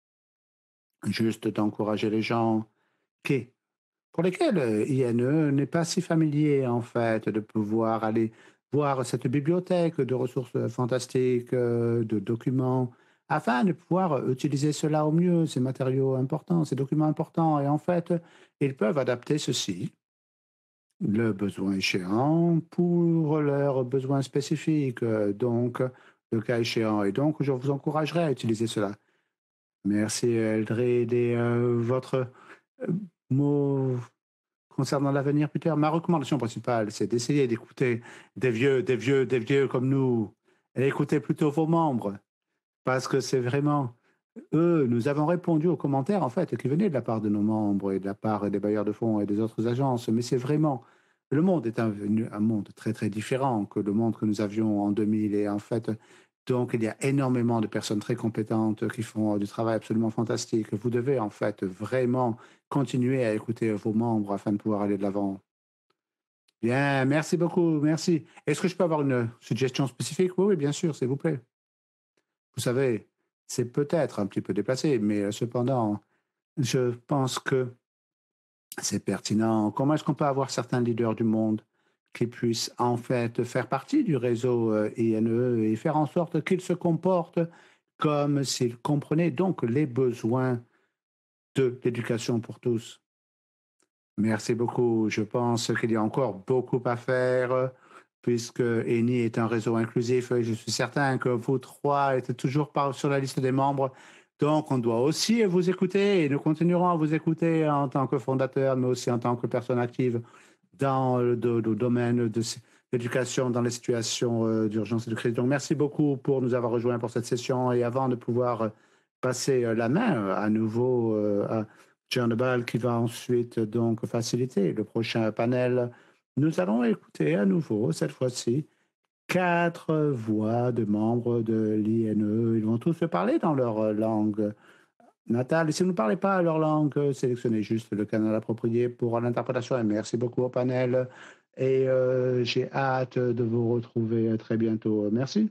Juste d'encourager les gens qui pour lesquels, heu, I N E n'est pas si familier, en fait, de pouvoir aller voir cette bibliothèque de ressources, heu, fantastiques, heu, de documents, afin de pouvoir, heu, utiliser cela au mieux, ces matériaux importants, ces documents importants et en fait, ils peuvent adapter ceci, le besoin échéant, pour leurs besoins spécifiques, heu, donc le cas échéant et donc je vous encouragerais à utiliser cela. Merci, Eldred et heu, votre, heu, mot concernant l'avenir, Peter, ma recommandation principale, c'est d'essayer d'écouter des vieux, des vieux, des vieux comme nous, et écouter plutôt vos membres, parce que c'est vraiment eux, nous avons répondu aux commentaires, en fait, qui venaient de la part de nos membres et de la part des bailleurs de fonds et des autres agences, mais c'est vraiment le monde est un, un monde très, très différent que le monde que nous avions en deux mille et en fait, donc il y a énormément de personnes très compétentes qui font du travail absolument fantastique. Vous devez, en fait, vraiment continuer à écouter vos membres afin de pouvoir aller de l'avant. Bien, merci beaucoup, merci. Est-ce que je peux avoir une suggestion spécifique? Oui, oui, bien sûr, s'il vous plaît. Vous savez, c'est peut-être un petit peu déplacé, mais euh, cependant, je pense que c'est pertinent. Comment est-ce qu'on peut avoir certains leaders du monde qui puissent en fait faire partie du réseau euh, I N E et faire en sorte qu'ils se comportent comme s'ils comprenaient donc les besoins de l'éducation pour tous? Merci beaucoup. Je pense qu'il y a encore beaucoup à faire euh, puisque E N I est un réseau inclusif. Et je suis certain que vous trois êtes toujours pas sur la liste des membres. Donc, on doit aussi vous écouter et nous continuerons à vous écouter en tant que fondateur, mais aussi en tant que personne active dans le, do- le domaine de s- l'éducation dans les situations euh, d'urgence et de crise. Donc, merci beaucoup pour nous avoir rejoints pour cette session. Et avant de pouvoir euh, passer euh, la main euh, à nouveau euh, à John Ball qui va ensuite donc faciliter le prochain panel, nous allons écouter à nouveau, cette fois-ci, quatre voix de membres de l'I N E. Ils vont tous se parler dans leur euh, langue natale. Et si vous ne parlez pas leur langue, euh, sélectionnez juste le canal approprié pour l'interprétation. Et merci beaucoup au panel. Et euh, j'ai hâte de vous retrouver très bientôt. Merci.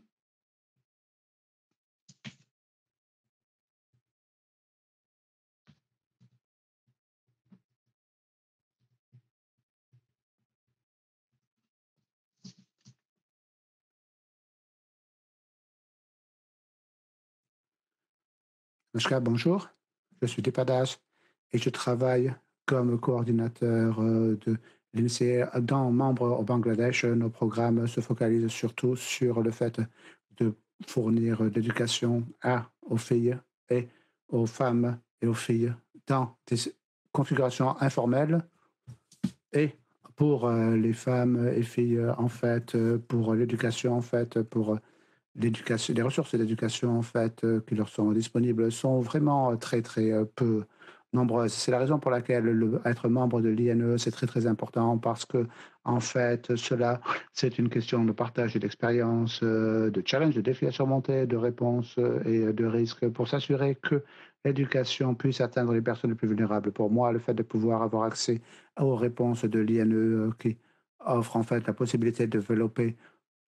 Nashka, bonjour. Je suis Depadash et je travaille comme coordinateur euh, de l'I N S E E dans membre au Bangladesh. Nos programmes se focalisent surtout sur le fait de fournir de l'éducation à, aux filles et aux femmes et aux filles dans des configurations informelles et pour euh, les femmes et filles, euh, en fait, euh, pour l'éducation, en fait, pour l'éducation, les ressources d'éducation en fait euh, qui leur sont disponibles sont vraiment euh, très très euh, peu nombreuses. C'est la raison pour laquelle le, être membre de l'I N E c'est très très important parce que en fait cela c'est une question de partage d'expérience, euh, de challenge, de défis à surmonter, de réponses euh, et de risques pour s'assurer que l'éducation puisse atteindre les personnes les plus vulnérables. Pour moi, le fait de pouvoir avoir accès aux réponses de l'I N E euh, qui offre en fait la possibilité de développer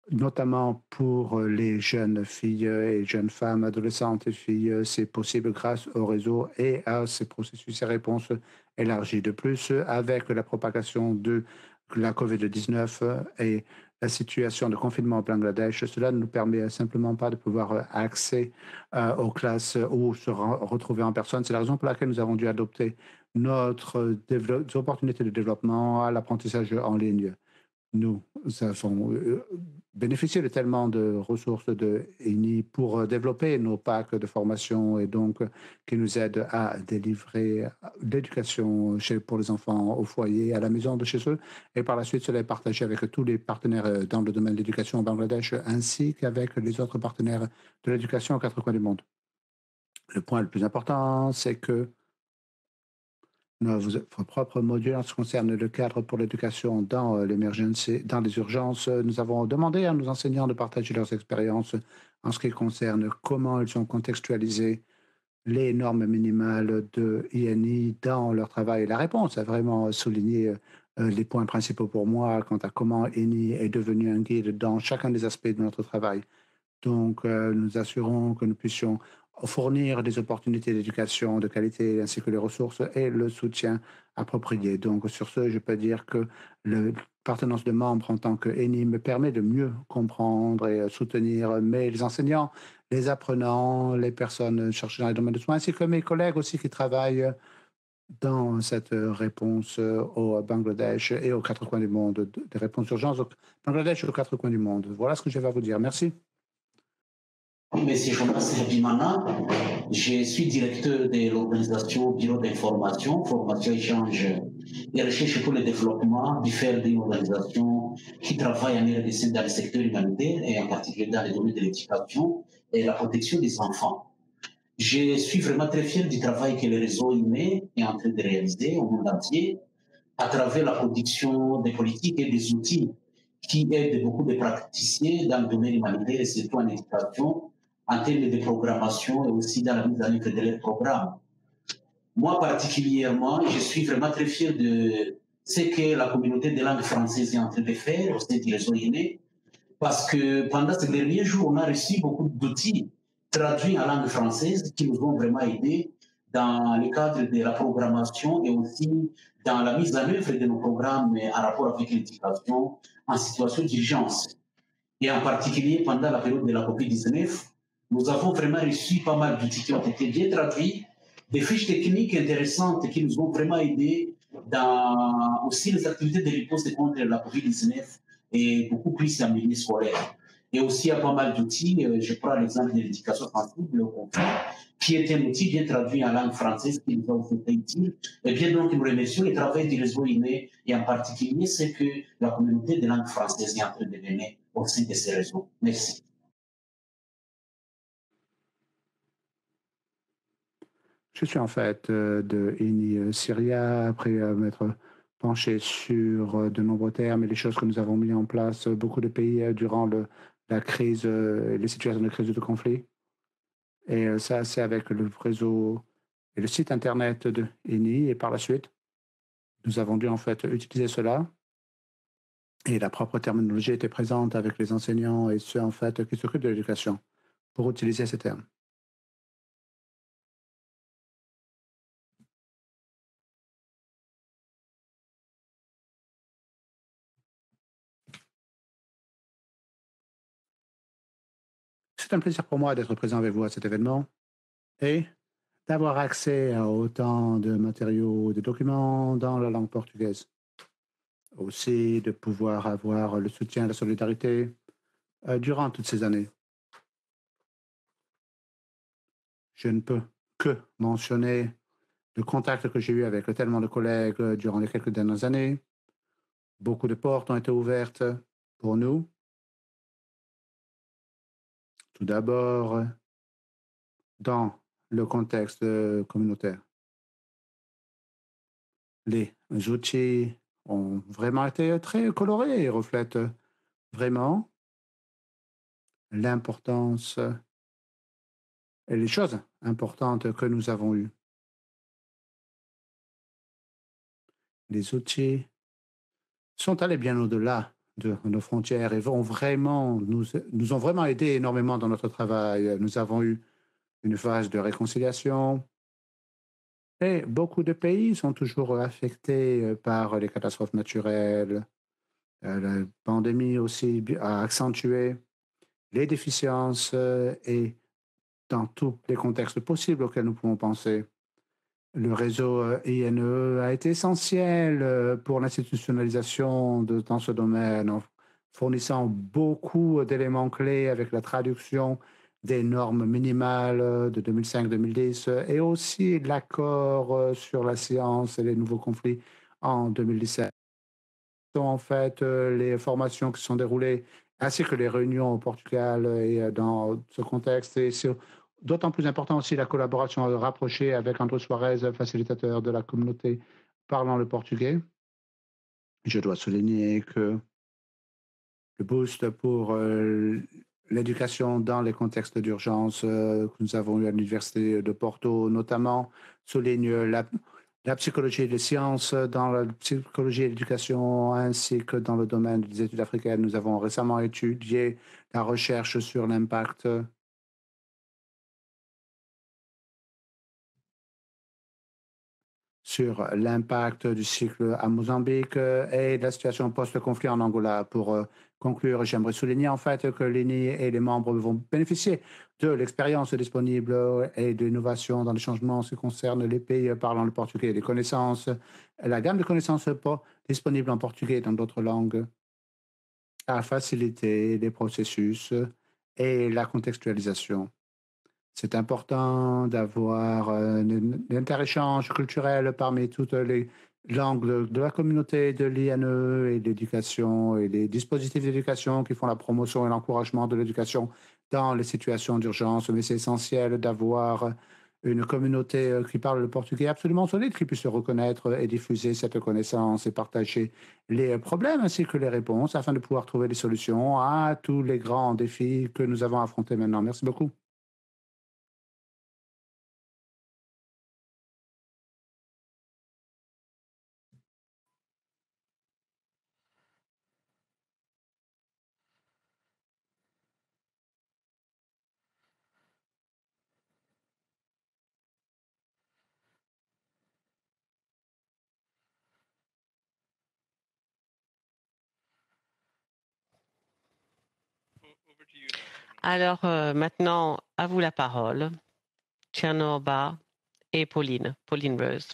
notamment pour les jeunes filles et jeunes femmes, adolescentes et filles. C'est possible grâce au réseau et à ces processus et réponses élargis. De plus, avec la propagation de la covid dix-neuf et la situation de confinement au Bangladesh, cela ne nous permet simplement pas de pouvoir accéder euh, aux classes ou se re- retrouver en personne. C'est la raison pour laquelle nous avons dû adopter notre dévelop- opportunité de développement à l'apprentissage en ligne. Nous avons euh, bénéficié de tellement de ressources de E N I pour euh, développer nos packs de formation et donc euh, qui nous aident à délivrer euh, l'éducation chez, pour les enfants au foyer, à la maison de chez eux. Et par la suite, cela est partagé avec tous les partenaires euh, dans le domaine de l'éducation au Bangladesh ainsi qu'avec les autres partenaires de l'éducation aux quatre coins du monde. Le point le plus important, c'est que notre propre module en ce qui concerne le cadre pour l'éducation dans euh, l'emergency, dans les urgences. Euh, Nous avons demandé à nos enseignants de partager leurs expériences en ce qui concerne comment ils ont contextualisé les normes minimales de I N I dans leur travail. La réponse a vraiment souligné euh, les points principaux pour moi quant à comment I N I est devenu un guide dans chacun des aspects de notre travail. Donc, euh, nous assurons que nous puissions fournir des opportunités d'éducation de qualité ainsi que les ressources et le soutien approprié. Donc, sur ce, je peux dire que l'appartenance de membres en tant que E N I me permet de mieux comprendre et soutenir mes les enseignants, les apprenants, les personnes cherchant dans les domaines de soins, ainsi que mes collègues aussi qui travaillent dans cette réponse au Bangladesh et aux quatre coins du monde, des réponses d'urgence au Bangladesh et aux quatre coins du monde. Voilà ce que je vais vous dire. Merci. Monsieur Jonas Bimana, je suis directeur de l'organisation Bureau d'information, formation, échange et recherche pour le développement du F E R d'une organisation qui travaille en R D C dans le secteur humanitaire et en particulier dans le domaine de l'éducation et la protection des enfants. Je suis vraiment très fier du travail que le réseau I N E est en train de réaliser au monde entier à travers la production des politiques et des outils qui aident beaucoup de praticiens dans le domaine humanitaire et surtout en éducation, en termes de programmation et aussi dans la mise en œuvre de leurs programmes. Moi, particulièrement, je suis vraiment très fier de ce que la communauté de langue française est en train de faire au sein du réseau I N E, parce que pendant ces derniers jours, on a reçu beaucoup d'outils traduits en langue française qui nous ont vraiment aidés dans le cadre de la programmation et aussi dans la mise en œuvre de nos programmes en rapport avec l'éducation en situation d'urgence. Et en particulier, pendant la période de la covid dix-neuf, nous avons vraiment reçu pas mal d'outils qui ont été bien traduits, des fiches techniques intéressantes qui nous ont vraiment aidés dans aussi les activités de riposte contre la covid dix-neuf et beaucoup plus en milieu scolaire. Et aussi, il y a pas mal d'outils. Je prends l'exemple de l'éducation sensible au conflit, qui est un outil bien traduit en langue française qui nous a été utile. Et bien donc, nous remercions le travail du réseau I N E et en particulier ce que la communauté de langue française est en train de mener au sein de ces réseaux. Merci. Je suis en fait euh, de I N I Syria, après euh, m'être penché sur euh, de nombreux termes et les choses que nous avons mis en place, euh, beaucoup de pays euh, durant le, la crise euh, et les situations de crise ou de conflit. Et euh, ça, c'est avec le réseau et le site internet de I N I. Et par la suite, nous avons dû en fait utiliser cela. Et la propre terminologie était présente avec les enseignants et ceux en fait qui s'occupent de l'éducation pour utiliser ces termes. C'est un plaisir pour moi d'être présent avec vous à cet événement et d'avoir accès à autant de matériaux, de documents dans la langue portugaise. Aussi de pouvoir avoir le soutien et la solidarité euh, durant toutes ces années. Je ne peux que mentionner le contact que j'ai eu avec tellement de collègues euh, durant les quelques dernières années. Beaucoup de portes ont été ouvertes pour nous. Tout d'abord, dans le contexte euh, communautaire. Les outils ont vraiment été très colorés et reflètent vraiment l'importance et les choses importantes que nous avons eues. Les outils sont allés bien au-delà de nos frontières et vont vraiment, nous, nous ont vraiment aidé énormément dans notre travail. Nous avons eu une phase de réconciliation et beaucoup de pays sont toujours affectés euh, par les catastrophes naturelles. Euh, La pandémie aussi bi- a accentué les déficiences euh, et dans tous les contextes possibles auxquels nous pouvons penser. Le réseau euh, I N E a été essentiel euh, pour l'institutionnalisation de- dans ce domaine, en fournissant beaucoup d'éléments clés avec la traduction des normes minimales euh, de deux mille cinq-deux mille dix euh, et aussi l'accord euh, sur la science et les nouveaux conflits en deux mille dix-sept. En fait, euh, les formations qui se sont déroulées ainsi que les réunions au Portugal euh, et euh, dans ce contexte. Et c'est d'autant plus important aussi la collaboration rapprochée avec André Suarez, facilitateur de la communauté parlant le portugais. Je dois souligner que le boost pour euh, l'éducation dans les contextes d'urgence euh, que nous avons eu à l'Université de Porto, notamment, souligne la, la psychologie et les sciences dans la psychologie et l'éducation, ainsi que dans le domaine des études africaines. Nous avons récemment étudié la recherche sur l'impact sur l'impact du cycle à Mozambique euh, et de la situation post-conflit en Angola. Pour euh, conclure, j'aimerais souligner en fait que l'I N I et les membres vont bénéficier de l'expérience disponible et de l'innovation dans les changements en ce qui concerne les pays parlant le portugais, les connaissances, la gamme de connaissances pas disponibles en portugais et dans d'autres langues a facilité les processus et la contextualisation. C'est important d'avoir euh, un interéchange culturel parmi toutes les langues de, de la communauté de l'I N E et de l'éducation et les dispositifs d'éducation qui font la promotion et l'encouragement de l'éducation dans les situations d'urgence. Mais c'est essentiel d'avoir une communauté euh, qui parle le portugais absolument solide, qui puisse se reconnaître et diffuser cette connaissance et partager les problèmes ainsi que les réponses afin de pouvoir trouver des solutions à tous les grands défis que nous avons affrontés maintenant. Merci beaucoup. Alors euh, maintenant, à vous la parole. Tchernorba et Pauline, Pauline Rose.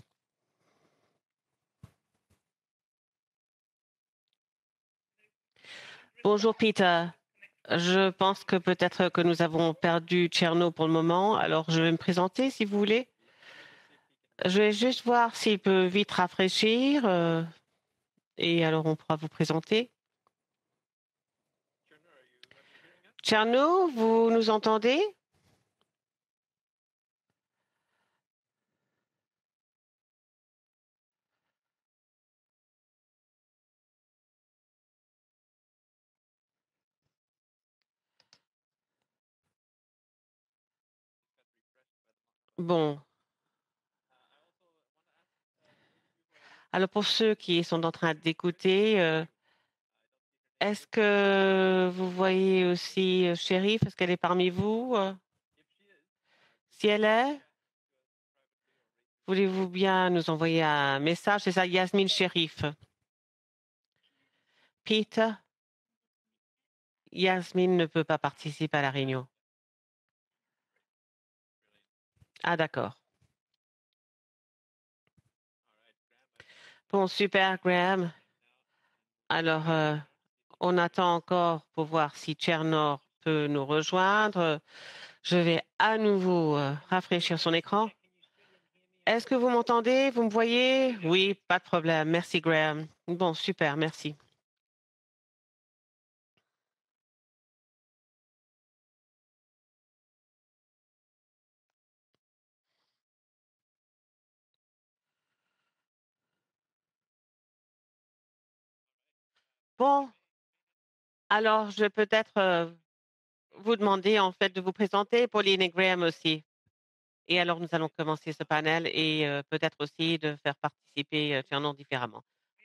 Bonjour Peter. Je pense que peut-être que nous avons perdu Tcherno pour le moment, alors je vais me présenter si vous voulez. Je vais juste voir s'il peut vite rafraîchir euh, et alors on pourra vous présenter. Tcherno, vous nous entendez? Bon. Alors pour ceux qui sont en train d'écouter, euh, est-ce que vous voyez aussi euh, Chérif? Est-ce qu'elle est parmi vous? euh? Si elle est, voulez-vous bien nous envoyer un message? C'est ça, Yasmine Chérif. Peter, Yasmine ne peut pas participer à la réunion. Ah, d'accord. Bon, super, Graham. Alors, euh, on attend encore pour voir si Tchernor peut nous rejoindre. Je vais à nouveau euh, rafraîchir son écran. Est-ce que vous m'entendez? Vous me voyez? Oui, pas de problème. Merci, Graham. Bon, super, merci. Bon, alors je vais peut-être euh, vous demander en fait de vous présenter, Pauline et Graham aussi. Et alors nous allons commencer ce panel et euh, peut-être aussi de faire participer euh, Tcherno différemment.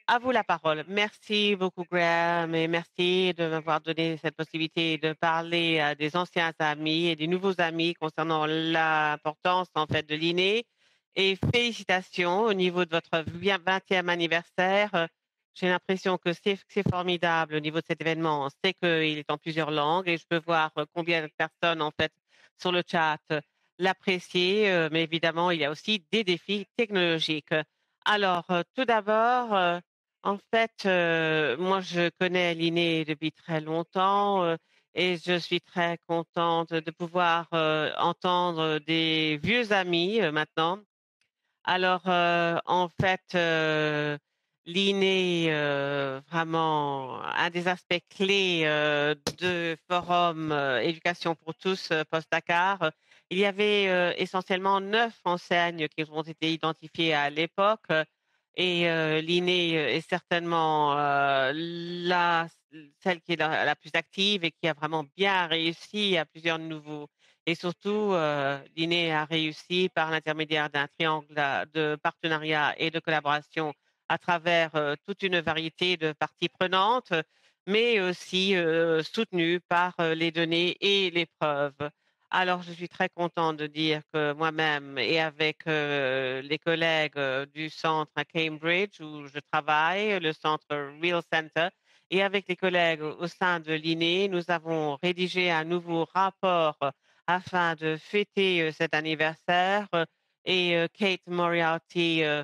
à vous la parole. Merci beaucoup, Graham, et merci de m'avoir donné cette possibilité de parler à des anciens amis et des nouveaux amis concernant l'importance, en fait, de l'I N E. Et félicitations au niveau de votre vingtième anniversaire. Euh, J'ai l'impression que c'est c'est formidable au niveau de cet événement. On sait qu'il est en plusieurs langues et je peux voir euh, combien de personnes, en fait, sur le chat euh, l'apprécier. Euh, Mais évidemment, il y a aussi des défis technologiques. Alors, heu, tout d'abord, heu, en fait, heu, moi je connais l'I N E depuis très longtemps, heu et je suis très contente de pouvoir, heu, entendre des vieux amis, heu, maintenant. Alors, heu, en fait, heu, l'I N E, heu, vraiment un des aspects clés, heu, de Forum, heu, Éducation pour tous, heu, post-Dakar, heu, il y avait, heu, essentiellement neuf enseignes qui ont été identifiées à l'époque, heu et heu, l'I N E est certainement, heu, la celle qui est la la plus active et qui a vraiment bien réussi à plusieurs nouveaux et surtout, heu, l'I N E a réussi par l'intermédiaire d'un triangle a de partenariat et de collaboration à travers, heu, toute une variété de parties prenantes, mais aussi, heu, soutenue par, heu, les données et les preuves. Alors je suis très contente de dire que moi-même et avec, heu, les collègues, heu, du centre à Cambridge où je travaille, le centre Real Center et avec les collègues au au sein de l'I N E, nous avons rédigé un nouveau rapport afin de fêter, heu, cet anniversaire, heu et heu, Kate Moriarty, heu,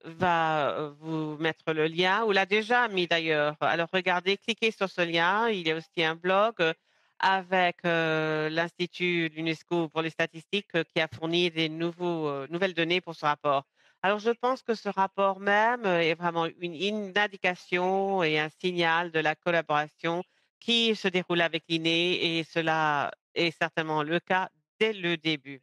va, heu, vous mettre le lien ou l'a déjà mis d'ailleurs. Alors regardez, cliquez sur ce lien. Il y a aussi un blog, heu, avec, heu, l'Institut de l'UNESCO pour les statistiques, heu, qui a fourni des nouveaux, heu, nouvelles données pour ce rapport. Alors je pense que ce rapport même, heu, est vraiment une une indication et un signal de la collaboration qui se déroule avec l'I N E et cela est certainement le cas dès le début.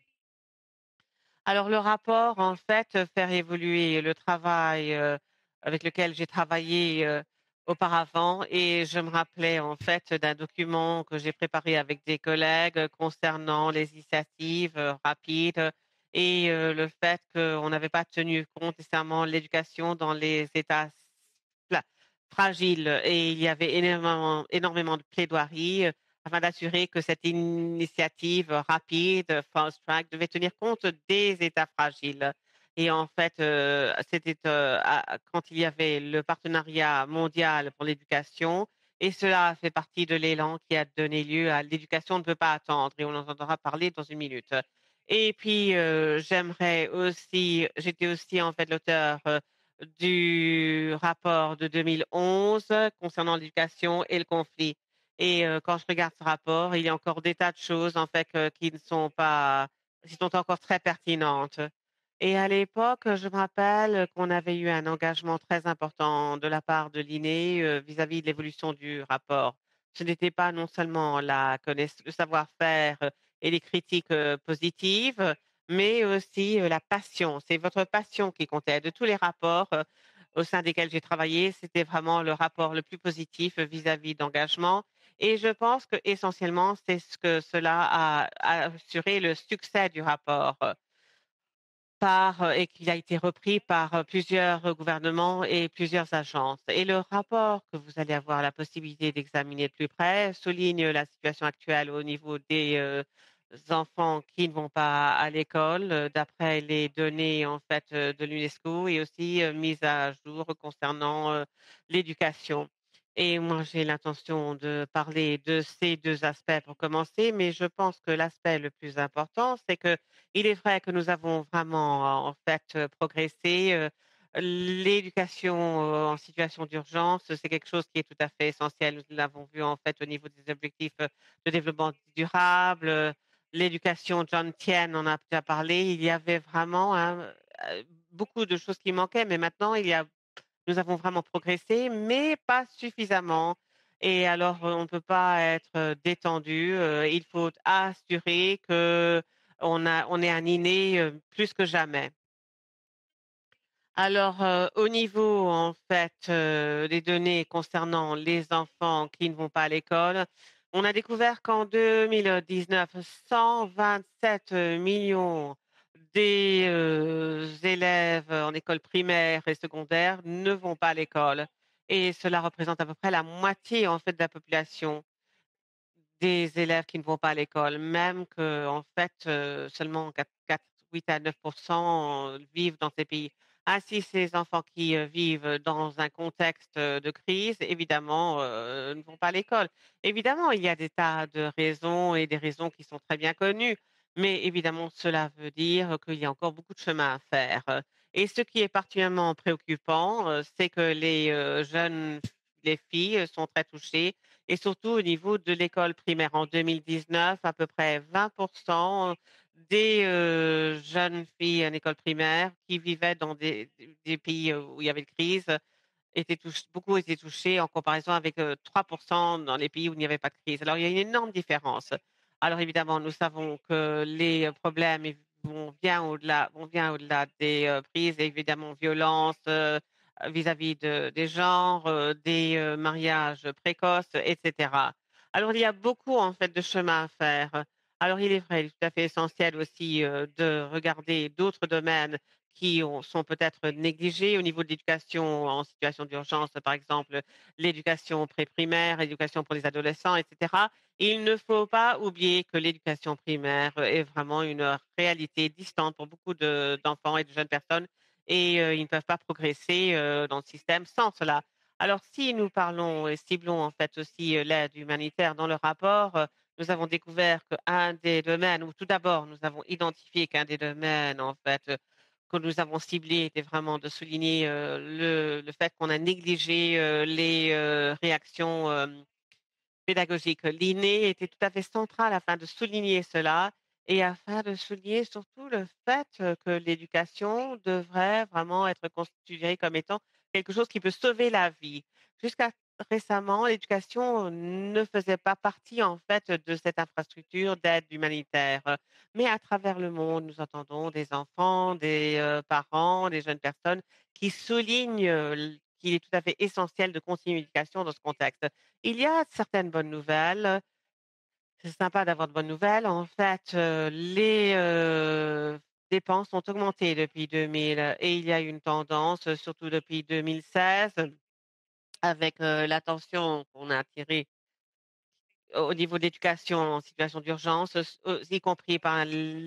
Alors le rapport, en fait, heu, faire évoluer le travail, heu, avec lequel j'ai travaillé, heu, auparavant et je me rappelais, en fait, d'un document que j'ai préparé avec des collègues, heu, concernant les initiatives, heu, rapides et heu, le fait qu'on n'avait pas tenu compte nécessairement de l'éducation dans les États s pla fragiles et il y avait énormément énormément de plaidoiries, heu, afin d'assurer que cette initiative rapide, fast track, devait tenir compte des États fragiles. Et en fait, heu, c'était, heu, à quand il y avait le partenariat mondial pour l'éducation et cela fait partie de l'élan qui a donné lieu à «L'éducation ne peut pas attendre» et on en entendra parler dans une minute. Et puis, heu, j'aimerais aussi j'étais aussi en fait l'auteur, heu, du rapport de deux mille onze concernant l'éducation et le conflit. Et heu, quand je regarde ce rapport, il y a encore des tas de choses en fait que qui ne sont pas qui sont encore très pertinentes. Et à l'époque, je me rappelle qu'on avait eu un engagement très important de la part de l'I N E, heu, vis-à-vis de l'évolution du rapport. Ce n'était pas non seulement la connaiss le savoir-faire, heu, et les critiques, heu, positives, mais aussi, heu, la passion. C'est votre passion qui comptait. De tous les rapports, heu, au sein desquels j'ai travaillé, c'était vraiment le rapport le plus positif, heu, vis-à-vis d'engagement et je pense qu'essentiellement, c'est ce que cela a a assuré le succès du rapport, heu, par, heu et qu'il a été repris par, heu, plusieurs, heu, gouvernements et plusieurs agences et le rapport que vous allez avoir la possibilité d'examiner de plus près souligne la situation actuelle au niveau des, heu, enfants qui ne vont pas à l'école, heu, d'après les données, en fait, heu, de l'UNESCO et aussi, heu, mises à jour concernant, heu, l'éducation. Et moi, j'ai l'intention de parler de ces deux aspects pour commencer, mais je pense que l'aspect le plus important, c'est qu'il est vrai que nous avons vraiment, en fait, heu, progressé, heu, l'éducation, heu, en situation d'urgence, c'est quelque chose qui est tout à fait essentiel. Nous l'avons vu, en fait, au niveau des objectifs, heu, de développement durable, heu, l'éducation, John Tien en a déjà parlé. Il y avait vraiment, hein, heu, beaucoup de choses qui manquaient, mais maintenant il y a nous avons vraiment progressé, mais pas suffisamment et alors, heu, on ne peut pas être, heu, détendu, heu, il faut assurer qu'on a on est aligné, heu, plus que jamais. Alors, heu, au niveau, en fait, heu, des données concernant les enfants qui ne vont pas à l'école, on a découvert qu'en deux mille dix-neuf, cent vingt-sept millions des, heu, élèves en école primaire et secondaire ne vont pas à l'école et cela représente à peu près la moitié, en fait, de la population des élèves qui ne vont pas à l'école. Même qu'en fait, heu, seulement quatre quatre huit à neuf vivent dans ces pays. Ainsi, ces enfants qui, heu, vivent dans un contexte, heu, de crise, évidemment, heu, ne vont pas à l'école. Évidemment, il y a des tas de raisons et des raisons qui sont très bien connues, mais évidemment, cela veut dire qu'il y a encore beaucoup de chemin à faire, heu et ce qui est particulièrement préoccupant, heu, c'est que les, heu, jeunes les filles sont très touchées et surtout au niveau de l'école primaire. En deux mille dix-neuf, à peu près vingt des, heu, jeunes filles en école primaire qui vivaient dans des des pays, heu, où il y avait une crise étaient touch beaucoup étaient touchés en comparaison avec, heu, trois dans les pays où il n'y avait pas de crise. Alors il y a une énorme différence. Alors évidemment, nous savons que les, heu, problèmes év vont bien au-delà vont bien au-delà des, heu, prises, évidemment violences, heu, vis-à-vis de des genres, heu, des, heu, mariages précoces et cetera. Alors il y a beaucoup en fait de chemin à faire. Alors il est vrai, il est tout à fait essentiel aussi, heu, de regarder d'autres domaines qui ont sont peut-être négligés au niveau de l'éducation en situation d'urgence, par exemple, l'éducation pré-primaire, l'éducation pour les adolescents et cetera. Il ne faut pas oublier que l'éducation primaire est vraiment une réalité distante pour beaucoup de d'enfants et de jeunes personnes et heu, ils ne peuvent pas progresser, heu, dans le système sans cela. Alors si nous parlons et ciblons en fait aussi, heu, l'aide humanitaire dans le rapport, heu, nous avons découvert qu'un des domaines où tout d'abord nous avons identifié qu'un des domaines en fait, que nous avons ciblé était vraiment de souligner, heu, le le fait qu'on a négligé, heu, les, heu, réactions, hem, pédagogiques. L'inné était tout à fait central afin de souligner cela et afin de souligner surtout le fait, heu, que l'éducation devrait vraiment être considérée comme étant quelque chose qui peut sauver la vie. Jusqu'à récemment, l'éducation ne faisait pas partie, en fait, de cette infrastructure d'aide humanitaire. Mais à travers le monde, nous entendons des enfants, des, heu, parents, des jeunes personnes qui soulignent, heu, l qu'il est tout à fait essentiel de continuer l'éducation dans ce contexte. Il y a certaines bonnes nouvelles. C'est sympa d'avoir de bonnes nouvelles. En fait, heu, les, heu, dépenses ont augmenté depuis deux mille et il y a une tendance, heu, surtout depuis deux mille seize avec, heu, l'attention qu'on a attirée au niveau de l'éducation en situation d'urgence, s heu, y compris par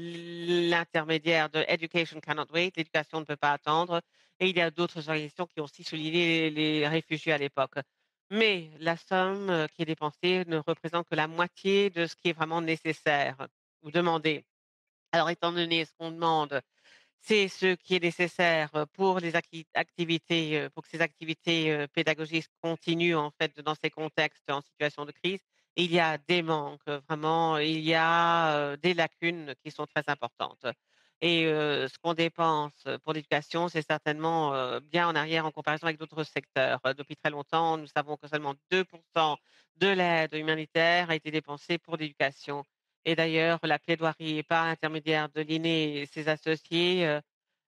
l l'intermédiaire de Education Cannot Wait, l'éducation ne peut pas attendre et il y a d'autres organisations qui ont aussi souligné les les réfugiés à l'époque. Mais la somme, heu, qui est dépensée ne représente que la moitié de ce qui est vraiment nécessaire ou demandé. Alors étant donné ce qu'on demande, c'est ce qui est nécessaire, heu, pour les acqui activités, heu, pour que ces activités, heu, pédagogiques continuent en fait dans ces contextes en situation de crise. Il y a des manques, heu, vraiment, il y a, heu, des lacunes qui sont très importantes et heu, ce qu'on dépense pour l'éducation, c'est certainement, heu, bien en arrière en comparaison avec d'autres secteurs. Heu, depuis très longtemps, nous savons que seulement deux de l'aide humanitaire a été dépensée pour l'éducation et d'ailleurs la plaidoirie par l'intermédiaire de l'inné et ses associés, heu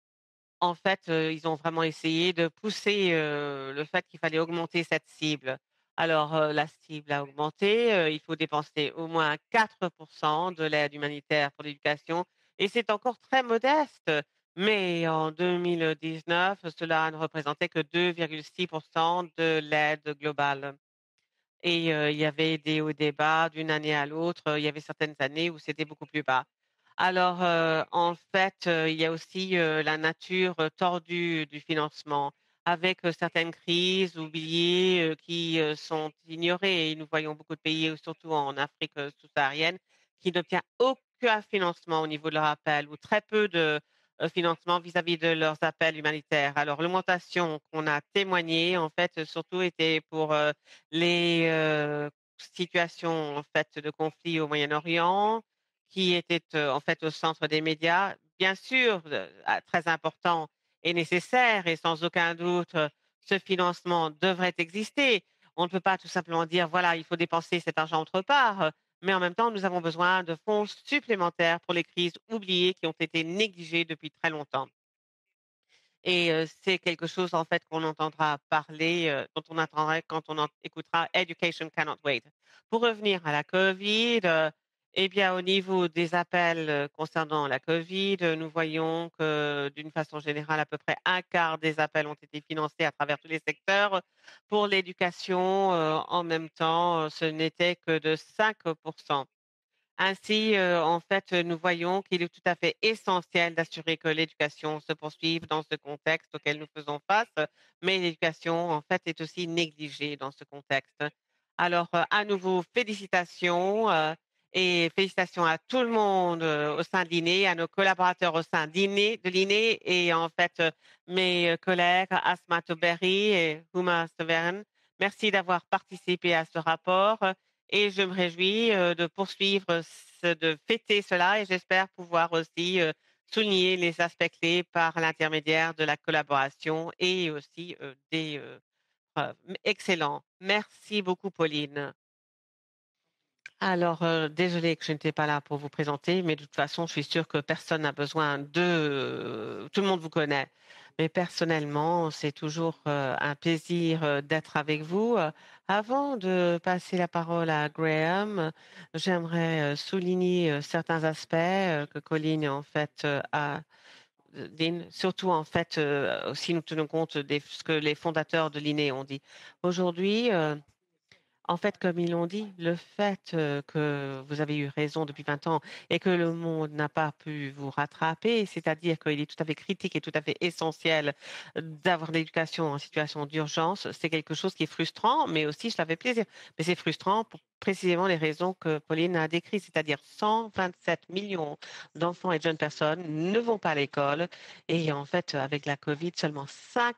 en fait, heu, ils ont vraiment essayé de pousser, heu, le fait qu'il fallait augmenter cette cible. Alors, heu, la cible a augmenté, heu, il faut dépenser au moins quatre de l'aide humanitaire pour l'éducation et c'est encore très modeste. Mais en deux mille dix-neuf, cela ne représentait que deux virgule six de l'aide globale. Et heu, il y avait des hauts et des bas d'une année à l'autre, il y avait certaines années où c'était beaucoup plus bas. Alors, heu, en fait, heu, il y a aussi, heu, la nature, heu, tordue du financement avec, heu, certaines crises oubliées, heu, qui, heu, sont ignorées et nous voyons beaucoup de pays, heu, surtout en Afrique, heu, sous-saharienne, qui n'obtient aucun financement au niveau de leur appel ou très peu de, heu, financement vis-à-vis de leurs appels humanitaires. Alors l'augmentation qu'on a témoignée, en fait, heu, surtout était pour, heu, les, heu, situations, en fait, de conflit au Moyen-Orient, qui était, heu, en fait, au centre des médias. Bien sûr, heu, ah, très important et nécessaire et sans aucun doute, heu, ce financement devrait exister. On ne peut pas tout simplement dire: «Voilà, il faut dépenser cet argent autre part», heu, mais en même temps, nous avons besoin de fonds supplémentaires pour les crises oubliées qui ont été négligées depuis très longtemps. Et heu, c'est quelque chose en fait qu'on entendra parler, heu, dont on entendra quand on en écoutera Education Cannot Wait. Pour revenir à la Covid, heu Eh bien, au niveau des appels euh, concernant la Covid, euh, nous voyons que d'une façon générale, à peu près un quart des appels ont été financés à travers tous les secteurs. Pour l'éducation, euh, en même temps, euh, ce n'était que de cinq pour cent. Ainsi, heu, en fait, heu, nous voyons qu'il est tout à fait essentiel d'assurer que l'éducation se poursuive dans ce contexte auquel nous faisons face, mais l'éducation, en fait, est aussi négligée dans ce contexte. Alors, heu, à nouveau, félicitations, heu et félicitations à tout le monde, heu, au sein de l'I N E, à nos collaborateurs au sein d'I N E de l'I N E et en fait, heu, mes, heu, collègues Asma Toberi et Huma Severn. Merci d'avoir participé à ce rapport et je me réjouis, heu, de poursuivre ce de fêter cela et j'espère pouvoir aussi, heu, souligner les aspects clés par l'intermédiaire de la collaboration et aussi, heu, des, heu, preuves. Excellent. Merci beaucoup Pauline. Alors, heu, désolée que je n'étais pas là pour vous présenter, mais de toute façon, je suis sûre que personne n'a besoin de tout le monde vous connaît. Mais personnellement, c'est toujours, heu, un plaisir, heu, d'être avec vous. Heu, avant de passer la parole à Graham, j'aimerais, heu, souligner, heu, certains aspects, heu, que Colline, en fait, heu, a heu, din surtout, en fait, heu, si nous tenons compte des ce que les fondateurs de l'I N E ont dit. Aujourd'hui, heu en fait, comme ils l'ont dit, le fait, heu, que vous avez eu raison depuis vingt ans et que le monde n'a pas pu vous rattraper, c'est-à-dire qu'il est tout à fait critique et tout à fait essentiel d'avoir l'éducation en situation d'urgence, c'est quelque chose qui est frustrant, mais aussi cela fait plaisir. Mais c'est frustrant pour précisément les raisons que Pauline a décrites, c'est-à-dire cent vingt-sept millions d'enfants et de jeunes personnes ne vont pas à l'école et en fait, avec la Covid, seulement cinq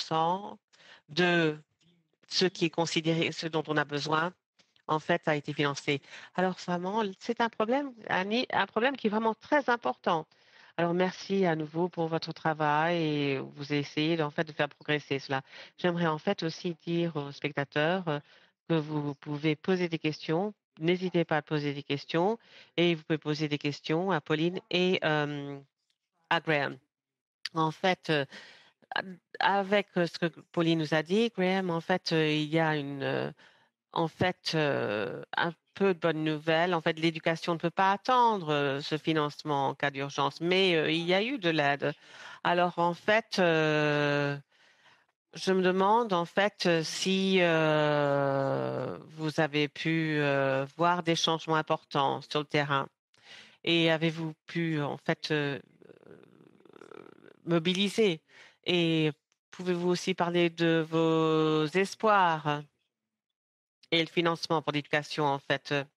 de ce qui est considéré, ce dont on a besoin, en fait, a été financé. Alors vraiment, c'est un problème, un, i- un problème qui est vraiment très important. Alors merci à nouveau pour votre travail et vous essayez en fait de faire progresser cela. J'aimerais en fait aussi dire aux spectateurs euh, que vous pouvez poser des questions. N'hésitez pas à poser des questions et vous pouvez poser des questions à Pauline et euh, à Graham. En fait, euh, avec euh, ce que Pauline nous a dit, Graham, en fait, euh, il y a une, euh, en fait, heu, un peu de bonnes nouvelles. En fait, l'éducation ne peut pas attendre, heu, ce financement en cas d'urgence, mais heu, il y a eu de l'aide. Alors en fait, heu, je me demande en fait, heu, si, heu, vous avez pu, heu, voir des changements importants sur le terrain et avez-vous pu en fait, heu, mobiliser? Et pouvez-vous aussi parler de vos espoirs et le financement pour l'éducation en fait, heu?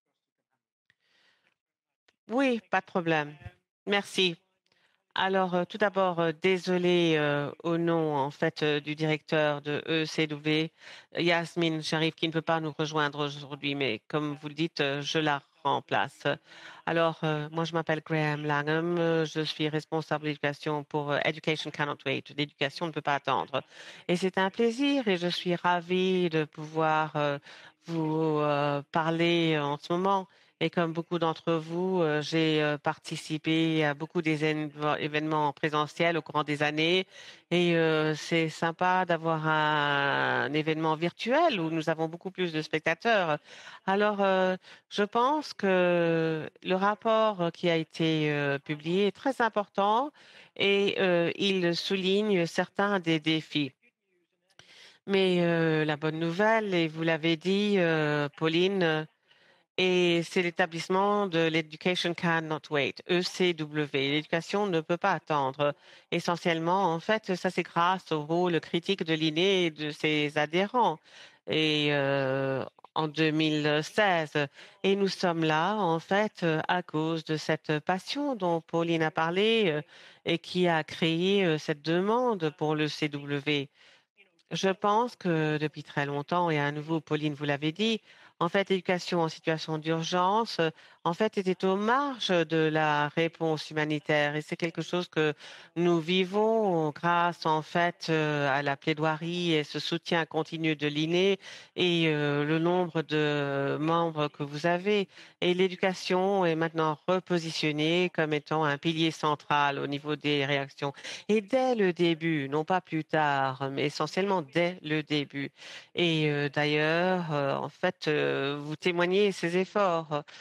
Oui, pas de problème. Merci. Alors, heu, tout d'abord, heu, désolée, heu, au nom, en fait, heu, du directeur de E C W, Yasmine Sharif, qui ne peut pas nous rejoindre aujourd'hui, mais comme vous le dites, heu, je la remplace. Alors, heu, moi, je m'appelle Graham Langham, heu, je suis responsable d'éducation pour, heu, Education Cannot Wait. L'éducation ne peut pas attendre et c'est un plaisir et je suis ravie de pouvoir, heu, vous, heu, parler en ce moment. Et comme beaucoup d'entre vous, heu, j'ai, heu, participé à beaucoup des énv événements présentiels au courant des années et heu, c'est sympa d'avoir un, un événement virtuel où nous avons beaucoup plus de spectateurs. Alors, heu, je pense que le rapport qui a été, heu, publié est très important et heu, il souligne certains des défis. Mais heu, la bonne nouvelle et vous l'avez dit, heu, Pauline, et c'est l'établissement de l'Education Cannot Wait, E C W. L'éducation ne peut pas attendre. Essentiellement, en fait, ça c'est grâce au rôle critique de l'I N E et de ses adhérents. Et euh, en deux mille seize, et nous sommes là, en fait, euh, à cause de cette passion dont Pauline a parlé euh, et qui a créé euh, cette demande pour le C W. Je pense que depuis très longtemps, et à nouveau, Pauline, vous l'avez dit, en fait, l'éducation en situation d'urgence, euh, en fait, était aux marges de la réponse humanitaire. Et c'est quelque chose que nous vivons grâce, en fait, euh, à la plaidoirie et ce soutien continu de l'I N E et euh, le nombre de membres que vous avez. Et l'éducation est maintenant repositionnée comme étant un pilier central au niveau des réactions. Et dès le début, non pas plus tard, mais essentiellement dès le début. Et euh, d'ailleurs, euh, en fait, euh, vous témoignez ces efforts, euh, vous démontrez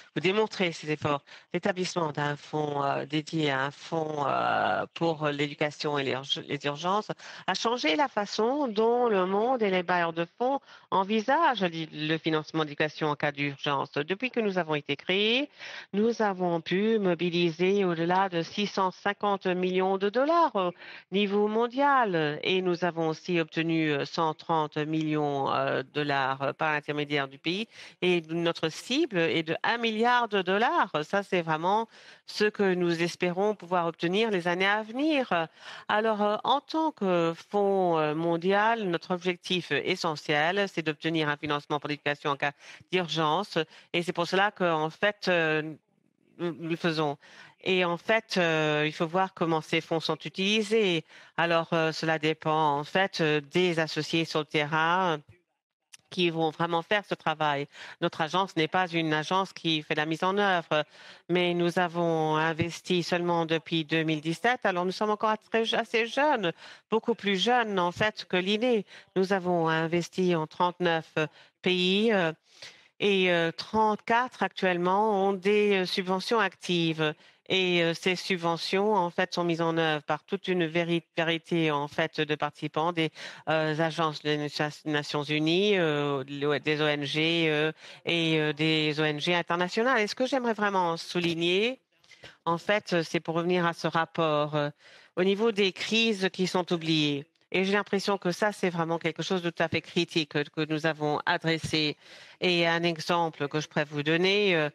concentrer ses efforts. L'établissement d'un fonds euh, dédié à un fonds euh, pour l'éducation et les, urg- les urgences a changé la façon dont le monde et les bailleurs de fonds envisagent li- le financement d'éducation en cas d'urgence. Depuis que nous avons été créés, nous avons pu mobiliser au-delà de six cent cinquante millions de dollars au niveau mondial et nous avons aussi obtenu euh, cent trente millions euh, de dollars euh, par l'intermédiaire du pays et notre cible est de un milliard de dollars. Ça, c'est vraiment ce que nous espérons pouvoir obtenir les années à venir. Alors, euh, en tant que Fonds euh, mondial, notre objectif essentiel, c'est d'obtenir un financement pour l'éducation en cas d'urgence. Et c'est pour cela qu'en fait, euh, nous nous le faisons. Et en fait, euh, il faut voir comment ces fonds sont utilisés. Alors, euh, cela dépend en fait euh, des associés sur le terrain qui vont vraiment faire ce travail. Notre agence n'est pas une agence qui fait la mise en œuvre, mais nous avons investi seulement depuis deux mille dix-sept. Alors nous sommes encore très- assez jeunes, beaucoup plus jeunes en fait que l'I N E. Nous avons investi en trente-neuf pays euh, et euh, trente-quatre actuellement ont des euh, subventions actives. Et euh, ces subventions, en fait, sont mises en œuvre par toute une véri- variété, en fait, de participants, des euh, agences des Nations Unies, euh, des O N G euh, et euh, des O N G internationales. Et ce que j'aimerais vraiment souligner, en fait, euh, c'est pour revenir à ce rapport euh, au niveau des crises qui sont oubliées. Et j'ai l'impression que ça, c'est vraiment quelque chose de tout à fait critique que, que nous avons adressé. Et un exemple que je pourrais vous donner, euh,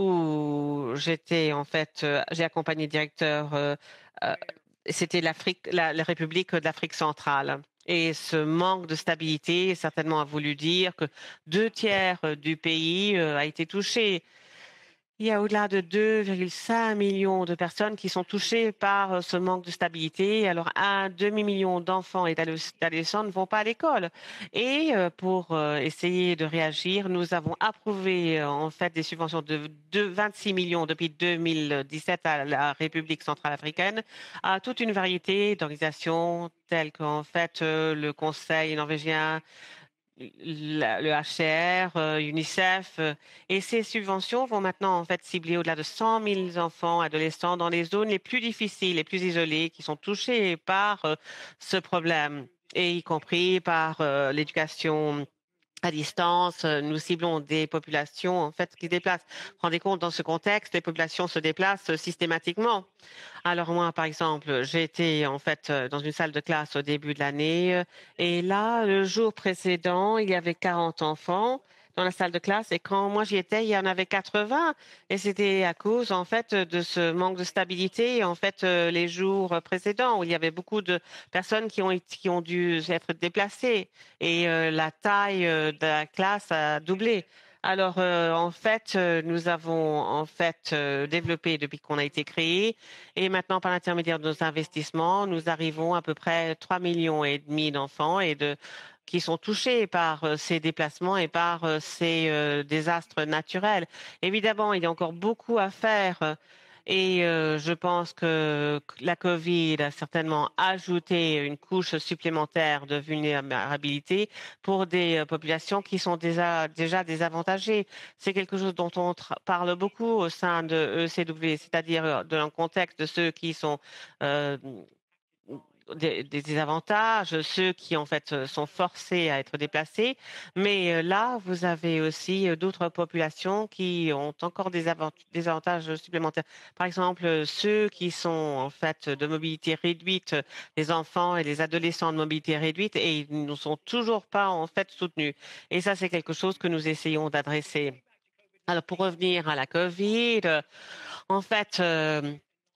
où j'étais en fait, euh, j'ai accompagné le directeur, euh, euh, c'était l'Afrique, la, la République de l'Afrique centrale. Et ce manque de stabilité certainement a voulu dire que deux tiers euh, du pays euh, a été touché. Il y a au-delà de deux virgule cinq millions de personnes qui sont touchées par euh, ce manque de stabilité. Alors, un demi-million d'enfants et d'ado- d'adolescents ne vont pas à l'école. Et euh, pour euh, essayer de réagir, nous avons approuvé euh, en fait des subventions de, de vingt-six millions depuis deux mille dix-sept à la République centrale africaine, à toute une variété d'organisations telles qu'en fait euh, le Conseil norvégien, la- le H C R, euh, UNICEF, euh, et ces subventions vont maintenant en fait cibler au-delà de cent mille enfants, adolescents dans les zones les plus difficiles, les plus isolées, qui sont touchées par euh, ce problème, et y compris par euh, l'éducation à distance. Euh, Nous ciblons des populations en fait qui se déplacent. Rendez compte, dans ce contexte, les populations se déplacent euh, systématiquement. Alors moi, par exemple, j'ai été en fait euh, dans une salle de classe au début de l'année euh, et là, le jour précédent, il y avait quarante enfants dans la salle de classe et quand moi j'y étais, il y en avait quatre-vingts et c'était à cause en fait de ce manque de stabilité en fait euh, les jours précédents où il y avait beaucoup de personnes qui ont été- qui ont dû être déplacées et euh, la taille euh, de la classe a doublé. Alors, euh, en fait, euh, nous avons en fait euh, développé depuis qu'on a été créé et maintenant, par l'intermédiaire de nos investissements, nous arrivons à peu près trois millions et demi d'enfants et de qui sont touchés par euh, ces déplacements et par euh, ces euh, désastres naturels. Évidemment, il y a encore beaucoup à faire. euh, Et euh, je pense que la COVID a certainement ajouté une couche supplémentaire de vulnérabilité pour des euh, populations qui sont déjà, déjà désavantagées. C'est quelque chose dont on tra- parle beaucoup au sein de E C W, c'est-à-dire euh, dans le contexte de ceux qui sont euh, des, des désavantages, ceux qui en fait euh, sont forcés à être déplacés. Mais euh, là, vous avez aussi euh, d'autres populations qui ont encore des, avant- des avantages supplémentaires. Par exemple, euh, ceux qui sont en fait de mobilité réduite, euh, les enfants et les adolescents de mobilité réduite, et ils ne sont toujours pas en fait soutenus. Et ça, c'est quelque chose que nous essayons d'adresser. Alors, pour revenir à la COVID, euh, en fait, euh,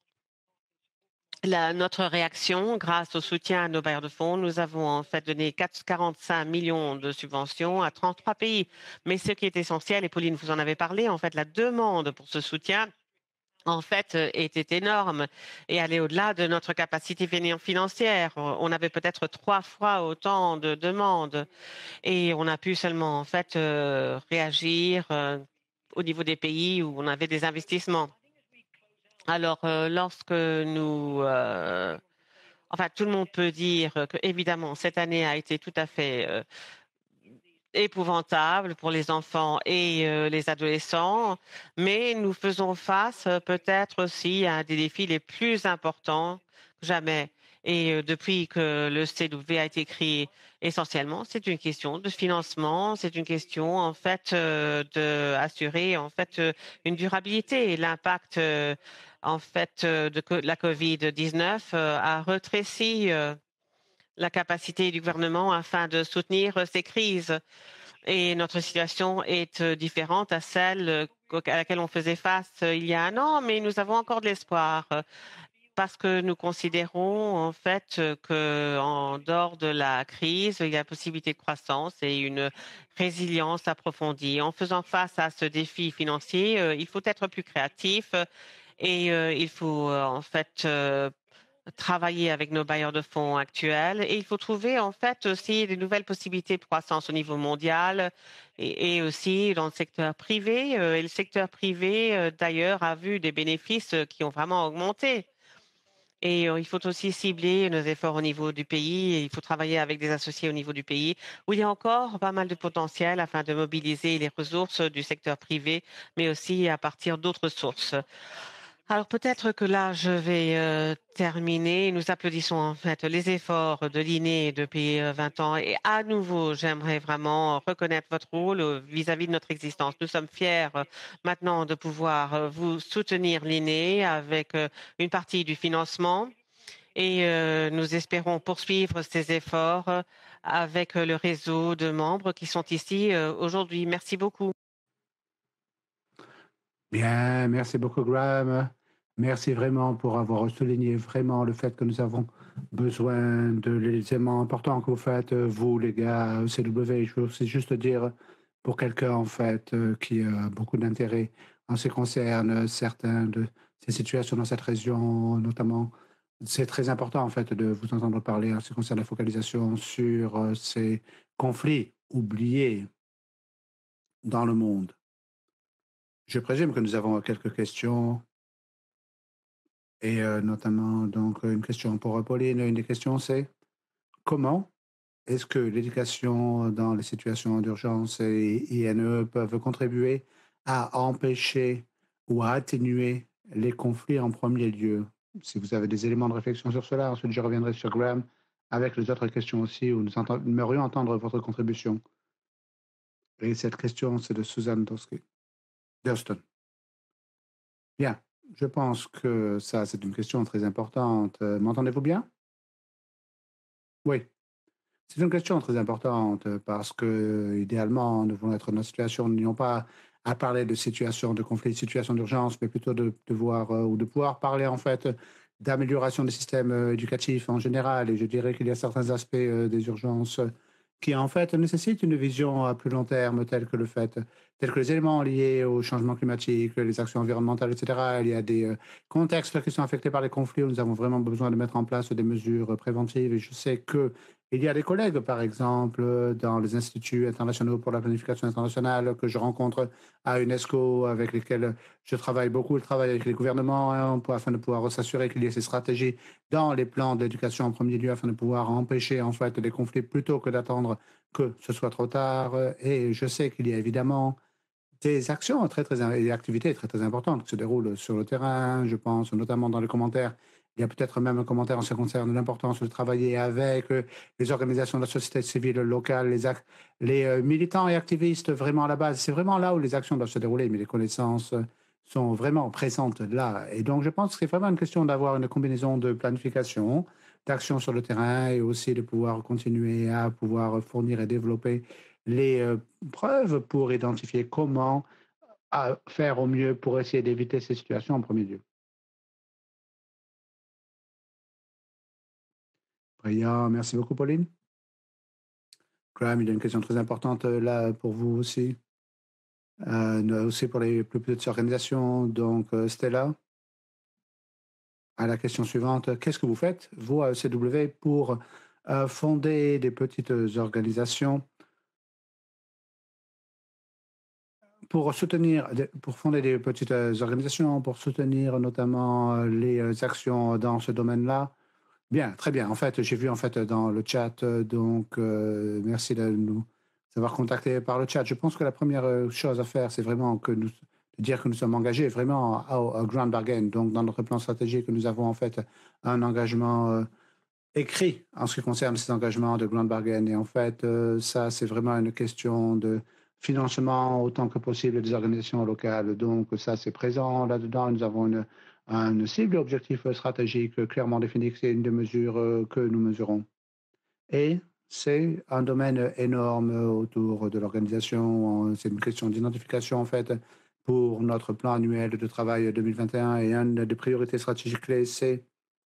la- notre réaction, grâce au soutien à nos bailleurs de fonds, nous avons en fait donné quatre- quarante-cinq millions de subventions à trente-trois pays. Mais ce qui est essentiel, et Pauline vous en avez parlé, en fait, la demande pour ce soutien en fait, euh, était énorme et allait au-delà de notre capacité finan- financière. On avait peut-être trois fois autant de demandes et on a pu seulement en fait euh, réagir euh, au niveau des pays où on avait des investissements. Alors, euh, lorsque nous euh, enfin, tout le monde peut dire que, évidemment, cette année a été tout à fait euh, épouvantable pour les enfants et euh, les adolescents, mais nous faisons face euh, peut-être aussi à un des défis les plus importants que jamais. Et euh, depuis que le C W a été créé, essentiellement, c'est une question de financement, c'est une question en fait euh, de assurer en fait euh, une durabilité. L'impact euh, en fait euh, de co- la COVID dix-neuf euh, a rétréci euh, la capacité du gouvernement afin de soutenir euh, ces crises. Et notre situation est euh, différente à celle euh, à laquelle on faisait face euh, il y a un an, mais nous avons encore de l'espoir euh, parce que nous considérons en fait euh, que en dehors de la crise, il y a possibilité de croissance et une résilience approfondie. En faisant face à ce défi financier, euh, il faut être plus créatif euh, et euh, il faut euh, en fait euh, travailler avec nos bailleurs de fonds actuels et il faut trouver en fait aussi des nouvelles possibilités de croissance au niveau mondial et, et aussi dans le secteur privé. Euh, Et le secteur privé, euh, d'ailleurs, a vu des bénéfices euh, qui ont vraiment augmenté. Et euh, il faut aussi cibler nos efforts au niveau du pays. Et il faut travailler avec des associés au niveau du pays où il y a encore pas mal de potentiel afin de mobiliser les ressources du secteur privé, mais aussi à partir d'autres sources. Alors peut-être que là, je vais euh, terminer. Nous applaudissons en fait les efforts de l'I N E depuis euh, vingt ans. Et à nouveau, j'aimerais vraiment reconnaître votre rôle euh, vis-à-vis de notre existence. Nous sommes fiers euh, maintenant de pouvoir euh, vous soutenir l'I N E avec euh, une partie du financement. Et euh, nous espérons poursuivre ces efforts euh, avec euh, le réseau de membres qui sont ici euh, aujourd'hui. Merci beaucoup. Bien, merci beaucoup, Graham. Merci vraiment pour avoir souligné vraiment le fait que nous avons besoin de l'élément important que vous faites, vous, les gars, C W. Je veux aussi juste dire pour quelqu'un, en fait, euh, qui a beaucoup d'intérêt en ce qui concerne certaines de ces situations dans cette région, notamment, c'est très important, en fait, de vous entendre parler en ce qui concerne la focalisation sur euh, ces conflits oubliés dans le monde. Je présume que nous avons quelques questions. Et euh, notamment, donc, une question pour Pauline. Une des questions, c'est comment est-ce que l'éducation dans les situations d'urgence et I N E peuvent contribuer à empêcher ou à atténuer les conflits en premier lieu? Si vous avez des éléments de réflexion sur cela, ensuite je reviendrai sur Graham avec les autres questions aussi, où nous aimerions entendre votre contribution. Et cette question, c'est de Suzanne Dorsky. Durston. Bien, je pense que ça, c'est une question très importante. Euh, M'entendez-vous bien? Oui. C'est une question très importante parce que, idéalement, nous devons être dans une situation, nous n'ayons pas à parler de situation de conflit, de situation d'urgence, mais plutôt de devoir euh, ou de pouvoir parler en fait d'amélioration des systèmes euh, éducatifs en général. Et je dirais qu'il y a certains aspects euh, des urgences qui en fait nécessitent une vision à plus long terme, telle que le fait, tels que les éléments liés au changement climatique, les actions environnementales, et cetera. Il y a des euh, contextes qui sont affectés par les conflits où nous avons vraiment besoin de mettre en place des mesures préventives. Et je sais que il y a des collègues, par exemple, dans les instituts internationaux pour la planification internationale que je rencontre à UNESCO, avec lesquels je travaille beaucoup. Je travaille avec les gouvernements hein, pour, afin de pouvoir s'assurer qu'il y ait ces stratégies dans les plans d'éducation en premier lieu, afin de pouvoir empêcher en fait les conflits plutôt que d'attendre que ce soit trop tard. Et je sais qu'il y a évidemment des actions très, très, et des activités très, très importantes qui se déroulent sur le terrain. Je pense notamment dans les commentaires. Il y a peut-être même un commentaire en ce qui concerne l'importance de travailler avec euh, les organisations de la société civile locale, les, les euh, militants et activistes vraiment à la base. C'est vraiment là où les actions doivent se dérouler, mais les connaissances sont vraiment présentes là. Et donc, je pense que c'est vraiment une question d'avoir une combinaison de planification, d'action sur le terrain et aussi de pouvoir continuer à pouvoir fournir et développer les euh, preuves pour identifier comment à faire au mieux pour essayer d'éviter ces situations en premier lieu. Brillant, merci beaucoup, Pauline. Graham, il y a une question très importante là pour vous aussi, euh, aussi pour les plus petites organisations. Donc, euh, Stella, à la question suivante, qu'est-ce que vous faites, vous, à E C W, pour euh, fonder des petites organisations, pour soutenir, pour fonder des petites organisations, pour soutenir notamment les actions dans ce domaine-là? Bien, très bien. En fait, j'ai vu en fait dans le chat, donc euh, merci de nous savoir contacter par le chat. Je pense que la première euh, chose à faire, c'est vraiment que nous, de dire que nous sommes engagés vraiment au, au Grand Bargain. Donc, dans notre plan stratégique, nous avons en fait un engagement euh, écrit en ce qui concerne ces engagements de Grand Bargain. Et en fait, euh, ça, c'est vraiment une question de financement autant que possible des organisations locales. Donc, ça, c'est présent là-dedans. Nous avons une, une cible objectif stratégique clairement définie, c'est une des mesures euh, que nous mesurons. Et c'est un domaine énorme autour de l'organisation. C'est une question d'identification, en fait, pour notre plan annuel de travail deux mille vingt et un. Et une des priorités stratégiques clés, c'est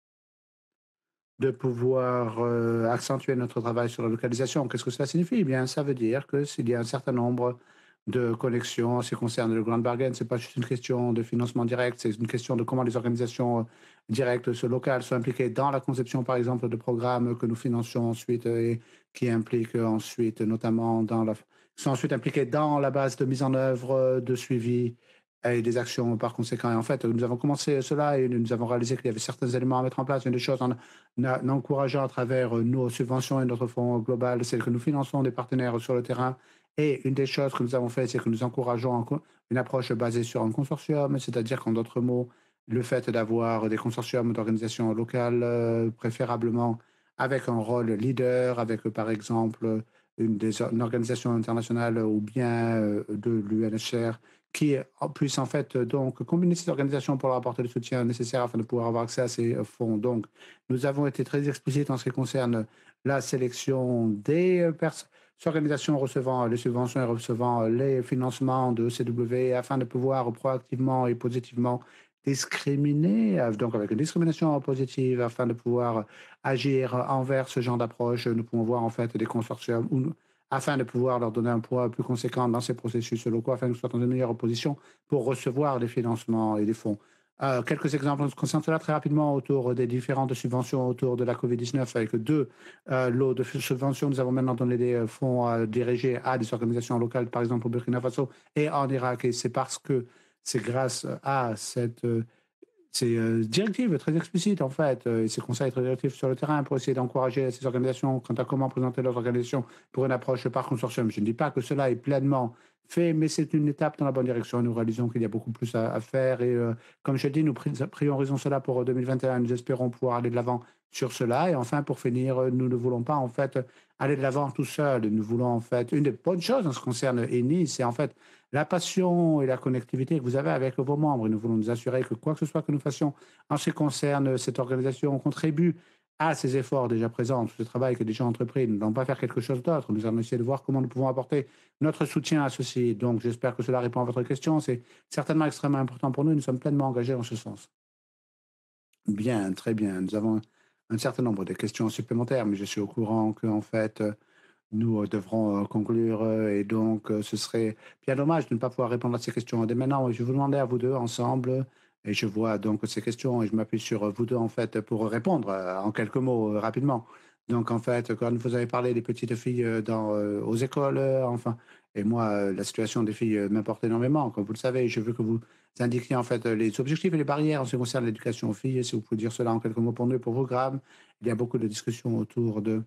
de pouvoir euh, accentuer notre travail sur la localisation. Qu'est-ce que cela signifie? Eh bien, ça veut dire que s'il y a un certain nombre de connexions en ce qui concerne le Grand Bargain, ce n'est pas juste une question de financement direct, c'est une question de comment les organisations euh, directes ce locales sont impliquées dans la conception, par exemple, de programmes que nous finançons ensuite euh, et qui impliquent ensuite, notamment dans la, sont ensuite impliquées dans la base de mise en œuvre, euh, de suivi et des actions par conséquent. Et en fait, nous avons commencé cela et nous avons réalisé qu'il y avait certains éléments à mettre en place. Une des choses en, en encourageant à travers nos subventions et notre fonds global, c'est que nous finançons des partenaires sur le terrain. Et une des choses que nous avons fait, c'est que nous encourageons une approche basée sur un consortium, c'est-à-dire qu'en d'autres mots, le fait d'avoir des consortiums d'organisations locales, euh, préférablement avec un rôle leader, avec par exemple une, des, une organisation internationale ou bien euh, de l'U N H C R, qui puisse en fait donc combiner ces organisations pour leur apporter le soutien nécessaire afin de pouvoir avoir accès à ces fonds. Donc, nous avons été très explicites en ce qui concerne la sélection des organisations recevant les subventions et recevant les financements de C W afin de pouvoir proactivement et positivement discriminer, donc avec une discrimination positive afin de pouvoir agir envers ce genre d'approche. Nous pouvons voir en fait des consortiums où nous, afin de pouvoir leur donner un poids plus conséquent dans ces processus locaux, afin qu'ils soient dans une meilleure position pour recevoir des financements et des fonds. Euh, quelques exemples concernant cela très rapidement autour des différentes subventions autour de la COVID dix-neuf, avec deux euh, lots de subventions. Nous avons maintenant donné des fonds euh, dirigés à des organisations locales, par exemple au Burkina Faso et en Irak. Et c'est parce que c'est grâce à cette euh, ces euh, directives très explicites, en fait, euh, et ces conseils très directifs sur le terrain pour essayer d'encourager ces organisations quant à comment présenter leurs organisations pour une approche par consortium. Je ne dis pas que cela est pleinement fait, mais c'est une étape dans la bonne direction. Nous réalisons qu'il y a beaucoup plus à, à faire et, euh, comme je dis, nous priorisons cela pour deux mille vingt et un. Nous espérons pouvoir aller de l'avant sur cela. Et enfin, pour finir, nous ne voulons pas, en fait, aller de l'avant tout seul. Nous voulons, en fait, une des bonnes choses en ce qui concerne E N I, c'est en fait la passion et la connectivité que vous avez avec vos membres. Et nous voulons nous assurer que quoi que ce soit que nous fassions en ce qui concerne cette organisation, on contribue à ces efforts déjà présents, tout ce travail que déjà entrepris. Nous n'allons pas faire quelque chose d'autre. Nous allons essayer de voir comment nous pouvons apporter notre soutien à ceci. Donc, j'espère que cela répond à votre question. C'est certainement extrêmement important pour nous. Nous sommes pleinement engagés en ce sens. Bien, très bien. Nous avons un certain nombre de questions supplémentaires, mais je suis au courant qu'en fait, nous devrons conclure et donc ce serait bien dommage de ne pas pouvoir répondre à ces questions dès maintenant. Je vais vous demander à vous deux ensemble, et je vois donc ces questions et je m'appuie sur vous deux en fait pour répondre en quelques mots rapidement. Donc en fait, quand vous avez parlé des petites filles dans, aux écoles, enfin, et moi, la situation des filles m'importe énormément. Comme vous le savez, je veux que vous indiquiez en fait les objectifs et les barrières en ce qui concerne l'éducation aux filles. Si vous pouvez dire cela en quelques mots pour nous et pour vous, Graham. Il y a beaucoup de discussions autour de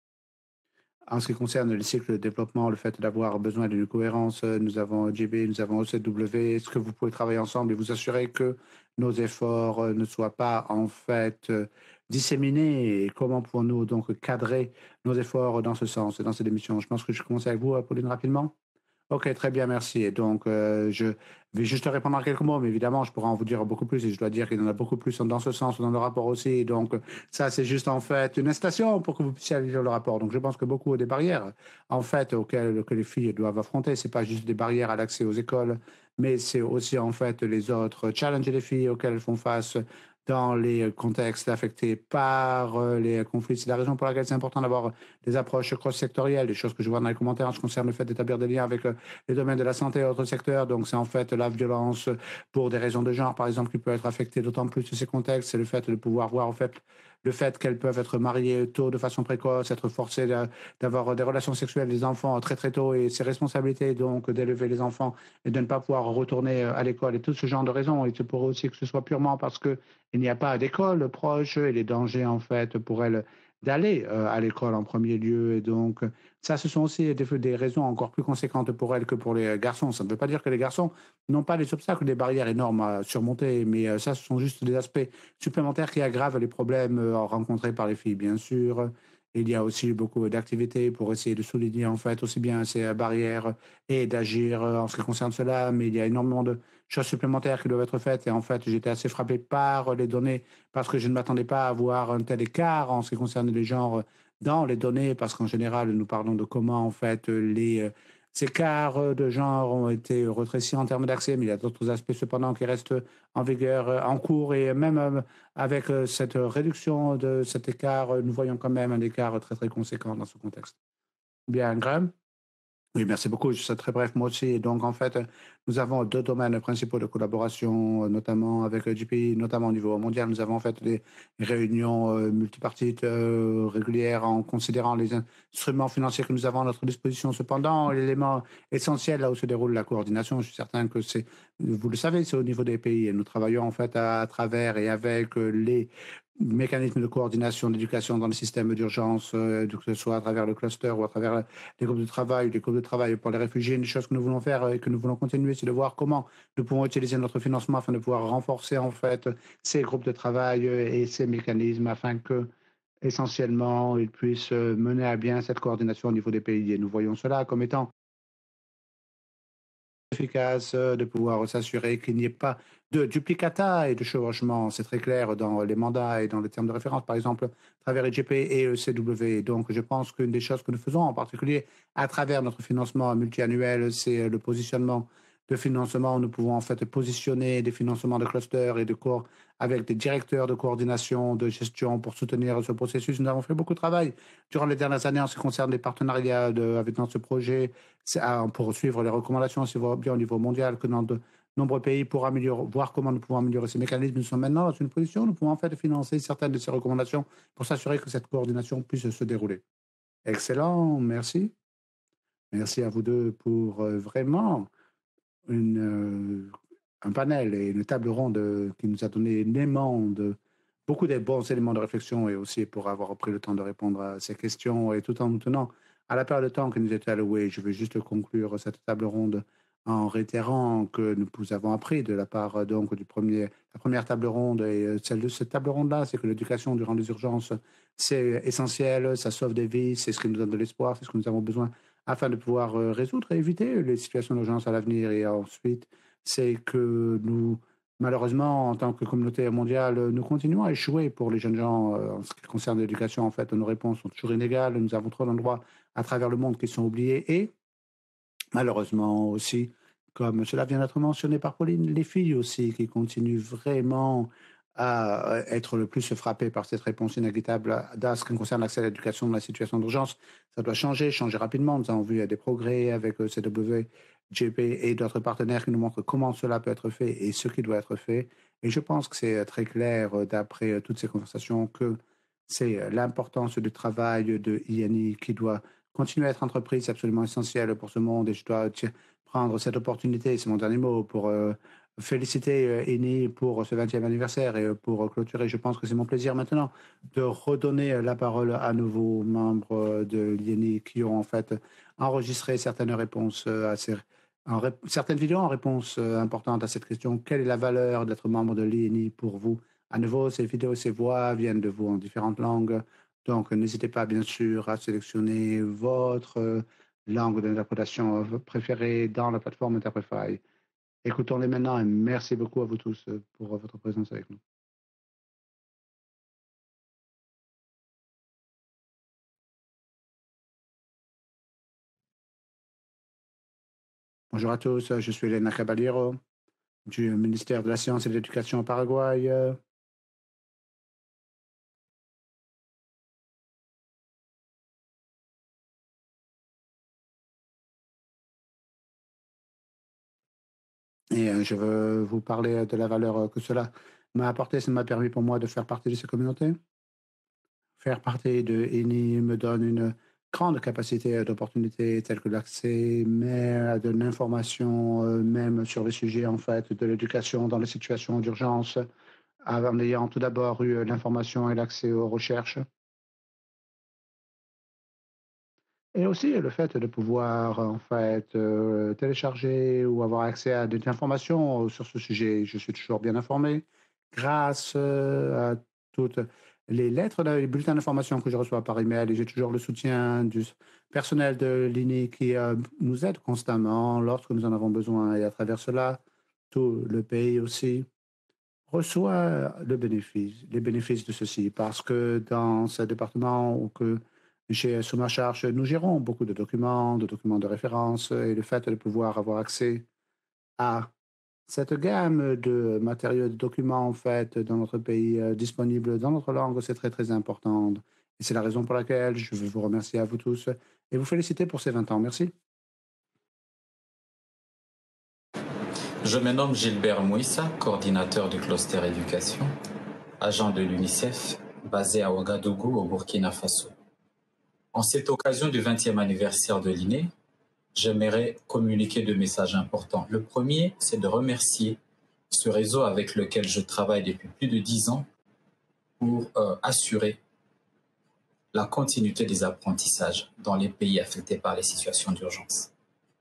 en ce qui concerne le cycle de développement, le fait d'avoir besoin d'une cohérence, nous avons J B, nous avons O C W. Est-ce que vous pouvez travailler ensemble et vous assurer que nos efforts ne soient pas en fait disséminés? Et comment pouvons-nous donc cadrer nos efforts dans ce sens et dans cette émission? Je pense que je commence avec vous, Pauline, rapidement. Ok, très bien, merci. Et donc, euh, je vais juste répondre en quelques mots, mais évidemment, je pourrais en vous dire beaucoup plus, et je dois dire qu'il y en a beaucoup plus dans ce sens, dans le rapport aussi. Et donc, ça, c'est juste en fait une incitation pour que vous puissiez aller lire le rapport. Donc, je pense que beaucoup des barrières, en fait, auxquelles que les filles doivent affronter, c'est pas juste des barrières à l'accès aux écoles, mais c'est aussi en fait les autres challenges des filles auxquels elles font face dans les contextes affectés par les conflits. C'est la raison pour laquelle c'est important d'avoir des approches cross-sectorielles, des choses que je vois dans les commentaires en ce qui concerne le fait d'établir des liens avec les domaines de la santé et autres secteurs. Donc, c'est en fait la violence pour des raisons de genre, par exemple, qui peut être affectée d'autant plus de ces contextes. C'est le fait de pouvoir voir, en fait, le fait qu'elles peuvent être mariées tôt de façon précoce, être forcées d'avoir des relations sexuelles des enfants très très tôt et ses responsabilités donc d'élever les enfants et de ne pas pouvoir retourner à l'école et tout ce genre de raisons. Il se pourrait aussi que ce soit purement parce qu'il n'y a pas d'école proche et les dangers en fait pour elles d'aller euh, à l'école en premier lieu. Et donc, euh, ça, ce sont aussi des, des raisons encore plus conséquentes pour elles que pour les garçons. Ça ne veut pas dire que les garçons n'ont pas des obstacles, des barrières énormes à surmonter, mais euh, ça, ce sont juste des aspects supplémentaires qui aggravent les problèmes euh, rencontrés par les filles, bien sûr. Il y a aussi beaucoup d'activités pour essayer de souligner en fait aussi bien ces euh, barrières et d'agir euh, en ce qui concerne cela, mais il y a énormément de choses supplémentaires qui doivent être faites. Et en fait, j'étais assez frappé par les données parce que je ne m'attendais pas à voir un tel écart en ce qui concerne les genres dans les données, parce qu'en général, nous parlons de comment en fait les euh, écarts de genre ont été rétrécis en termes d'accès, mais il y a d'autres aspects cependant qui restent en vigueur, euh, en cours, et même euh, avec euh, cette réduction de cet écart, euh, nous voyons quand même un écart très très conséquent dans ce contexte. Bien, Graham? Oui, merci beaucoup. Je serai très bref, moi aussi. Et donc, en fait, nous avons deux domaines principaux de collaboration, euh, notamment avec euh, J P I, notamment au niveau mondial. Nous avons en fait des réunions euh, multipartites euh, régulières en considérant les instruments financiers que nous avons à notre disposition. Cependant, l'élément essentiel là où se déroule la coordination, je suis certain que c'est, vous le savez, c'est au niveau des pays. Et nous travaillons en fait à, à travers et avec euh, les mécanismes de coordination d'éducation dans le système d'urgence, euh, que ce soit à travers le cluster ou à travers des groupes de travail, des groupes de travail pour les réfugiés. Une chose que nous voulons faire et que nous voulons continuer, c'est de voir comment nous pouvons utiliser notre financement afin de pouvoir renforcer en fait ces groupes de travail et ces mécanismes afin que essentiellement ils puissent mener à bien cette coordination au niveau des pays. Et nous voyons cela comme étant efficace, euh, de pouvoir s'assurer qu'il n'y ait pas de duplicata et de chevauchement. C'est très clair dans les mandats et dans les termes de référence, par exemple, à travers E G P et E C W. Donc, je pense qu'une des choses que nous faisons, en particulier à travers notre financement multiannuel, c'est le positionnement de financement. Nous pouvons en fait positionner des financements de clusters et de corps avec des directeurs de coordination, de gestion pour soutenir ce processus. Nous avons fait beaucoup de travail durant les dernières années en ce qui concerne les partenariats de, avec dans ce projet pour suivre les recommandations, si vous bien au niveau mondial que dans de nombreux pays pour améliorer, voir comment nous pouvons améliorer ces mécanismes. Nous sommes maintenant dans une position où nous pouvons en fait financer certaines de ces recommandations pour s'assurer que cette coordination puisse se dérouler. Excellent, merci. Merci à vous deux pour euh, vraiment une, euh, un panel et une table ronde euh, qui nous a donné énormément de beaucoup de bons éléments de réflexion et aussi pour avoir pris le temps de répondre à ces questions et tout en nous tenant à la période de temps qui nous était allouée. Je veux juste conclure cette table ronde en réitérant que nous avons appris de la part donc du premier, la première table ronde et celle de cette table ronde-là, c'est que l'éducation durant les urgences, c'est essentiel, ça sauve des vies, c'est ce qui nous donne de l'espoir, c'est ce que nous avons besoin afin de pouvoir résoudre et éviter les situations d'urgence à l'avenir. Et ensuite, c'est que nous, malheureusement, en tant que communauté mondiale, nous continuons à échouer pour les jeunes gens en ce qui concerne l'éducation. En fait, nos réponses sont toujours inégales. Nous avons trop d'endroits à travers le monde qui sont oubliés. Et malheureusement aussi, comme cela vient d'être mentionné par Pauline, les filles aussi qui continuent vraiment à être le plus frappées par cette réponse inéquitable dans ce qui concerne l'accès à l'éducation dans la situation d'urgence. Ça doit changer, changer rapidement. Nous avons vu des progrès avec C W, J P et d'autres partenaires qui nous montrent comment cela peut être fait et ce qui doit être fait. Et je pense que c'est très clair d'après toutes ces conversations que c'est l'importance du travail de I N I qui doit continuer à être entreprise, c'est absolument essentiel pour ce monde. Et je dois prendre cette opportunité, c'est mon dernier mot, pour euh, féliciter euh, I N I pour ce vingtième anniversaire et pour euh, clôturer. Je pense que c'est mon plaisir maintenant de redonner la parole à nouveaux membres de l'I N I qui ont en fait enregistré certaines réponses à ces, en ré, certaines vidéos en réponse importante à cette question. Quelle est la valeur d'être membre de l'I N I pour vous? À nouveau, ces vidéos, ces voix viennent de vous en différentes langues. Donc, n'hésitez pas, bien sûr, à sélectionner votre langue d'interprétation préférée dans la plateforme Interprefy. Écoutons-les maintenant et merci beaucoup à vous tous pour votre présence avec nous. Bonjour à tous, je suis Elena Caballero du ministère de la Science et de l'Éducation au Paraguay. Et je veux vous parler de la valeur que cela m'a apporté. Ça m'a permis pour moi de faire partie de ces communautés. Faire partie de I N I me donne une grande capacité d'opportunités telles que l'accès mais de l'information, euh, même sur le sujet en fait de l'éducation dans les situations d'urgence, en ayant tout d'abord eu l'information et l'accès aux recherches. Et aussi le fait de pouvoir, en fait, heu, télécharger ou avoir accès à des informations sur ce sujet. Je suis toujours bien informé grâce, heu, à toutes les lettres, là, les bulletins d'information que je reçois par email et j'ai toujours le soutien du s personnel de l'I N I qui, heu, nous aide constamment lorsque nous en avons besoin et à travers cela, tout le pays aussi reçoit le bénéfice les bénéfices de ceci parce que dans ce département où que j'ai sous ma charge, nous gérons beaucoup de documents, de documents de référence et le fait de pouvoir avoir accès à cette gamme de matériaux, de documents, en fait, dans notre pays, heu, disponibles dans notre langue, c'est très, très important et c'est la raison pour laquelle je veux vous remercier à vous tous et vous féliciter pour ces vingt ans. Merci. Je me nomme Gilbert Mouissa, coordinateur du cluster éducation, agent de l'UNICEF, basé à Ouagadougou, au Burkina Faso. En cette occasion du vingtième anniversaire de l'I N E, j'aimerais communiquer deux messages importants. Le premier, c'est de remercier ce réseau avec lequel je travaille depuis plus de dix ans pour euh, assurer la continuité des apprentissages dans les pays affectés par les situations d'urgence.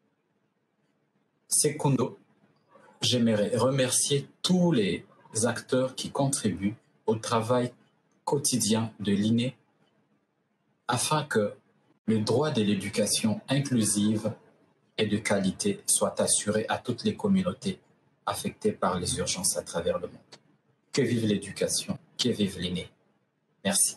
Secondo, j'aimerais remercier tous les acteurs qui contribuent au travail quotidien de l'I N E afin que le droit de l'éducation inclusive et de qualité soit assuré à toutes les communautés affectées par les urgences à travers le monde. Que vive l'éducation, que vive l'I N E. Merci.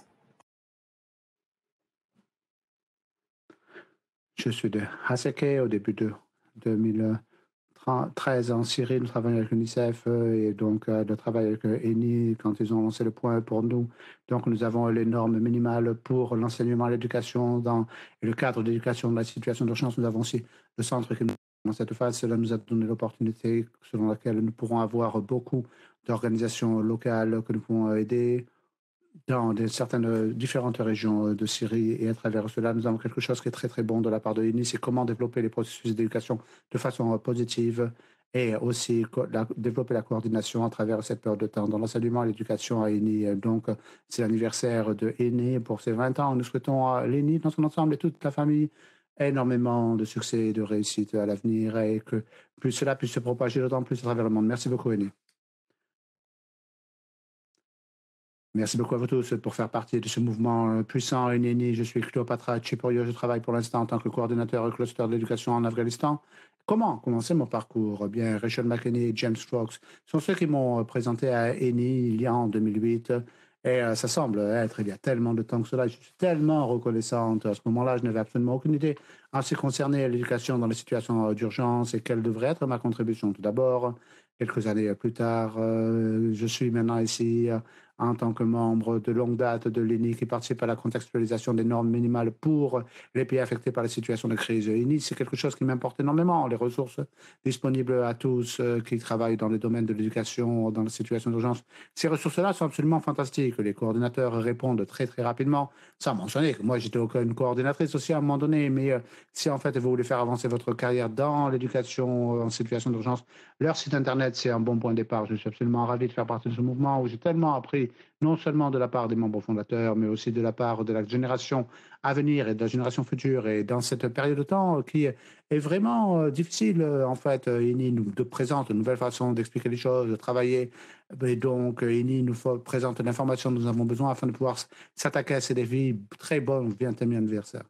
Je suis de Haseke au début de deux mille treize en Syrie, nous travaillons avec l'UNICEF euh, et donc euh, de travail avec euh, ENI quand ils ont lancé le point pour nous. Donc nous avons les normes minimales pour l'enseignement et l'éducation dans et le cadre d'éducation de la situation d'urgence. Nous avons aussi le centre qui nous dans cette phase, cela nous a donné l'opportunité selon laquelle nous pourrons avoir beaucoup d'organisations locales que nous pouvons aider dans des certaines euh, différentes régions euh, de Syrie et à travers cela, nous avons quelque chose qui est très très bon de la part de l'I N I, c'est comment développer les processus d'éducation de façon euh, positive et aussi co- la- développer la coordination à travers cette période de temps dans l'enseignement et l'éducation à I N I. Euh, Donc, euh, c'est l'anniversaire de I N I pour ses vingt ans. Nous souhaitons à l'I N I dans son ensemble et toute la famille énormément de succès et de réussite à l'avenir et que plus cela puisse se propager d'autant plus à travers le monde. Merci beaucoup, I N I. Merci beaucoup à vous tous pour faire partie de ce mouvement euh, puissant et Nini. Je suis Cléopatra Chiporio. Je travaille pour l'instant en tant que coordinateur au cluster de l'éducation en Afghanistan. Comment commencer mon parcours? Eh bien, Rachel McKinney et James Fox sont ceux qui m'ont euh, présenté à Eni il y a en deux mille huit. Et euh, ça semble être il y a tellement de temps que cela. Je suis tellement reconnaissante. À ce moment-là, je n'avais absolument aucune idée en ce qui concernait l'éducation dans les situations euh, d'urgence et quelle devrait être ma contribution. Tout d'abord, quelques années plus tard, euh, je suis maintenant ici euh, en tant que membre de longue date de l'I N I qui participe à la contextualisation des normes minimales pour les pays affectés par les situations de crise. L'I N I, c'est quelque chose qui m'importe énormément, les ressources disponibles à tous euh, qui travaillent dans les domaines de l'éducation, dans les situations d'urgence. Ces ressources-là sont absolument fantastiques. Les coordinateurs répondent très, très rapidement. Sans mentionner que moi, j'étais une coordinatrice aussi à un moment donné, mais euh, si en fait vous voulez faire avancer votre carrière dans l'éducation euh, en situation d'urgence, leur site internet, c'est un bon point de départ. Je suis absolument ravi de faire partie de ce mouvement où j'ai tellement appris non seulement de la part des membres fondateurs, mais aussi de la part de la génération à venir et de la génération future. Et dans cette période de temps qui est vraiment euh, difficile, euh, en fait, euh, I N I nous de- présente une nouvelle façon d'expliquer les choses, de travailler. Et donc, euh, I N I nous faut- présente l'information dont nous avons besoin afin de pouvoir s- s'attaquer à ces défis. Très bon vingtième anniversaire.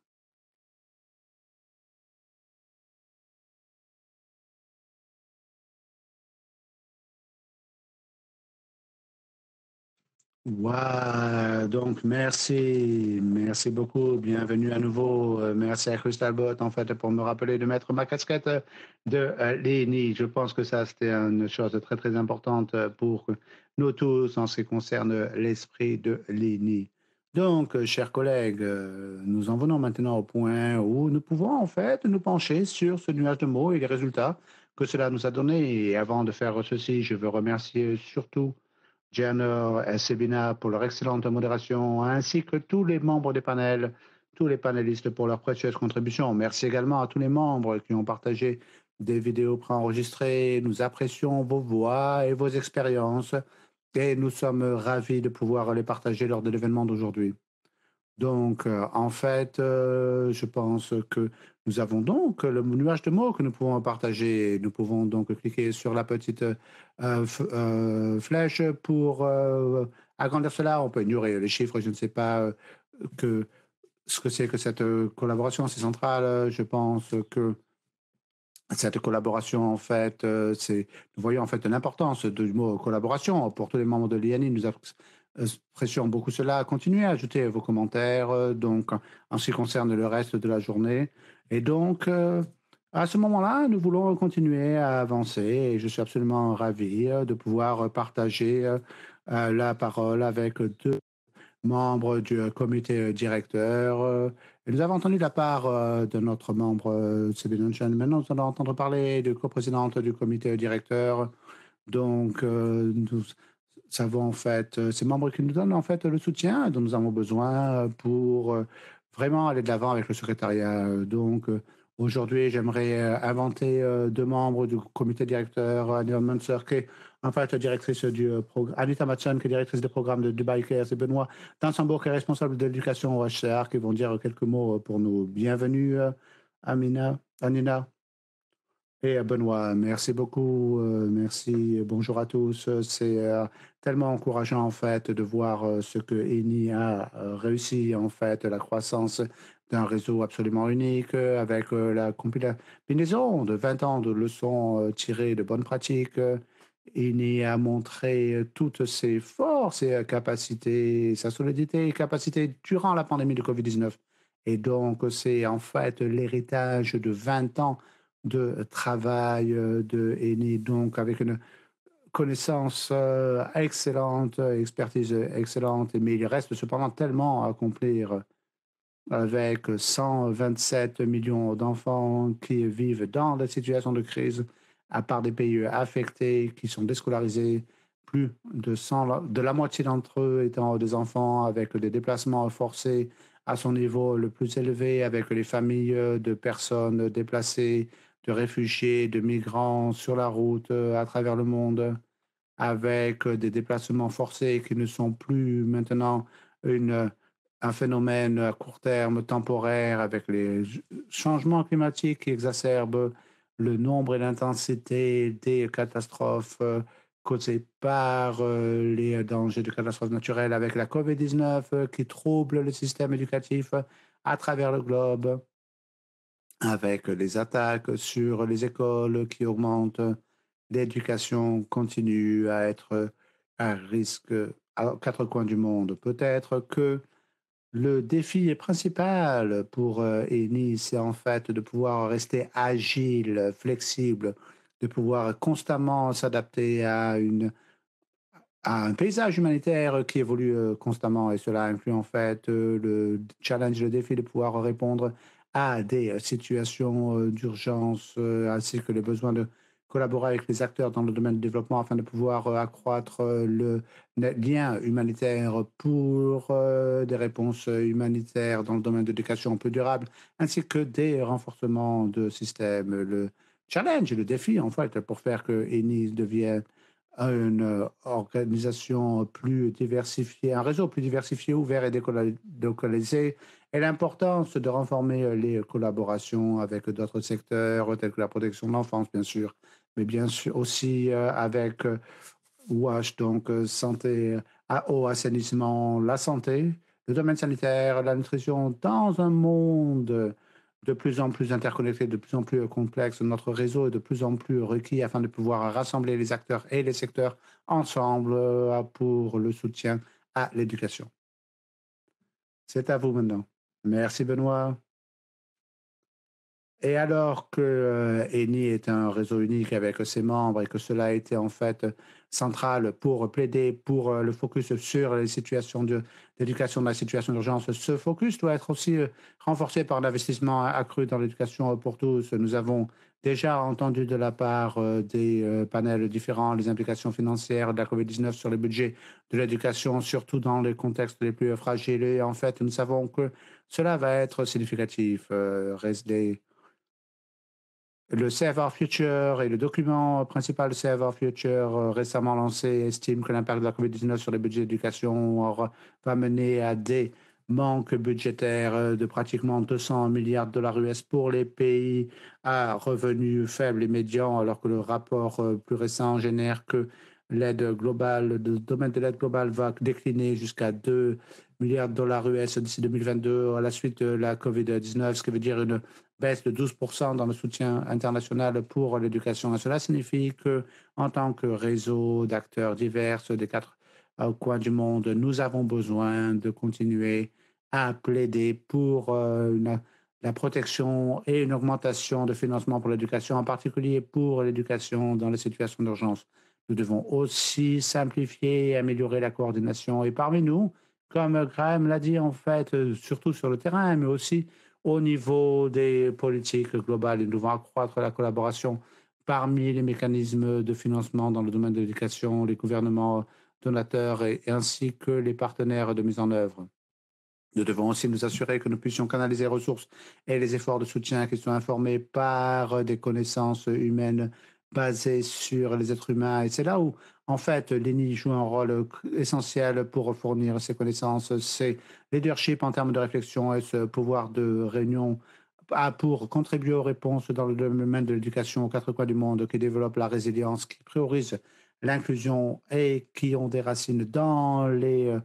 Ouais, donc merci, merci beaucoup, bienvenue à nouveau. Euh, Merci à Crystal Bot en fait pour me rappeler de mettre ma casquette euh, de euh, l'E N I. Je pense que ça c'était une chose très très importante euh, pour nous tous en ce qui concerne l'esprit de l'E N I. Donc, euh, chers collègues, euh, nous en venons maintenant au point où nous pouvons en fait nous pencher sur ce nuage de mots et les résultats que cela nous a donné. Et avant de faire ceci, je veux remercier surtout Gianno et Sebina pour leur excellente modération, ainsi que tous les membres des panels, tous les panélistes pour leur précieuse contribution. Merci également à tous les membres qui ont partagé des vidéos préenregistrées. Nous apprécions vos voix et vos expériences et nous sommes ravis de pouvoir les partager lors de l'événement d'aujourd'hui. Donc, euh, en fait, euh, je pense que nous avons donc le nuage de mots que nous pouvons partager. Nous pouvons donc cliquer sur la petite euh, f- euh, flèche pour euh, agrandir cela. On peut ignorer les chiffres. Je ne sais pas euh, que, ce que c'est que cette euh, collaboration. C'est central. Je pense que cette collaboration, en fait, euh, c'est, nous voyons en fait l'importance du mot collaboration pour tous les membres de l'I N I. Nous apprécions beaucoup cela. Continuez à ajouter vos commentaires, euh, donc, en ce qui concerne le reste de la journée. Et donc, euh, à ce moment-là, nous voulons continuer à avancer et je suis absolument ravi euh, de pouvoir partager euh, euh, la parole avec deux membre du euh, comité euh, directeur. euh, Et nous avons entendu de la part euh, de notre membre euh, Sabine Hunchen. Maintenant, nous allons entendre parler de coprésidente du comité euh, directeur. Donc, euh, nous savons en fait, euh, ces membres qui nous donnent en fait le soutien dont nous avons besoin pour euh, vraiment aller de l'avant avec le secrétariat. Donc, euh, aujourd'hui, j'aimerais euh, inventer euh, deux membres du comité directeur, Anita Munzer, qui est en fait directrice du euh, programme, Anita Matson, qui est directrice du programme de Dubai Cares, et Benoît Dansembourg, qui est responsable de l'éducation au H C R, qui vont dire quelques mots pour nous. Bienvenue, euh, Amina, Anina. Et euh, Benoît, merci beaucoup, euh, merci, bonjour à tous. C'est euh, tellement encourageant en fait de voir euh, ce que Eni a euh, réussi en fait, la croissance d'un réseau absolument unique euh, avec euh, la combinaison de vingt ans de leçons euh, tirées de bonnes pratiques. Eni a montré euh, toutes ses forces et euh, capacités, sa solidité et capacité durant la pandémie de covid dix-neuf. Et donc, c'est en fait l'héritage de vingt ans de travail euh, de Eni, donc avec une connaissance euh, excellente, expertise excellente, mais il reste cependant tellement à accomplir avec cent vingt-sept millions d'enfants qui vivent dans des situations de crise, à part des pays affectés qui sont déscolarisés, plus de, cent, de la moitié d'entre eux étant des enfants avec des déplacements forcés à son niveau le plus élevé, avec les familles de personnes déplacées, de réfugiés, de migrants sur la route à travers le monde, avec des déplacements forcés qui ne sont plus maintenant une, un phénomène à court terme, temporaire, avec les changements climatiques qui exacerbent le nombre et l'intensité des catastrophes euh, causées par euh, les dangers de catastrophes naturelles, avec la covid dix-neuf euh, qui trouble le système éducatif à travers le globe, avec les attaques sur les écoles qui augmentent. L'éducation continue à être à risque à quatre coins du monde. Peut-être que le défi principal pour euh, Eni, c'est en fait de pouvoir rester agile, flexible, de pouvoir constamment s'adapter à, une, à un paysage humanitaire qui évolue euh, constamment. Et cela inclut en fait euh, le challenge, le défi de pouvoir répondre à des euh, situations euh, d'urgence euh, ainsi que les besoins de collaborer avec les acteurs dans le domaine du développement afin de pouvoir euh, accroître euh, le lien humanitaire pour euh, des réponses humanitaires dans le domaine de l'éducation plus durable, ainsi que des renforcements de systèmes. Le challenge, le défi, en fait, pour faire que Eni devienne une organisation plus diversifiée, un réseau plus diversifié, ouvert et délocalisé, et l'importance de renforcer les collaborations avec d'autres secteurs, tels que la protection de l'enfance, bien sûr, mais bien sûr aussi avec WASH, donc santé, eau, assainissement, la santé, le domaine sanitaire, la nutrition, dans un monde de plus en plus interconnecté, de plus en plus complexe. Notre réseau est de plus en plus requis afin de pouvoir rassembler les acteurs et les secteurs ensemble pour le soutien à l'éducation. C'est à vous maintenant. Merci Benoît. Et alors que euh, Eni est un réseau unique avec ses membres et que cela a été en fait central pour plaider pour euh, le focus sur les situations d'éducation, de, de la situation d'urgence, ce focus doit être aussi euh, renforcé par l'investissement accru dans l'éducation pour tous. Nous avons déjà entendu de la part euh, des euh, panels différents les implications financières de la covid dix-neuf sur le budget de l'éducation, surtout dans les contextes les plus fragiles. Et en fait, nous savons que cela va être significatif. Euh, les, Le Save Our Future et le document principal de Save Our Future euh, récemment lancé estime que l'impact de la covid dix-neuf sur les budgets d'éducation va mener à des manque budgétaire de pratiquement deux cents milliards de dollars U S pour les pays à revenus faibles et médians, alors que le rapport plus récent génère que l'aide globale, le domaine de l'aide globale va décliner jusqu'à deux milliards de dollars U S d'ici deux mille vingt-deux à la suite de la covid dix-neuf, ce qui veut dire une baisse de douze pour cent dans le soutien international pour l'éducation. Cela signifie que, en tant que réseau d'acteurs divers des quatre coins du monde, nous avons besoin de continuer à plaider pour euh, une, la protection et une augmentation de financement pour l'éducation, en particulier pour l'éducation dans les situations d'urgence. Nous devons aussi simplifier et améliorer la coordination. Et parmi nous, comme Graham l'a dit, en fait, surtout sur le terrain, mais aussi au niveau des politiques globales, nous devons accroître la collaboration parmi les mécanismes de financement dans le domaine de l'éducation, les gouvernements donateurs et ainsi que les partenaires de mise en œuvre. Nous devons aussi nous assurer que nous puissions canaliser les ressources et les efforts de soutien qui sont informés par des connaissances humaines basées sur les êtres humains. Et c'est là où, en fait, l'E N I joue un rôle essentiel pour fournir ces connaissances, ces leadership en termes de réflexion et ce pouvoir de réunion pour contribuer aux réponses dans le domaine de l'éducation aux quatre coins du monde, qui développe la résilience, qui priorise l'inclusion et qui ont des racines dans les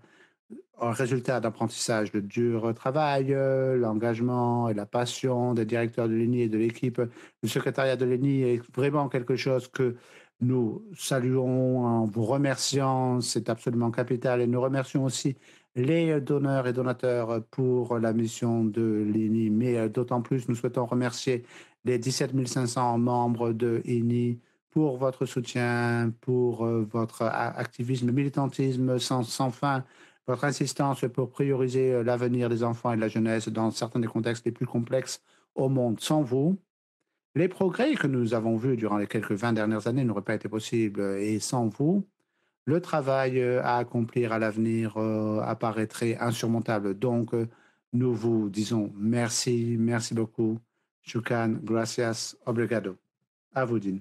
un résultat d'apprentissage, le dur travail, euh, l'engagement et la passion des directeurs de l'E N I et de l'équipe du secrétariat de l'E N I est vraiment quelque chose que nous saluons en vous remerciant, c'est absolument capital. Et nous remercions aussi les donneurs et donateurs pour la mission de l'E N I, mais d'autant plus, nous souhaitons remercier les dix-sept mille cinq cents membres de l'E N I pour votre soutien, pour votre activisme, militantisme sans, sans fin, votre insistance pour prioriser l'avenir des enfants et de la jeunesse dans certains des contextes les plus complexes au monde. Sans vous, les progrès que nous avons vus durant les quelques vingt dernières années n'auraient pas été possibles. Et sans vous, le travail à accomplir à l'avenir apparaîtrait insurmontable. Donc, nous vous disons merci, merci beaucoup. Shukran, gracias, obrigado. À vous, Dean.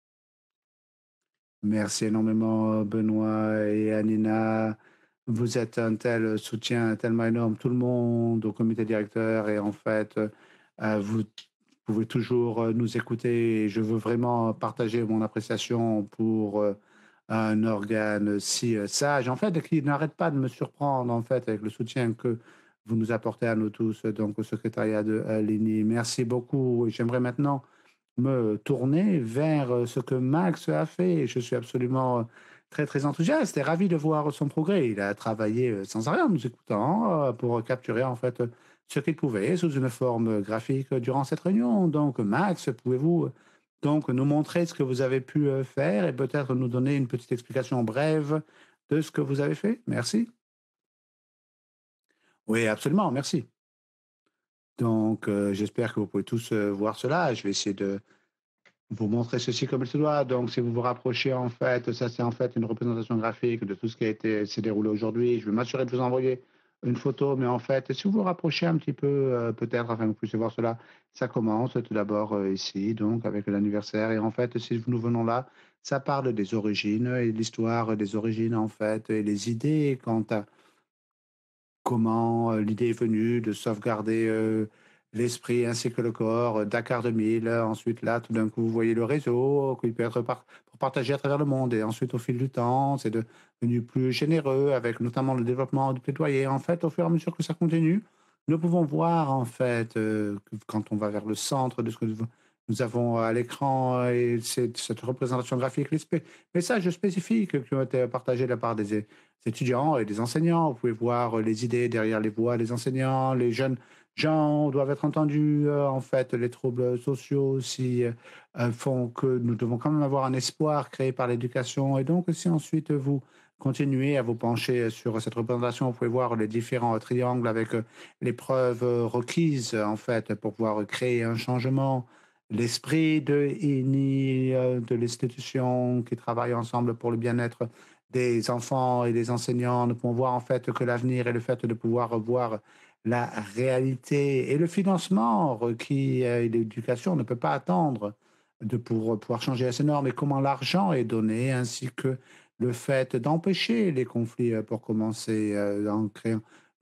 Merci énormément, Benoît et Anina. Vous êtes un tel soutien tellement énorme, tout le monde au comité directeur, et en fait, euh, vous pouvez toujours nous écouter. Et je veux vraiment partager mon appréciation pour euh, un organe si euh, sage, en fait, qui n'arrête pas de me surprendre, en fait, avec le soutien que vous nous apportez à nous tous, donc au secrétariat de l'E N I. Merci beaucoup. Et j'aimerais maintenant me tourner vers ce que Max a fait. Je suis absolument très, très enthousiaste et ravi de voir son progrès. Il a travaillé sans arrêt en nous écoutant pour capturer en fait ce qu'il pouvait sous une forme graphique durant cette réunion. Donc, Max, pouvez-vous donc nous montrer ce que vous avez pu faire et peut-être nous donner une petite explication brève de ce que vous avez fait? Merci. Oui, absolument, merci. Donc, euh, j'espère que vous pouvez tous euh, voir cela. Je vais essayer de vous montrer ceci comme il se doit. Donc, si vous vous rapprochez, en fait, ça, c'est en fait une représentation graphique de tout ce qui a été s'est déroulé aujourd'hui. Je vais m'assurer de vous envoyer une photo, mais en fait, si vous vous rapprochez un petit peu, euh, peut-être, afin que vous puissiez voir cela, ça commence tout d'abord euh, ici, donc, avec l'anniversaire. Et en fait, si nous venons là, ça parle des origines et de l'histoire des origines, en fait, et les idées quant à comment euh, l'idée est venue de sauvegarder euh, l'esprit ainsi que le corps, euh, Dakar deux mille. euh, Ensuite, là, tout d'un coup, vous voyez le réseau qui peut être par- pour partager à travers le monde. Et ensuite, au fil du temps, c'est devenu plus généreux avec notamment le développement du plaidoyer. En fait, au fur et à mesure que ça continue, nous pouvons voir, en fait, euh, que quand on va vers le centre de ce que nous nous avons à l'écran euh, et cette, cette représentation graphique, les spé- messages spécifiques qui ont été partagés de la part des étudiants et des enseignants. Vous pouvez voir les idées derrière les voix des enseignants. Les jeunes gens doivent être entendus. Euh, en fait, les troubles sociaux aussi euh, font que nous devons quand même avoir un espoir créé par l'éducation. Et donc, si ensuite vous continuez à vous pencher sur cette représentation, vous pouvez voir les différents triangles avec les preuves requises, en fait, pour pouvoir créer un changement. L'esprit de l'E N I, de l'institution qui travaille ensemble pour le bien-être des enfants et des enseignants. Nous pouvons voir en fait que l'avenir est le fait de pouvoir voir la réalité et le financement requis et l'éducation ne peut pas attendre de pour pouvoir changer ces normes et comment l'argent est donné ainsi que le fait d'empêcher les conflits pour commencer en créant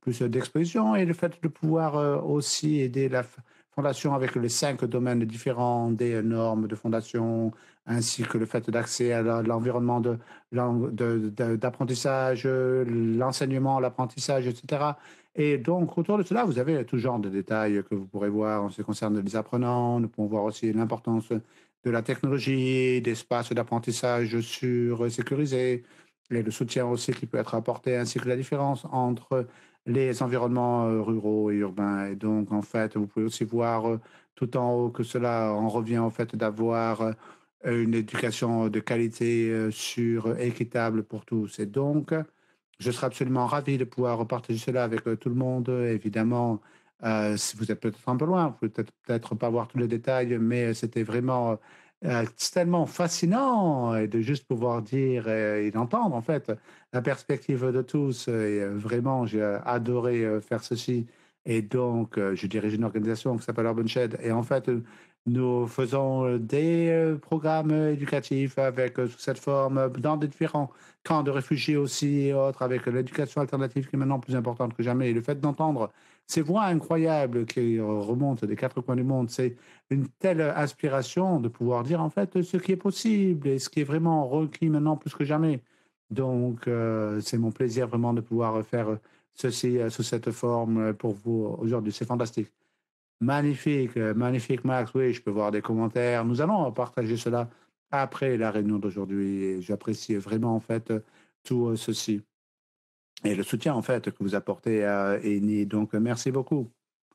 plus d'exposition et le fait de pouvoir euh, aussi aider la f- fondation avec les cinq domaines différents des normes de fondation, ainsi que le fait d'accès à la- l'environnement de, l'en- de- de- d'apprentissage, euh, l'enseignement, l'apprentissage, et cetera. Et donc, autour de cela, vous avez tout genre de détails que vous pourrez voir en ce qui concerne les apprenants. Nous pouvons voir aussi l'importance de la technologie, d'espaces d'apprentissage sûrs, sécurisés, et le soutien aussi qui peut être apporté, ainsi que la différence entre les environnements euh, ruraux et urbains. Et donc, en fait, vous pouvez aussi voir euh, tout en haut que cela en revient au fait d'avoir euh, une éducation de qualité euh, sûre, équitable pour tous. Et donc, je serais absolument ravi de pouvoir partager cela avec euh, tout le monde. Évidemment, euh, si vous êtes peut-être un peu loin, vous pouvez peut-être peut-être pas voir tous les détails, mais c'était vraiment euh, tellement fascinant et de juste pouvoir dire euh, et d'entendre en fait la perspective de tous. Et euh, vraiment, j'ai adoré euh, faire ceci. Et donc, euh, je dirige une organisation qui s'appelle Urban Shed. Et en fait, euh, nous faisons euh, des euh, programmes éducatifs avec euh, sous cette forme euh, dans des différents camps de réfugiés aussi et autres, avec l'éducation alternative qui est maintenant plus importante que jamais. Et le fait d'entendre ces voix incroyables qui euh, remontent des quatre coins du monde, c'est une telle inspiration de pouvoir dire en fait ce qui est possible et ce qui est vraiment requis maintenant plus que jamais. Donc, euh, c'est mon plaisir vraiment de pouvoir faire ceci euh, sous cette forme euh, pour vous aujourd'hui. C'est fantastique. Magnifique, euh, magnifique, Max. Oui, je peux voir des commentaires. Nous allons partager cela après la réunion d'aujourd'hui. Et j'apprécie vraiment, en fait, euh, tout euh, ceci et le soutien, en fait, que vous apportez à Eni. Donc, euh, merci beaucoup.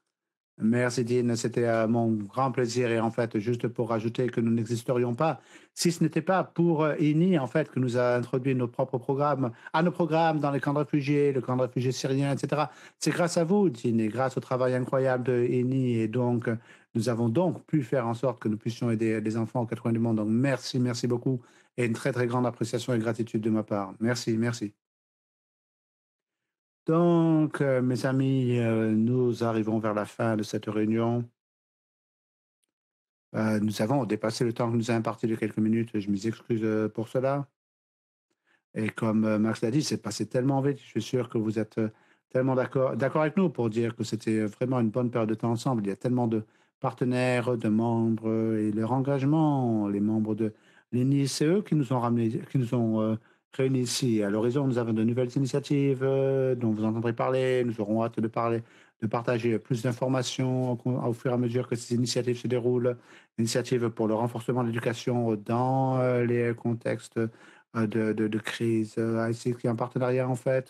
Merci, Dean. C'était euh, mon grand plaisir. Et en fait, juste pour rajouter que nous n'existerions pas, si ce n'était pas pour euh, Eni, en fait, que nous a introduit nos propres programmes, à nos programmes dans les camps de réfugiés, le camp de réfugiés syriens, et cetera. C'est grâce à vous, Dean, et grâce au travail incroyable de Eni. Et donc, euh, nous avons donc pu faire en sorte que nous puissions aider les enfants aux quatre coins du monde. Donc, merci, merci beaucoup. Et une très, très grande appréciation et gratitude de ma part. Merci, merci. Donc, euh, mes amis, euh, nous arrivons vers la fin de cette réunion. Euh, nous avons dépassé le temps que nous a imparti de quelques minutes. Je m'excuse euh, pour cela. Et comme euh, Max l'a dit, c'est passé tellement vite. Je suis sûr que vous êtes euh, tellement d'accord d'accord avec nous pour dire que c'était vraiment une bonne période de temps ensemble. Il y a tellement de partenaires, de membres euh, et leur engagement, les membres de l'I N I, c'est eux qui nous ont ramenés, qui nous ont euh, réunis ici. À l'horizon, nous avons de nouvelles initiatives euh, dont vous entendrez parler. Nous aurons hâte de parler, de partager plus d'informations au, au fur et à mesure que ces initiatives se déroulent. Initiatives pour le renforcement de l'éducation dans euh, les contextes euh, de, de, de crise euh, I C, qui est un partenariat en fait,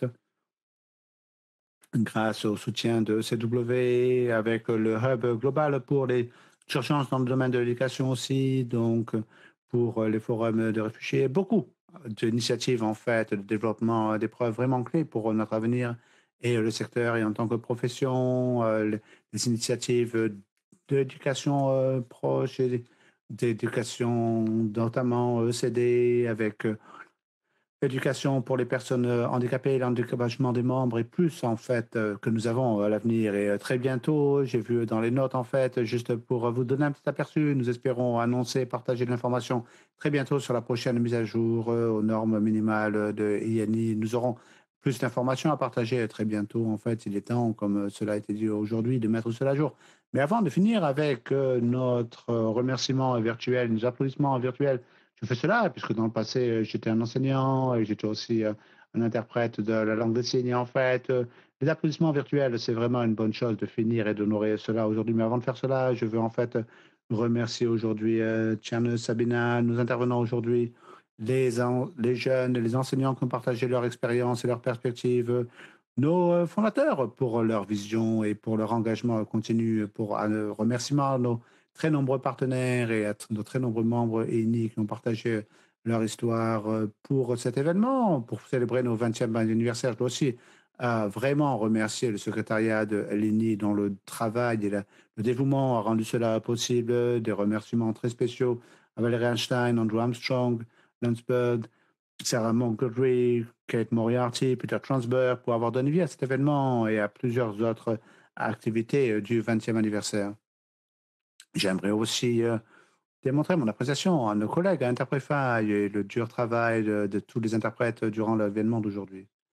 grâce au soutien de C W, avec le hub global pour les urgences dans le domaine de l'éducation aussi, donc pour les forums de réfugiés, beaucoup d'initiatives en fait, de développement d'épreuves vraiment clés pour notre avenir et le secteur et en tant que profession, euh, les, les initiatives d'éducation euh, proche et d'éducation notamment E C D avec euh, éducation pour les personnes euh, handicapées, l'handicapement des membres et plus en fait euh, que nous avons à l'avenir. Et euh, très bientôt, j'ai vu dans les notes en fait, juste pour vous donner un petit aperçu, nous espérons annoncer, partager de l'information très bientôt sur la prochaine mise à jour euh, aux normes minimales de I N I. Nous aurons plus d'informations à partager très bientôt. En fait, il est temps, comme cela a été dit aujourd'hui, de mettre cela à jour. Mais avant de finir avec euh, notre euh, remerciement virtuel, nos applaudissements virtuels, je fais cela puisque dans le passé, euh, j'étais un enseignant et j'étais aussi euh, un interprète de la langue des signes. Et en fait, euh, les applaudissements virtuels, c'est vraiment une bonne chose de finir et d'honorer cela aujourd'hui. Mais avant de faire cela, je veux en fait remercier aujourd'hui euh, Tiane, Sabina, nous intervenants aujourd'hui, les, en- les jeunes, les enseignants qui ont partagé leur expérience et leurs perspectives, euh, nos euh, fondateurs pour leur vision et pour leur engagement continu, pour un remerciement à nos très nombreux partenaires et à t- nos très nombreux membres E N I qui ont partagé leur histoire euh, pour cet événement, pour célébrer nos vingtième anniversaire. Je dois aussi euh, vraiment remercier le secrétariat de l'E N I dont le travail et la- le dévouement a rendu cela possible. Des remerciements très spéciaux à Valérie Einstein, Andrew Armstrong, Lance Bird, Sarah Montgomery, Kate Moriarty, Peter Transberg pour avoir donné vie à cet événement et à plusieurs autres activités euh, du vingtième anniversaire. J'aimerais aussi euh, démontrer mon appréciation à nos collègues à Interprefy et le dur travail de, de tous les interprètes durant l'événement d'aujourd'hui.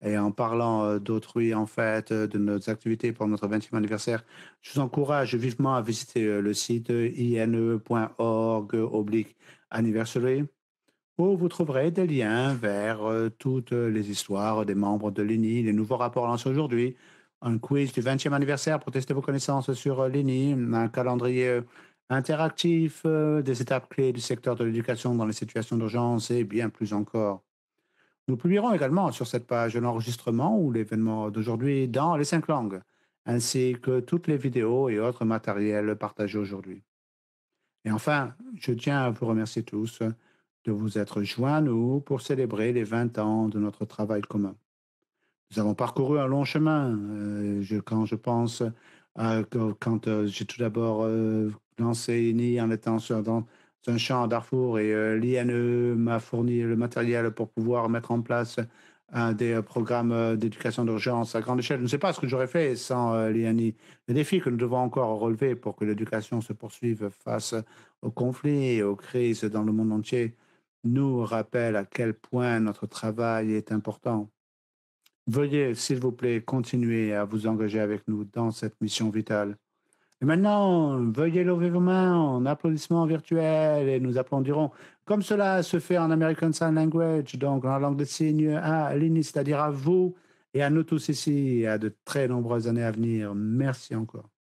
Et en parlant euh, d'autrui, en fait, euh, de nos activités pour notre vingtième anniversaire, je vous encourage vivement à visiter euh, le site ine.org oblique anniversary, où vous trouverez des liens vers euh, toutes les histoires des membres de l'I N I, les nouveaux rapports lancés aujourd'hui, un quiz du vingtième anniversaire pour tester vos connaissances sur euh, l'I N I, un calendrier euh, interactif, euh, des étapes clés du secteur de l'éducation dans les situations d'urgence et bien plus encore. Nous publierons également sur cette page l'enregistrement ou l'événement d'aujourd'hui dans les cinq langues, ainsi que toutes les vidéos et autres matériels partagés aujourd'hui. Et enfin, je tiens à vous remercier tous de vous être joints à nous pour célébrer les vingt ans de notre travail commun. Nous avons parcouru un long chemin. euh, je- quand je pense à que- quand euh, j'ai tout d'abord euh, lancé I N I en étant sur- dans un champ à Darfour et euh, l'I N E m'a fourni le matériel pour pouvoir mettre en place un des euh, programmes euh, d'éducation d'urgence à grande échelle. Je ne sais pas ce que j'aurais fait sans euh, l'I N I. Les défis que nous devons encore relever pour que l'éducation se poursuive face aux conflits et aux crises dans le monde entier nous rappellent à quel point notre travail est important. Veuillez, s'il vous plaît, continuer à vous engager avec nous dans cette mission vitale. Et maintenant, veuillez lever vos mains en applaudissements virtuels et nous applaudirons comme cela se fait en American Sign Language, donc en langue de signes à l'I N I, c'est-à-dire à vous et à nous tous ici, et à de très nombreuses années à venir. Merci encore.